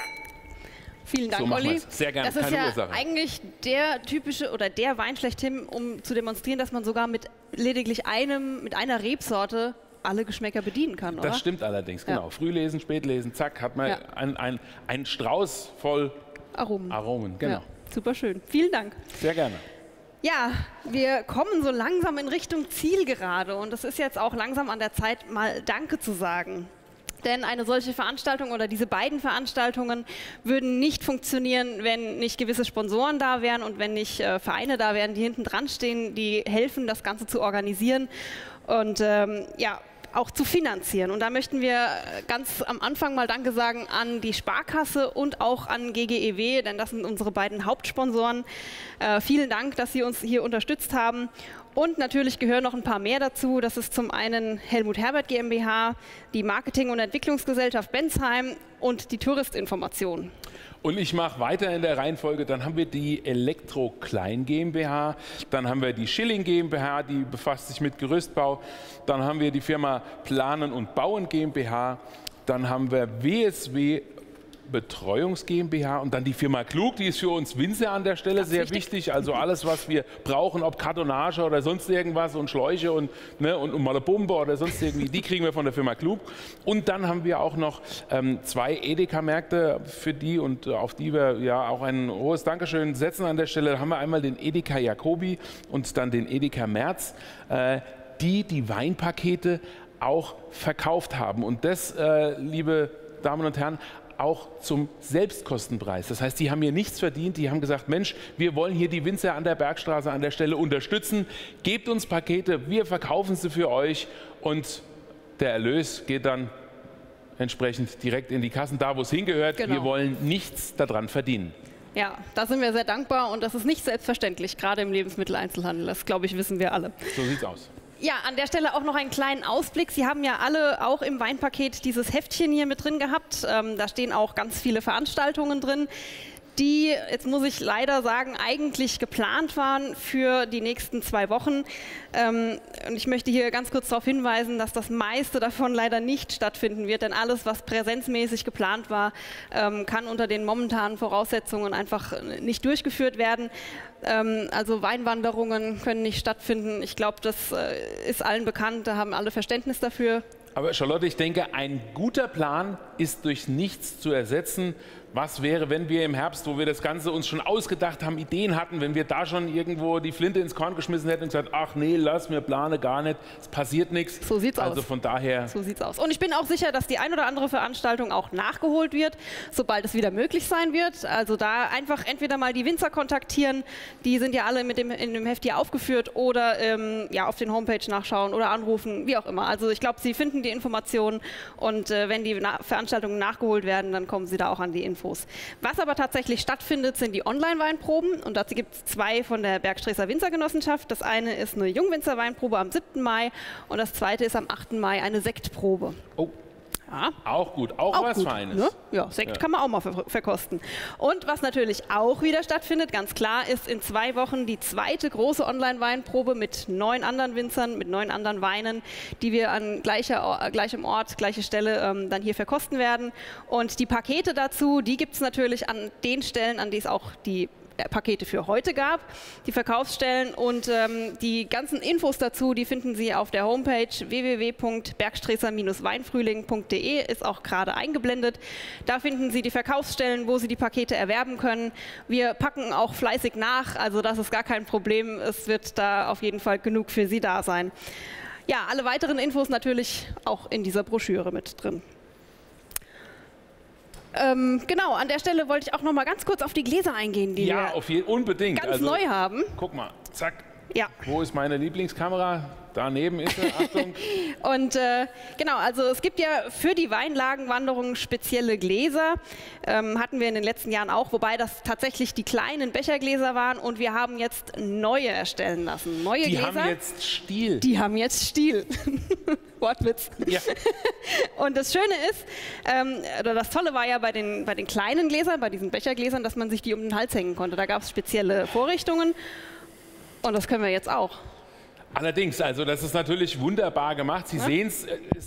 Vielen Dank, so Olli. Sehr gerne, das ist keine ja Ursache. eigentlich der typische oder der Wein schlechthin, um zu demonstrieren, dass man sogar mit lediglich einem, mit einer Rebsorte alle Geschmäcker bedienen kann, oder? Das stimmt allerdings, genau. Ja. Frühlesen, Spätlesen, zack, hat man ja. ein, ein, ein Strauß voll Aromen. Aromen, genau. Ja, super schön. Vielen Dank. Sehr gerne. Ja, wir kommen so langsam in Richtung Zielgerade und es ist jetzt auch langsam an der Zeit, mal Danke zu sagen. Denn eine solche Veranstaltung oder diese beiden Veranstaltungen würden nicht funktionieren, wenn nicht gewisse Sponsoren da wären und wenn nicht äh, Vereine da wären, die hinten dran stehen, die helfen, das Ganze zu organisieren und ähm, ja, auch zu finanzieren. Und da möchten wir ganz am Anfang mal Danke sagen an die Sparkasse und auch an G G E W, denn das sind unsere beiden Hauptsponsoren. Äh, vielen Dank, dass Sie uns hier unterstützt haben. Und natürlich gehören noch ein paar mehr dazu. Das ist zum einen Helmut Herbert GmbH, die Marketing- und Entwicklungsgesellschaft Bensheim und die Touristinformation. Und ich mache weiter in der Reihenfolge. Dann haben wir die Elektro Klein GmbH, dann haben wir die Schilling GmbH, die befasst sich mit Gerüstbau, dann haben wir die Firma Planen und Bauen GmbH, dann haben wir W S W Betreuungs GmbH und dann die Firma Klug, die ist für uns Winzer an der Stelle sehr wichtig. wichtig. Also alles, was wir brauchen, ob Kartonage oder sonst irgendwas und Schläuche und, ne, und, und mal eine Pumpe oder sonst irgendwie, die kriegen wir von der Firma Klug. Und dann haben wir auch noch ähm, zwei Edeka-Märkte, für die und äh, auf die wir ja auch ein hohes Dankeschön setzen an der Stelle. Da haben wir einmal den Edeka Jacobi und dann den Edeka Merz, äh, die die Weinpakete auch verkauft haben. Und das, äh, liebe Damen und Herren, auch zum Selbstkostenpreis. Das heißt, die haben hier nichts verdient, die haben gesagt, Mensch, wir wollen hier die Winzer an der Bergstraße an der Stelle unterstützen, gebt uns Pakete, wir verkaufen sie für euch und der Erlös geht dann entsprechend direkt in die Kassen, da wo es hingehört. Genau. Wir wollen nichts daran verdienen. Ja, da sind wir sehr dankbar und das ist nicht selbstverständlich, gerade im Lebensmitteleinzelhandel. Das, glaube ich, wissen wir alle. So sieht's aus. Ja, an der Stelle auch noch einen kleinen Ausblick. Sie haben ja alle auch im Weinpaket dieses Heftchen hier mit drin gehabt. Ähm, da stehen auch ganz viele Veranstaltungen drin, die, jetzt muss ich leider sagen, eigentlich geplant waren für die nächsten zwei Wochen. Ähm, und ich möchte hier ganz kurz darauf hinweisen, dass das meiste davon leider nicht stattfinden wird, denn alles, was präsenzmäßig geplant war, ähm, kann unter den momentanen Voraussetzungen einfach nicht durchgeführt werden. Ähm, also Weinwanderungen können nicht stattfinden. Ich glaube, das äh, ist allen bekannt, da haben alle Verständnis dafür. Aber Charlotte, ich denke, ein guter Plan ist durch nichts zu ersetzen. Was wäre, wenn wir im Herbst, wo wir das Ganze uns schon ausgedacht haben, Ideen hatten, wenn wir da schon irgendwo die Flinte ins Korn geschmissen hätten und gesagt, ach nee, lass mir plane gar nicht, es passiert nichts. So sieht's aus. Also von daher. So sieht's aus. Und ich bin auch sicher, dass die ein oder andere Veranstaltung auch nachgeholt wird, sobald es wieder möglich sein wird. Also da einfach entweder mal die Winzer kontaktieren, die sind ja alle mit dem, in dem Heft hier aufgeführt, oder ähm, ja, auf den Homepage nachschauen oder anrufen, wie auch immer. Also ich glaube, Sie finden die Informationen, und äh, wenn die Na- Veranstaltungen nachgeholt werden, dann kommen Sie da auch an die Infos. Was aber tatsächlich stattfindet, sind die Online-Weinproben, und dazu gibt es zwei von der Bergstreßer Winzergenossenschaft. Das eine ist eine Jungwinzer-Weinprobe am siebten Mai und das zweite ist am achten Mai eine Sektprobe. Oh. Ja. Auch gut, auch, auch was gut, Feines. Ne? Ja, Sekt ja. kann man auch mal ver verkosten. Und was natürlich auch wieder stattfindet, ganz klar, ist in zwei Wochen die zweite große Online-Weinprobe mit neun anderen Winzern, mit neun anderen Weinen, die wir an gleicher, gleichem Ort, gleiche Stelle ähm, dann hier verkosten werden. Und die Pakete dazu, die gibt es natürlich an den Stellen, an die es auch die Pakete für heute gab, die Verkaufsstellen, und ähm, die ganzen Infos dazu, die finden Sie auf der Homepage w w w punkt bergstreßer weinfrühling punkt d e, ist auch gerade eingeblendet. Da finden Sie die Verkaufsstellen, wo Sie die Pakete erwerben können. Wir packen auch fleißig nach, also das ist gar kein Problem, es wird da auf jeden Fall genug für Sie da sein. Ja, alle weiteren Infos natürlich auch in dieser Broschüre mit drin. Ähm, genau, an der Stelle wollte ich auch noch mal ganz kurz auf die Gläser eingehen, die ja, wir auf jeden, unbedingt. ganz also, neu haben. Guck mal, zack. Ja. Wo ist meine Lieblingskamera? Daneben ist sie, Achtung. Und äh, genau, also es gibt ja für die Weinlagenwanderung spezielle Gläser, ähm, hatten wir in den letzten Jahren auch, wobei das tatsächlich die kleinen Bechergläser waren, und wir haben jetzt neue erstellen lassen. Neue die Gläser. Die haben jetzt Stil. Die haben jetzt Stil. Wortwitz. Ja. Und das Schöne ist, ähm, oder das Tolle war ja bei den, bei den kleinen Gläsern, bei diesen Bechergläsern, dass man sich die um den Hals hängen konnte. Da gab es spezielle Vorrichtungen, und das können wir jetzt auch. Allerdings, also das ist natürlich wunderbar gemacht. Sie ja? sehen es,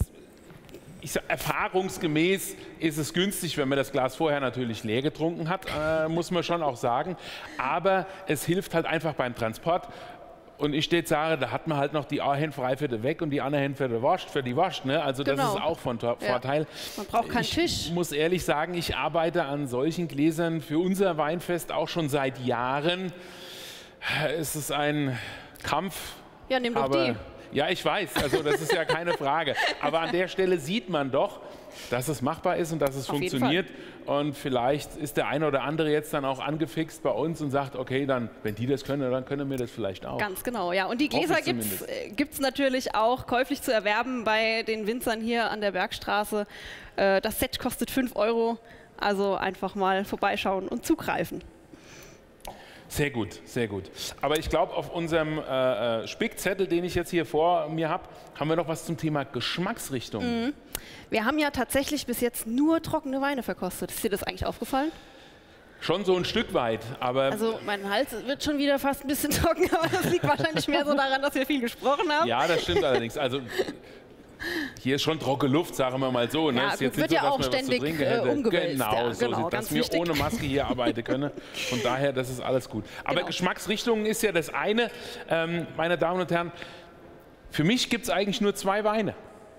ich sag, erfahrungsgemäß ist es günstig, wenn man das Glas vorher natürlich leer getrunken hat, äh, muss man schon auch sagen. Aber es hilft halt einfach beim Transport. Und ich stehe sage, da hat man halt noch die eine Hände frei für die weg und die andere Hände für die Wurst, für die Wurst, ne? Also genau. Das ist auch von ja. Vorteil. Man braucht keinen ich Tisch. Ich muss ehrlich sagen, ich arbeite an solchen Gläsern für unser Weinfest auch schon seit Jahren. Es ist ein Kampf. Ja, nimm doch aber, die. Ja, ich weiß, also das ist ja keine Frage. Aber an der Stelle sieht man doch, dass es machbar ist und dass es Auf funktioniert. Und vielleicht ist der eine oder andere jetzt dann auch angefixt bei uns und sagt, okay, dann, wenn die das können, dann können wir das vielleicht auch. Ganz genau, ja. Und die Gläser gibt es natürlich auch käuflich zu erwerben bei den Winzern hier an der Bergstraße. Das Set kostet fünf Euro, also einfach mal vorbeischauen und zugreifen. Sehr gut, sehr gut. Aber ich glaube, auf unserem äh, Spickzettel, den ich jetzt hier vor mir habe, haben wir noch was zum Thema Geschmacksrichtung. Mhm. Wir haben ja tatsächlich bis jetzt nur trockene Weine verkostet. Ist dir das eigentlich aufgefallen? Schon so ein Stück weit, aber... Also mein Hals wird schon wieder fast ein bisschen trocken, aber das liegt wahrscheinlich mehr so daran, dass wir viel gesprochen haben. Ja, das stimmt allerdings. Also hier ist schon trockene Luft, sagen wir mal so. Ne? Ja, ist jetzt wird nicht so, ja dass auch man ständig was zu trinken hätte. umgewälzt. Genau, ja, so genau, dass ganz wir wichtig. ohne Maske hier arbeiten können. Von daher, das ist alles gut. Aber genau. Geschmacksrichtungen ist ja das eine. Ähm, meine Damen und Herren, für mich gibt es eigentlich nur zwei Weine.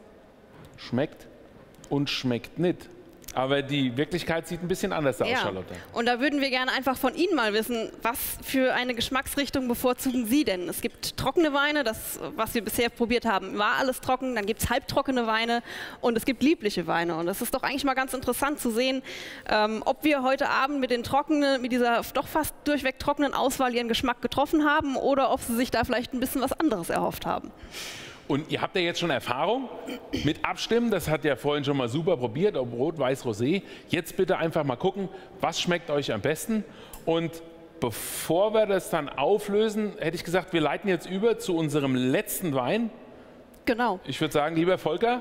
Schmeckt und schmeckt nicht. Aber die Wirklichkeit sieht ein bisschen anders aus, ja. Charlotte. Und da würden wir gerne einfach von Ihnen mal wissen, was für eine Geschmacksrichtung bevorzugen Sie denn? Es gibt trockene Weine, das, was wir bisher probiert haben, war alles trocken. Dann gibt es halbtrockene Weine und es gibt liebliche Weine. Und das ist doch eigentlich mal ganz interessant zu sehen, ähm, ob wir heute Abend mit den trockenen, mit dieser doch fast durchweg trockenen Auswahl Ihren Geschmack getroffen haben oder ob Sie sich da vielleicht ein bisschen was anderes erhofft haben. Und ihr habt ja jetzt schon Erfahrung mit Abstimmen, das hat ja vorhin schon mal super probiert, ob Rot, Weiß, Rosé. Jetzt bitte einfach mal gucken, was schmeckt euch am besten. Und bevor wir das dann auflösen, hätte ich gesagt, wir leiten jetzt über zu unserem letzten Wein. Genau. Ich würde sagen, lieber Volker,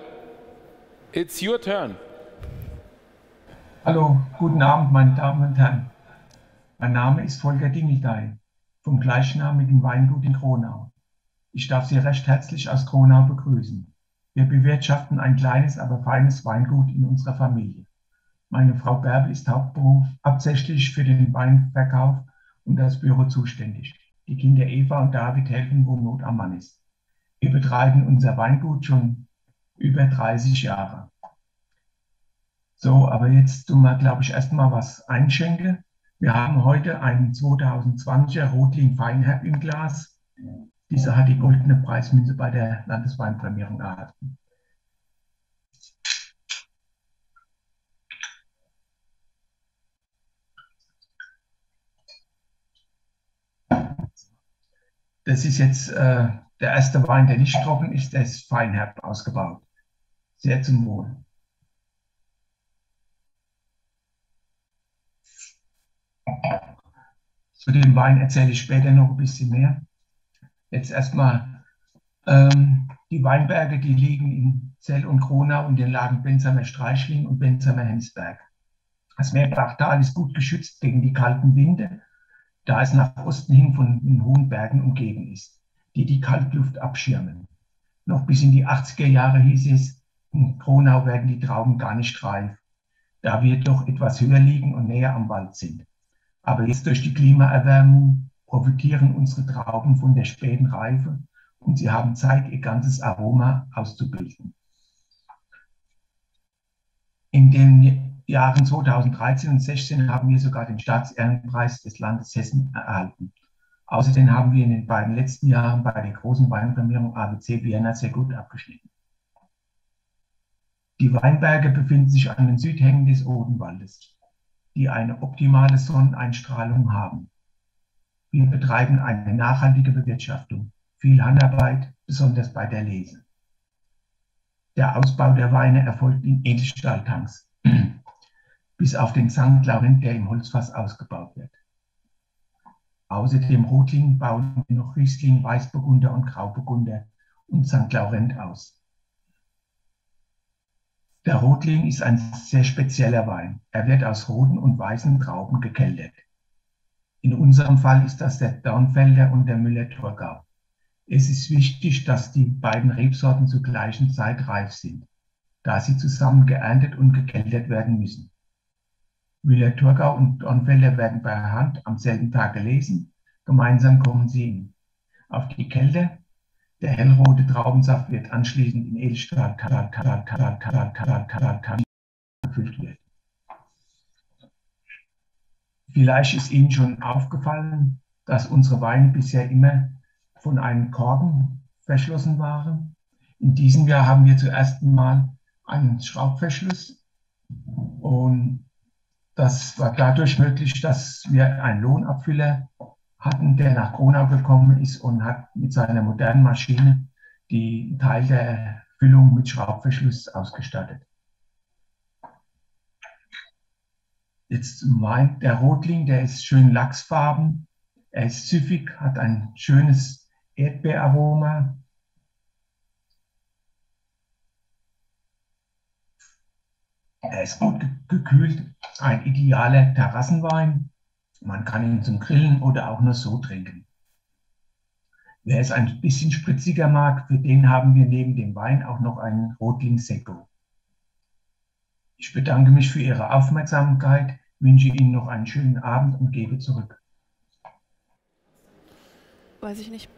it's your turn. Hallo, guten Abend, meine Damen und Herren. Mein Name ist Volker Dingeldey vom gleichnamigen Weingut in Kronau. Ich darf Sie recht herzlich aus Kronau begrüßen. Wir bewirtschaften ein kleines, aber feines Weingut in unserer Familie. Meine Frau Bärbel ist Hauptberuf hauptsächlich für den Weinverkauf und das Büro zuständig. Die Kinder Eva und David helfen, wo Not am Mann ist. Wir betreiben unser Weingut schon über dreißig Jahre. So, aber jetzt tun wir, glaube ich, erstmal was einschenken. Wir haben heute einen zweitausendzwanziger Rotling Feinherb im Glas. Dieser hat die goldene Preismünze bei der Landesweinprämierung erhalten. Das ist jetzt äh, der erste Wein, der nicht trocken ist, der ist feinherb ausgebaut. Sehr zum Wohl. Zu dem Wein erzähle ich später noch ein bisschen mehr. Jetzt erstmal ähm, die Weinberge, die liegen in Zell und Kronau und den Lagen Bensheimer Streichling und Bensheimer Hemsberg. Das Meerbachtal ist gut geschützt gegen die kalten Winde, da es nach Osten hin von den hohen Bergen umgeben ist, die die Kaltluft abschirmen. Noch bis in die achtziger Jahre hieß es, in Kronau werden die Trauben gar nicht reif, da wir doch etwas höher liegen und näher am Wald sind. Aber jetzt durch die Klimaerwärmung profitieren unsere Trauben von der späten Reife und sie haben Zeit, ihr ganzes Aroma auszubilden. In den Jahren zweitausenddreizehn und zweitausendsechzehn haben wir sogar den Staatsehrenpreis des Landes Hessen erhalten. Außerdem haben wir in den beiden letzten Jahren bei der großen Weinprämierung A W C Vienna sehr gut abgeschnitten. Die Weinberge befinden sich an den Südhängen des Odenwaldes, die eine optimale Sonneneinstrahlung haben. Wir betreiben eine nachhaltige Bewirtschaftung, viel Handarbeit, besonders bei der Lese. Der Ausbau der Weine erfolgt in Edelstahltanks, bis auf den Sankt Laurent, der im Holzfass ausgebaut wird. Außer dem Rotling bauen wir noch Riesling, Weißburgunder und Grauburgunder und Sankt Laurent aus. Der Rotling ist ein sehr spezieller Wein. Er wird aus roten und weißen Trauben gekeltert. In unserem Fall ist das der Dornfelder und der Müller-Thurgau. Es ist wichtig, dass die beiden Rebsorten zur gleichen Zeit reif sind, da sie zusammen geerntet und gekeltert werden müssen. Müller-Thurgau und Dornfelder werden bei Hand am selben Tag gelesen. Gemeinsam kommen sie in, auf die Kälte. Der hellrote Traubensaft wird anschließend in Edelstahl gefüllt wird. Vielleicht ist Ihnen schon aufgefallen, dass unsere Weine bisher immer von einem Korken verschlossen waren. In diesem Jahr haben wir zum ersten Mal einen Schraubverschluss und das war dadurch möglich, dass wir einen Lohnabfüller hatten, der nach Kronau gekommen ist und hat mit seiner modernen Maschine den Teil der Füllung mit Schraubverschluss ausgestattet. Jetzt zum Wein. Der Rotling, der ist schön lachsfarben, er ist süffig, hat ein schönes Erdbeeraroma. Er ist gut gekühlt, ein idealer Terrassenwein. Man kann ihn zum Grillen oder auch nur so trinken. Wer es ein bisschen spritziger mag, für den haben wir neben dem Wein auch noch einen Rotling Secco. Ich bedanke mich für Ihre Aufmerksamkeit, wünsche Ihnen noch einen schönen Abend und gebe zurück. Weiß ich nicht.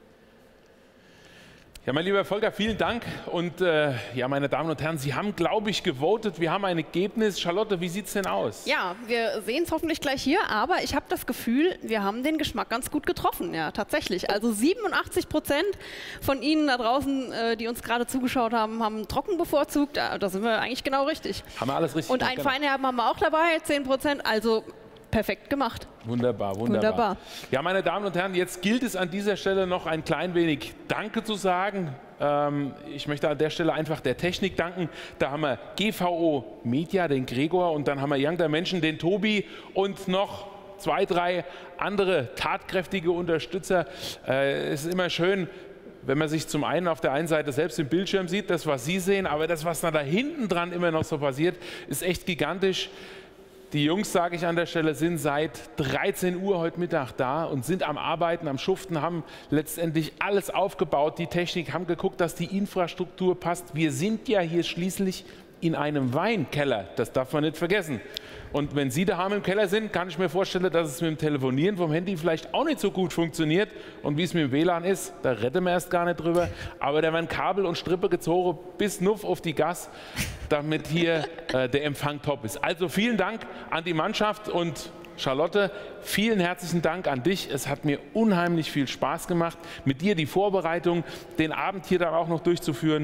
Ja, mein lieber Volker, vielen Dank. Und äh, ja, meine Damen und Herren, Sie haben, glaube ich, gewotet. Wir haben ein Ergebnis. Charlotte, wie sieht es denn aus? Ja, wir sehen es hoffentlich gleich hier, aber ich habe das Gefühl, wir haben den Geschmack ganz gut getroffen. Ja, tatsächlich. Also siebenundachtzig Prozent von Ihnen da draußen, äh, die uns gerade zugeschaut haben, haben trocken bevorzugt. Da, da sind wir eigentlich genau richtig. Haben wir alles richtig Und ein Feinherben haben wir auch dabei, zehn Prozent. Also perfekt gemacht. Wunderbar, wunderbar, wunderbar. Ja, meine Damen und Herren, jetzt gilt es an dieser Stelle noch ein klein wenig Danke zu sagen. Ähm, ich möchte an der Stelle einfach der Technik danken. Da haben wir G V O Media, den Gregor, und dann haben wir Young Dimension, den Tobi und noch zwei, drei andere tatkräftige Unterstützer. Äh, es ist immer schön, wenn man sich zum einen auf der einen Seite selbst im Bildschirm sieht, das, was Sie sehen, aber das, was dann da hinten dran immer noch so passiert, ist echt gigantisch. Die Jungs, sage ich an der Stelle, sind seit dreizehn Uhr heute Mittag da und sind am Arbeiten, am Schuften, haben letztendlich alles aufgebaut, die Technik, haben geguckt, dass die Infrastruktur passt. Wir sind ja hier schließlich in einem Weinkeller, das darf man nicht vergessen. Und wenn Sie daheim im Keller sind, kann ich mir vorstellen, dass es mit dem Telefonieren vom Handy vielleicht auch nicht so gut funktioniert. Und wie es mit dem W L A N ist, da retten wir erst gar nicht drüber. Aber da werden Kabel und Strippe gezogen bis nuff auf die Gas, damit hier äh, der Empfang top ist. Also vielen Dank an die Mannschaft und Charlotte, vielen herzlichen Dank an dich. Es hat mir unheimlich viel Spaß gemacht, mit dir die Vorbereitung, den Abend hier dann auch noch durchzuführen.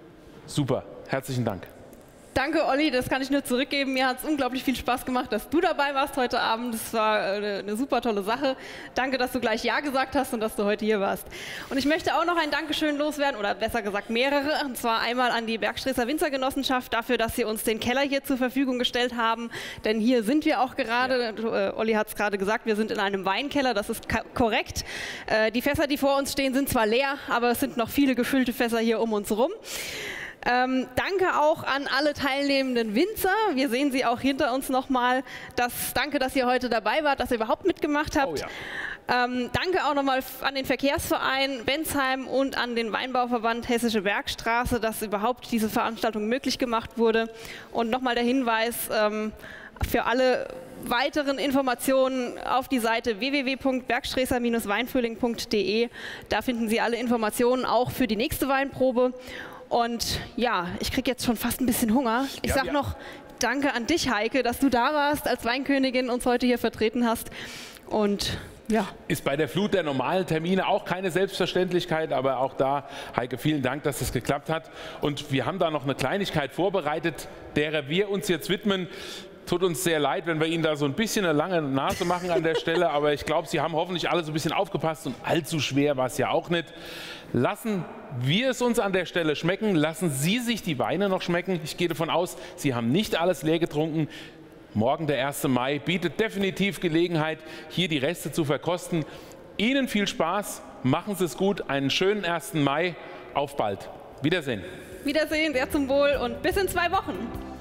Super, herzlichen Dank. Danke, Olli, das kann ich nur zurückgeben. Mir hat es unglaublich viel Spaß gemacht, dass du dabei warst heute Abend. Das war eine, eine super tolle Sache. Danke, dass du gleich Ja gesagt hast und dass du heute hier warst. Und ich möchte auch noch ein Dankeschön loswerden, oder besser gesagt mehrere. Und zwar einmal an die Bergstresser Winzergenossenschaft dafür, dass sie uns den Keller hier zur Verfügung gestellt haben. Denn hier sind wir auch gerade. Ja. Olli hat es gerade gesagt, wir sind in einem Weinkeller. Das ist korrekt. Äh, die Fässer, die vor uns stehen, sind zwar leer, aber es sind noch viele gefüllte Fässer hier um uns herum. Ähm, danke auch an alle teilnehmenden Winzer. Wir sehen sie auch hinter uns nochmal. Das, danke, dass ihr heute dabei wart, dass ihr überhaupt mitgemacht habt. Oh ja. ähm, danke auch nochmal an den Verkehrsverein Bensheim und an den Weinbauverband Hessische Bergstraße, dass überhaupt diese Veranstaltung möglich gemacht wurde. Und nochmal der Hinweis, ähm, für alle weiteren Informationen auf die Seite w w w punkt bergstresser Bindestrich weinfrühling punkt de. Da finden Sie alle Informationen auch für die nächste Weinprobe. Und ja, ich kriege jetzt schon fast ein bisschen Hunger. Ich ja, sage ja. noch danke an dich, Heike, dass du da warst, als Weinkönigin uns heute hier vertreten hast. Und ja. Ist bei der Flut der normalen Termine auch keine Selbstverständlichkeit, aber auch da, Heike, vielen Dank, dass das geklappt hat. Und wir haben da noch eine Kleinigkeit vorbereitet, derer wir uns jetzt widmen. Tut uns sehr leid, wenn wir Ihnen da so ein bisschen eine lange Nase machen an der Stelle, aber ich glaube, Sie haben hoffentlich alle so ein bisschen aufgepasst und allzu schwer war es ja auch nicht. Lassen wir es uns an der Stelle schmecken, lassen Sie sich die Weine noch schmecken. Ich gehe davon aus, Sie haben nicht alles leer getrunken. Morgen, der erste Mai, bietet definitiv Gelegenheit, hier die Reste zu verkosten. Ihnen viel Spaß, machen Sie es gut, einen schönen ersten Mai, auf bald. Wiedersehen. Wiedersehen, sehr zum Wohl und bis in zwei Wochen.